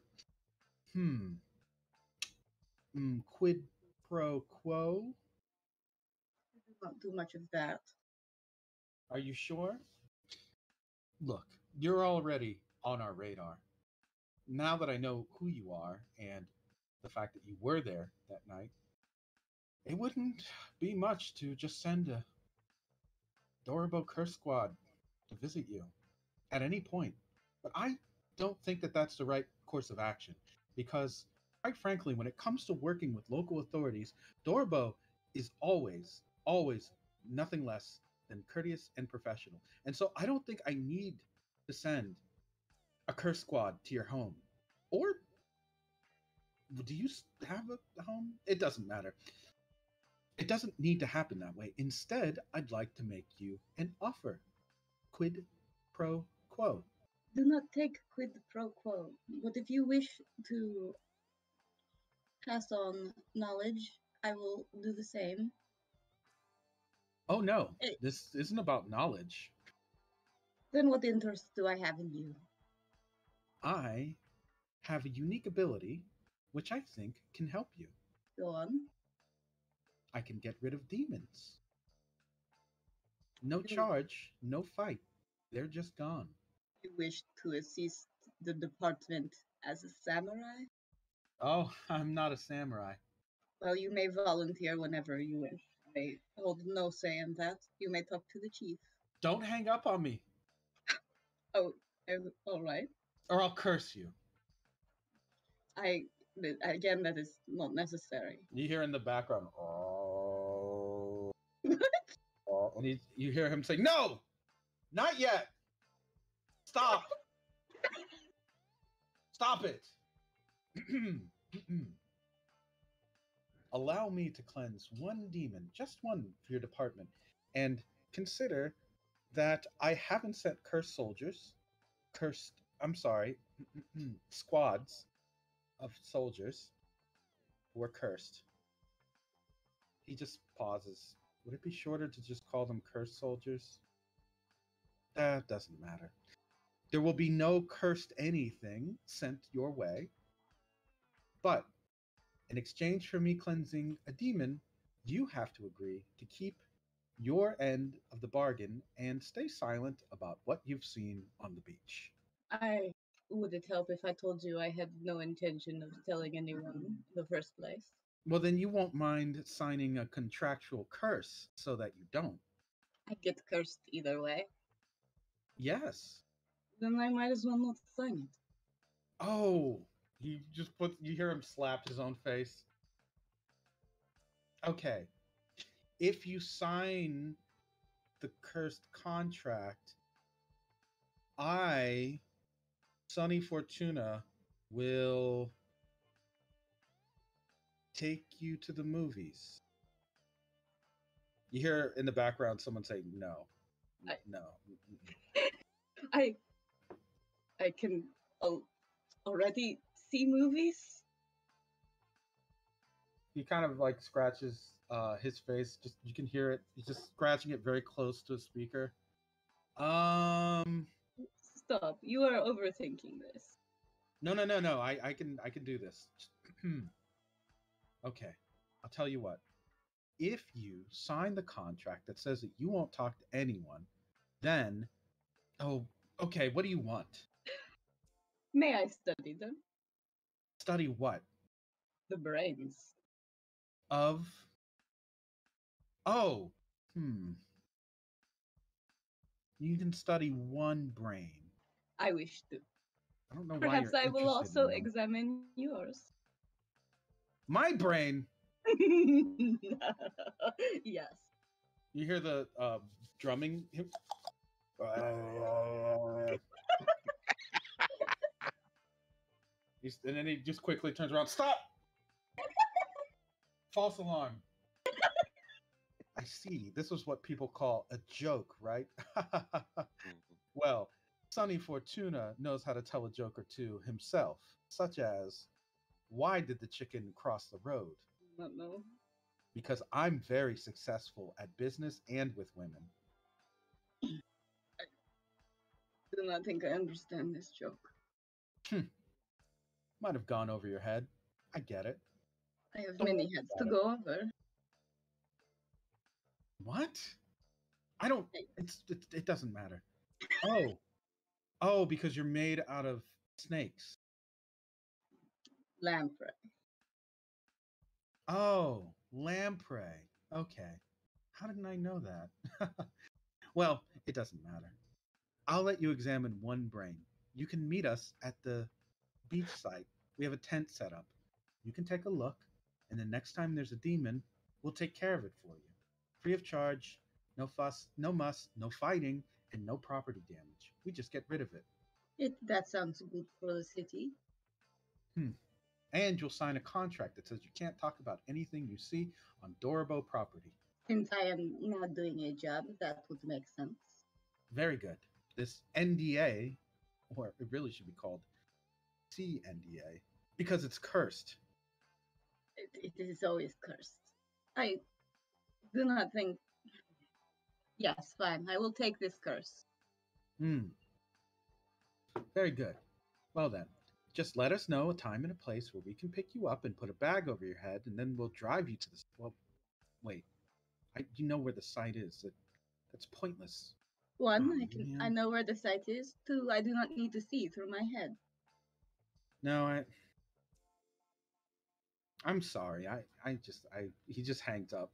quid pro quo. Not too much of that. Are you sure? Look, you're already on our radar. Now that I know who you are and the fact that you were there that night, it wouldn't be much to just send a Dorabo Curse Squad to visit you at any point. But I don't think that that's the right course of action because, quite frankly, when it comes to working with local authorities, Dorabo is always, always nothing less than courteous and professional. And so I don't think I need to send a curse squad to your home. Or do you have a home? It doesn't matter. It doesn't need to happen that way. Instead, I'd like to make you an offer. Quid pro quo. Do not take quid pro quo. But if you wish to pass on knowledge, I will do the same. Oh no, Hey. this isn't about knowledge. Then what interest do I have in you? I have a unique ability which I think can help you. Go on. I can get rid of demons. No You- charge, no fight. They're just gone. You wish to assist the department as a samurai? Oh, I'm not a samurai. Well, you may volunteer whenever you wish. I hold no say in that. You may talk to the chief. Don't hang up on me, Oh, all right. or I'll curse you. Again, that is not necessary. You hear in the background, oh, What? oh, and you hear him say, "No, not yet. Stop, stop it." Allow me to cleanse one demon, just one, for your department, and consider that I haven't sent squads of soldiers who are cursed. He just pauses. Would it be shorter to just call them cursed soldiers? That doesn't matter. There will be no cursed anything sent your way, but in exchange for me cleansing a demon, you have to agree to keep your end of the bargain and stay silent about what you've seen on the beach. Would it help if I told you I had no intention of telling anyone in the first place? Well, then you won't mind signing a contractual curse so that you don't. I get cursed either way. Yes. Then I might as well not sign it. Oh, you hear him slap his own face. Okay. If you sign the cursed contract, I, Sonny Fortuna, will take you to the movies. You hear in the background someone say no. No. I can already see movies. He kind of like scratches his face. Just you can hear it. He's just scratching it very close to a speaker. Stop. You are overthinking this. No. I can do this. Okay. I'll tell you what. If you sign the contract that says that you won't talk to anyone, then okay, what do you want? May I study them? Study what? The brains. Of You can study one brain. I wish to. I don't know why Perhaps you're I will interested also in them. examine yours. My brain. Yes. You hear the drumming. And then he just quickly turns around. Stop! False alarm. I see. This was what people call a joke, right? Well, Sonny Fortuna knows how to tell a joke or two himself, such as, why did the chicken cross the road? Not know. Because I'm very successful at business and with women. I do not think I understand this joke. Might have gone over your head. I get it. I have Don't many worry heads about to it. go over. What? I don't. It doesn't matter. Oh, because you're made out of snakes. Lamprey. Oh, lamprey. Okay. How didn't I know that? Well, it doesn't matter. I'll let you examine one brain. You can meet us at the beach site. We have a tent set up. You can take a look, and the next time there's a demon, we'll take care of it for you. Free of charge, no fuss, no muss, no fighting, and no property damage. We just get rid of it. That sounds good for the city. And you'll sign a contract that says you can't talk about anything you see on Dorobo property. Since I am not doing a job, that would make sense. Very good. This NDA, or it really should be called CNDA, because it's cursed. It is always cursed. I do not think. Yes, fine. I will take this curse. Hmm. Very good. Well then, just let us know a time and a place where we can pick you up and put a bag over your head, and then we'll drive you to the. Well, wait. You know where the site is. That's pointless. One, Oh, I man. know where the site is. Two, I do not need to see through my head. No, I'm sorry. He just hangs up.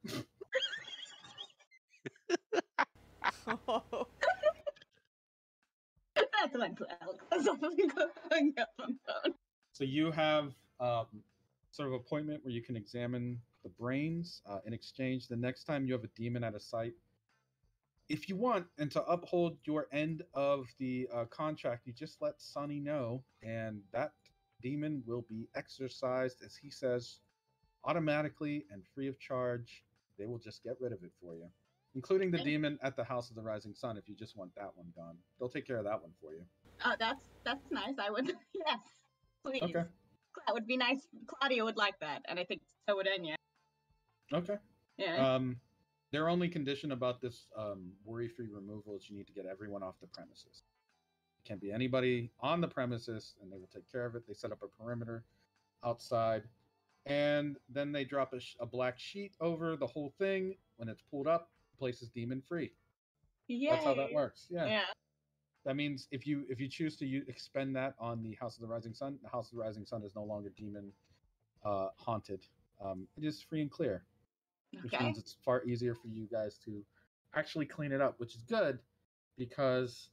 That's my 12. Hang up on phone. So you have sort of appointment where you can examine the brains. In exchange, the next time you have a demon at a site, if you want, and to uphold your end of the contract, you just let Sonny know, and that demon will be exorcised, as he says, automatically and free of charge. They will just get rid of it for you, including the demon at the House of the Rising Sun. If you just want that one gone, they'll take care of that one for you. Oh, that's nice. I would, yes, please. Okay. That would be nice. Claudia would like that, and I think so would Enya. Okay. Yeah. Their only condition about this worry-free removal is you need to get everyone off the premises. It can't be anybody on the premises, and they will take care of it. They set up a perimeter outside, and then they drop a black sheet over the whole thing. When it's pulled up, the place is demon-free. Yay. That's how that works. Yeah. Yeah. That means if you choose to expend that on the House of the Rising Sun is no longer demon haunted. It is free and clear. Which means it's far easier for you guys to actually clean it up, which is good because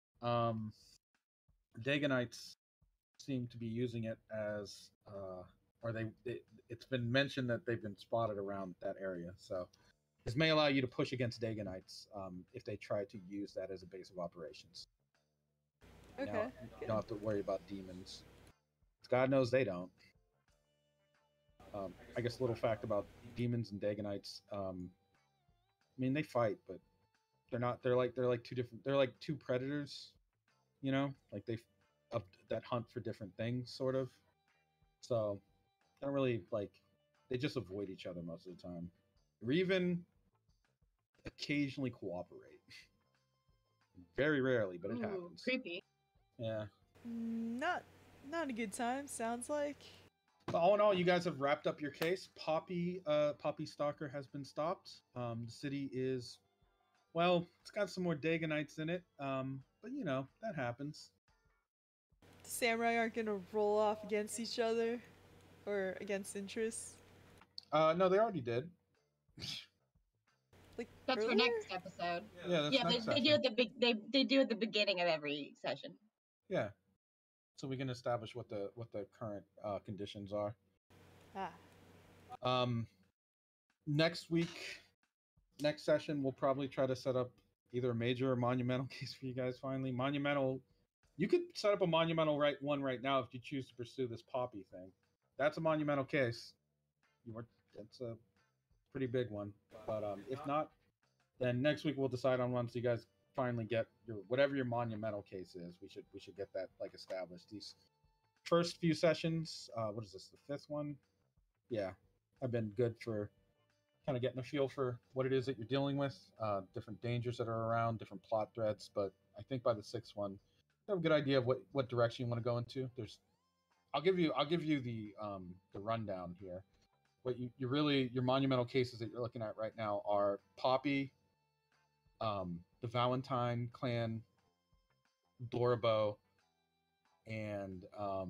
Daganites seem to be using it as, it's been mentioned that they've been spotted around that area. So this may allow you to push against Daganites if they try to use that as a base of operations. Okay. You don't have to worry about demons. God knows they don't. I guess a little fact about demons and Daganites. I mean, they fight, but they're like two different. They're like two predators, you know, like that hunt for different things, sort of. So they don't really they just avoid each other most of the time, or even occasionally cooperate. Very rarely, but it happens. Creepy. Yeah. Not a good time. Sounds like. All in all, you guys have wrapped up your case. Poppy Stalker has been stopped. The city is, well, it's got some more Daganites in it, but you know that happens. The samurai aren't gonna roll off against each other, or against interests. No, they already did. Like that's earlier? for next episode. Yeah, that's they do at they do at the beginning of every session. Yeah. So we can establish what the current conditions are. Next session, we'll probably try to set up either a major or monumental case for you guys. Finally, monumental. You could set up a monumental one right now if you choose to pursue this Poppy thing. That's a monumental case. That's a pretty big one. But if not, then next week we'll decide on one. So you guys finally get whatever your monumental case is. We should get that established. These first few sessions, what is this, the 5th one? Yeah, have been good for kind of getting a feel for what it is that you're dealing with, different dangers that are around, different plot threads. But I think by the 6th one, you have a good idea of what direction you want to go into. I'll give you the rundown here. What your monumental cases that you're looking at right now are Poppy, the Valentine clan, Dorabo, and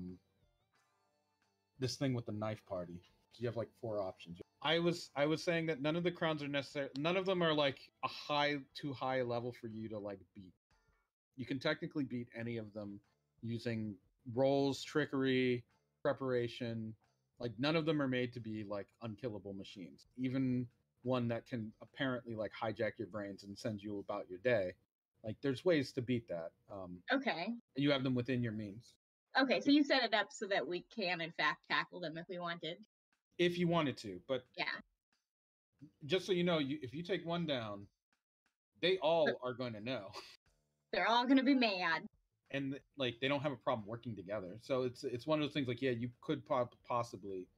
this thing with the knife party. So you have like 4 options. I was saying that none of the crowns are none of them are like too high a level for you to like beat. You can technically beat any of them using rolls, trickery, preparation. Like none of them are made to be like unkillable machines. Even one that can apparently like hijack your brains and send you about your day. Like there's ways to beat that. Okay. You have them within your means. Okay, so you set it up so that we can in fact tackle them if we wanted. If you wanted to, but yeah. Just so you know, if you take one down, they all are going to know. They're all going to be mad. And like they don't have a problem working together. So it's one of those things like, yeah, you could possibly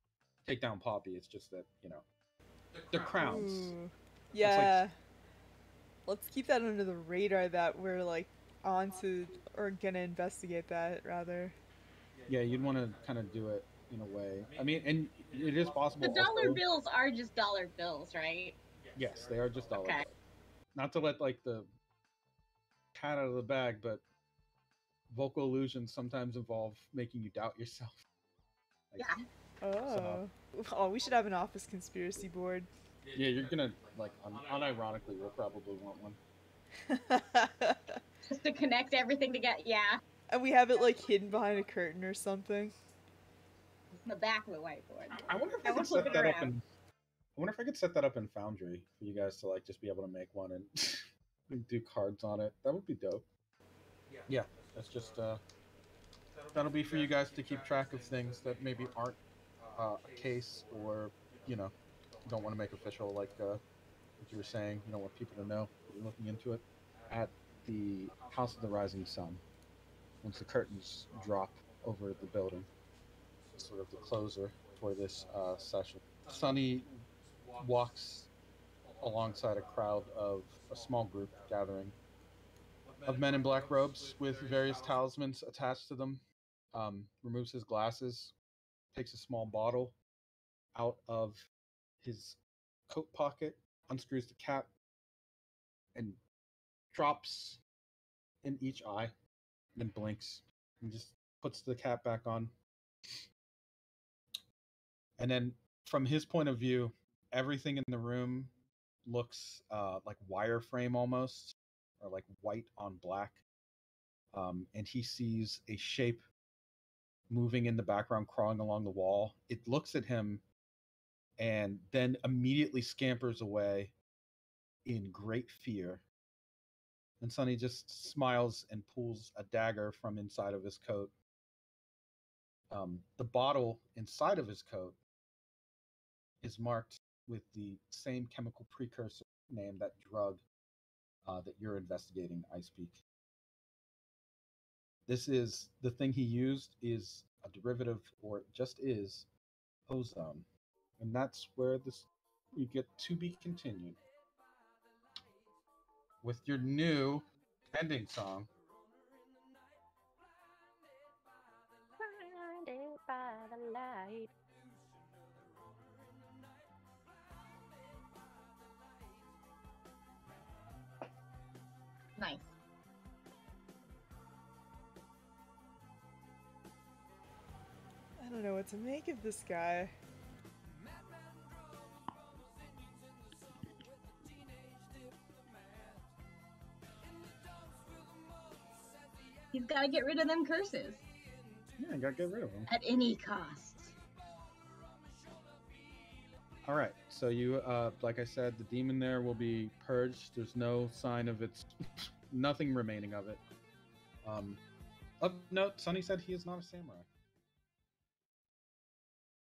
take down Poppy. It's just that, you know, the crowns. Ooh. Yeah. Let's keep that under the radar that we're like on to or gonna investigate that rather. Yeah, you'd want to kind of do it in a way. I mean, and it is possible. The dollar also, bills are just dollar bills, right? Yes, they are just dollar Okay. bills. Not to let like the cat out of the bag, but vocal illusions sometimes involve making you doubt yourself. Like, Yeah. Oh. Oh, we should have an office conspiracy board. Yeah, you're gonna like unironically, we'll probably want one. Just to connect everything together. Yeah. And we have it like hidden behind a curtain or something. In the back of the whiteboard. I wonder if I could Everyone's set looking that up around. in. I wonder if I could set that up in Foundry for you guys to like just be able to make one and do cards on it. That would be dope. Yeah, that's just that'll be for you guys to keep track of things that maybe aren't a case, or you know, you don't want to make official, like what you were saying. You don't want people to know that you're looking into it. At the House of the Rising Sun, once the curtains drop over the building, it's sort of the closer for this session. Sunny walks alongside a crowd of a small group gathering of men in black robes with various talismans attached to them. Removes his glasses, takes a small bottle out of his coat pocket, unscrews the cap, and drops in each eye, then blinks and just puts the cap back on. And then from his point of view, everything in the room looks like wireframe almost, or like white on black. And he sees a shape moving in the background, crawling along the wall. It looks at him and then immediately scampers away in great fear. And Sonny just smiles and pulls a dagger from inside of his coat. The bottle inside of his coat is marked with the same chemical precursor name, that drug that you're investigating, Ice Peak. This is the thing he used is a derivative, or it just is, ozone. And that's where this you get to be continued with your new ending song. Blinded by the light. Nice. I don't know what to make of this guy. He's got to get rid of them curses Yeah, I gotta get rid of him. at any cost. All right, so you, like I said, the demon there will be purged. There's no sign of its, nothing remaining of it. Of note, Sonny said he is not a samurai.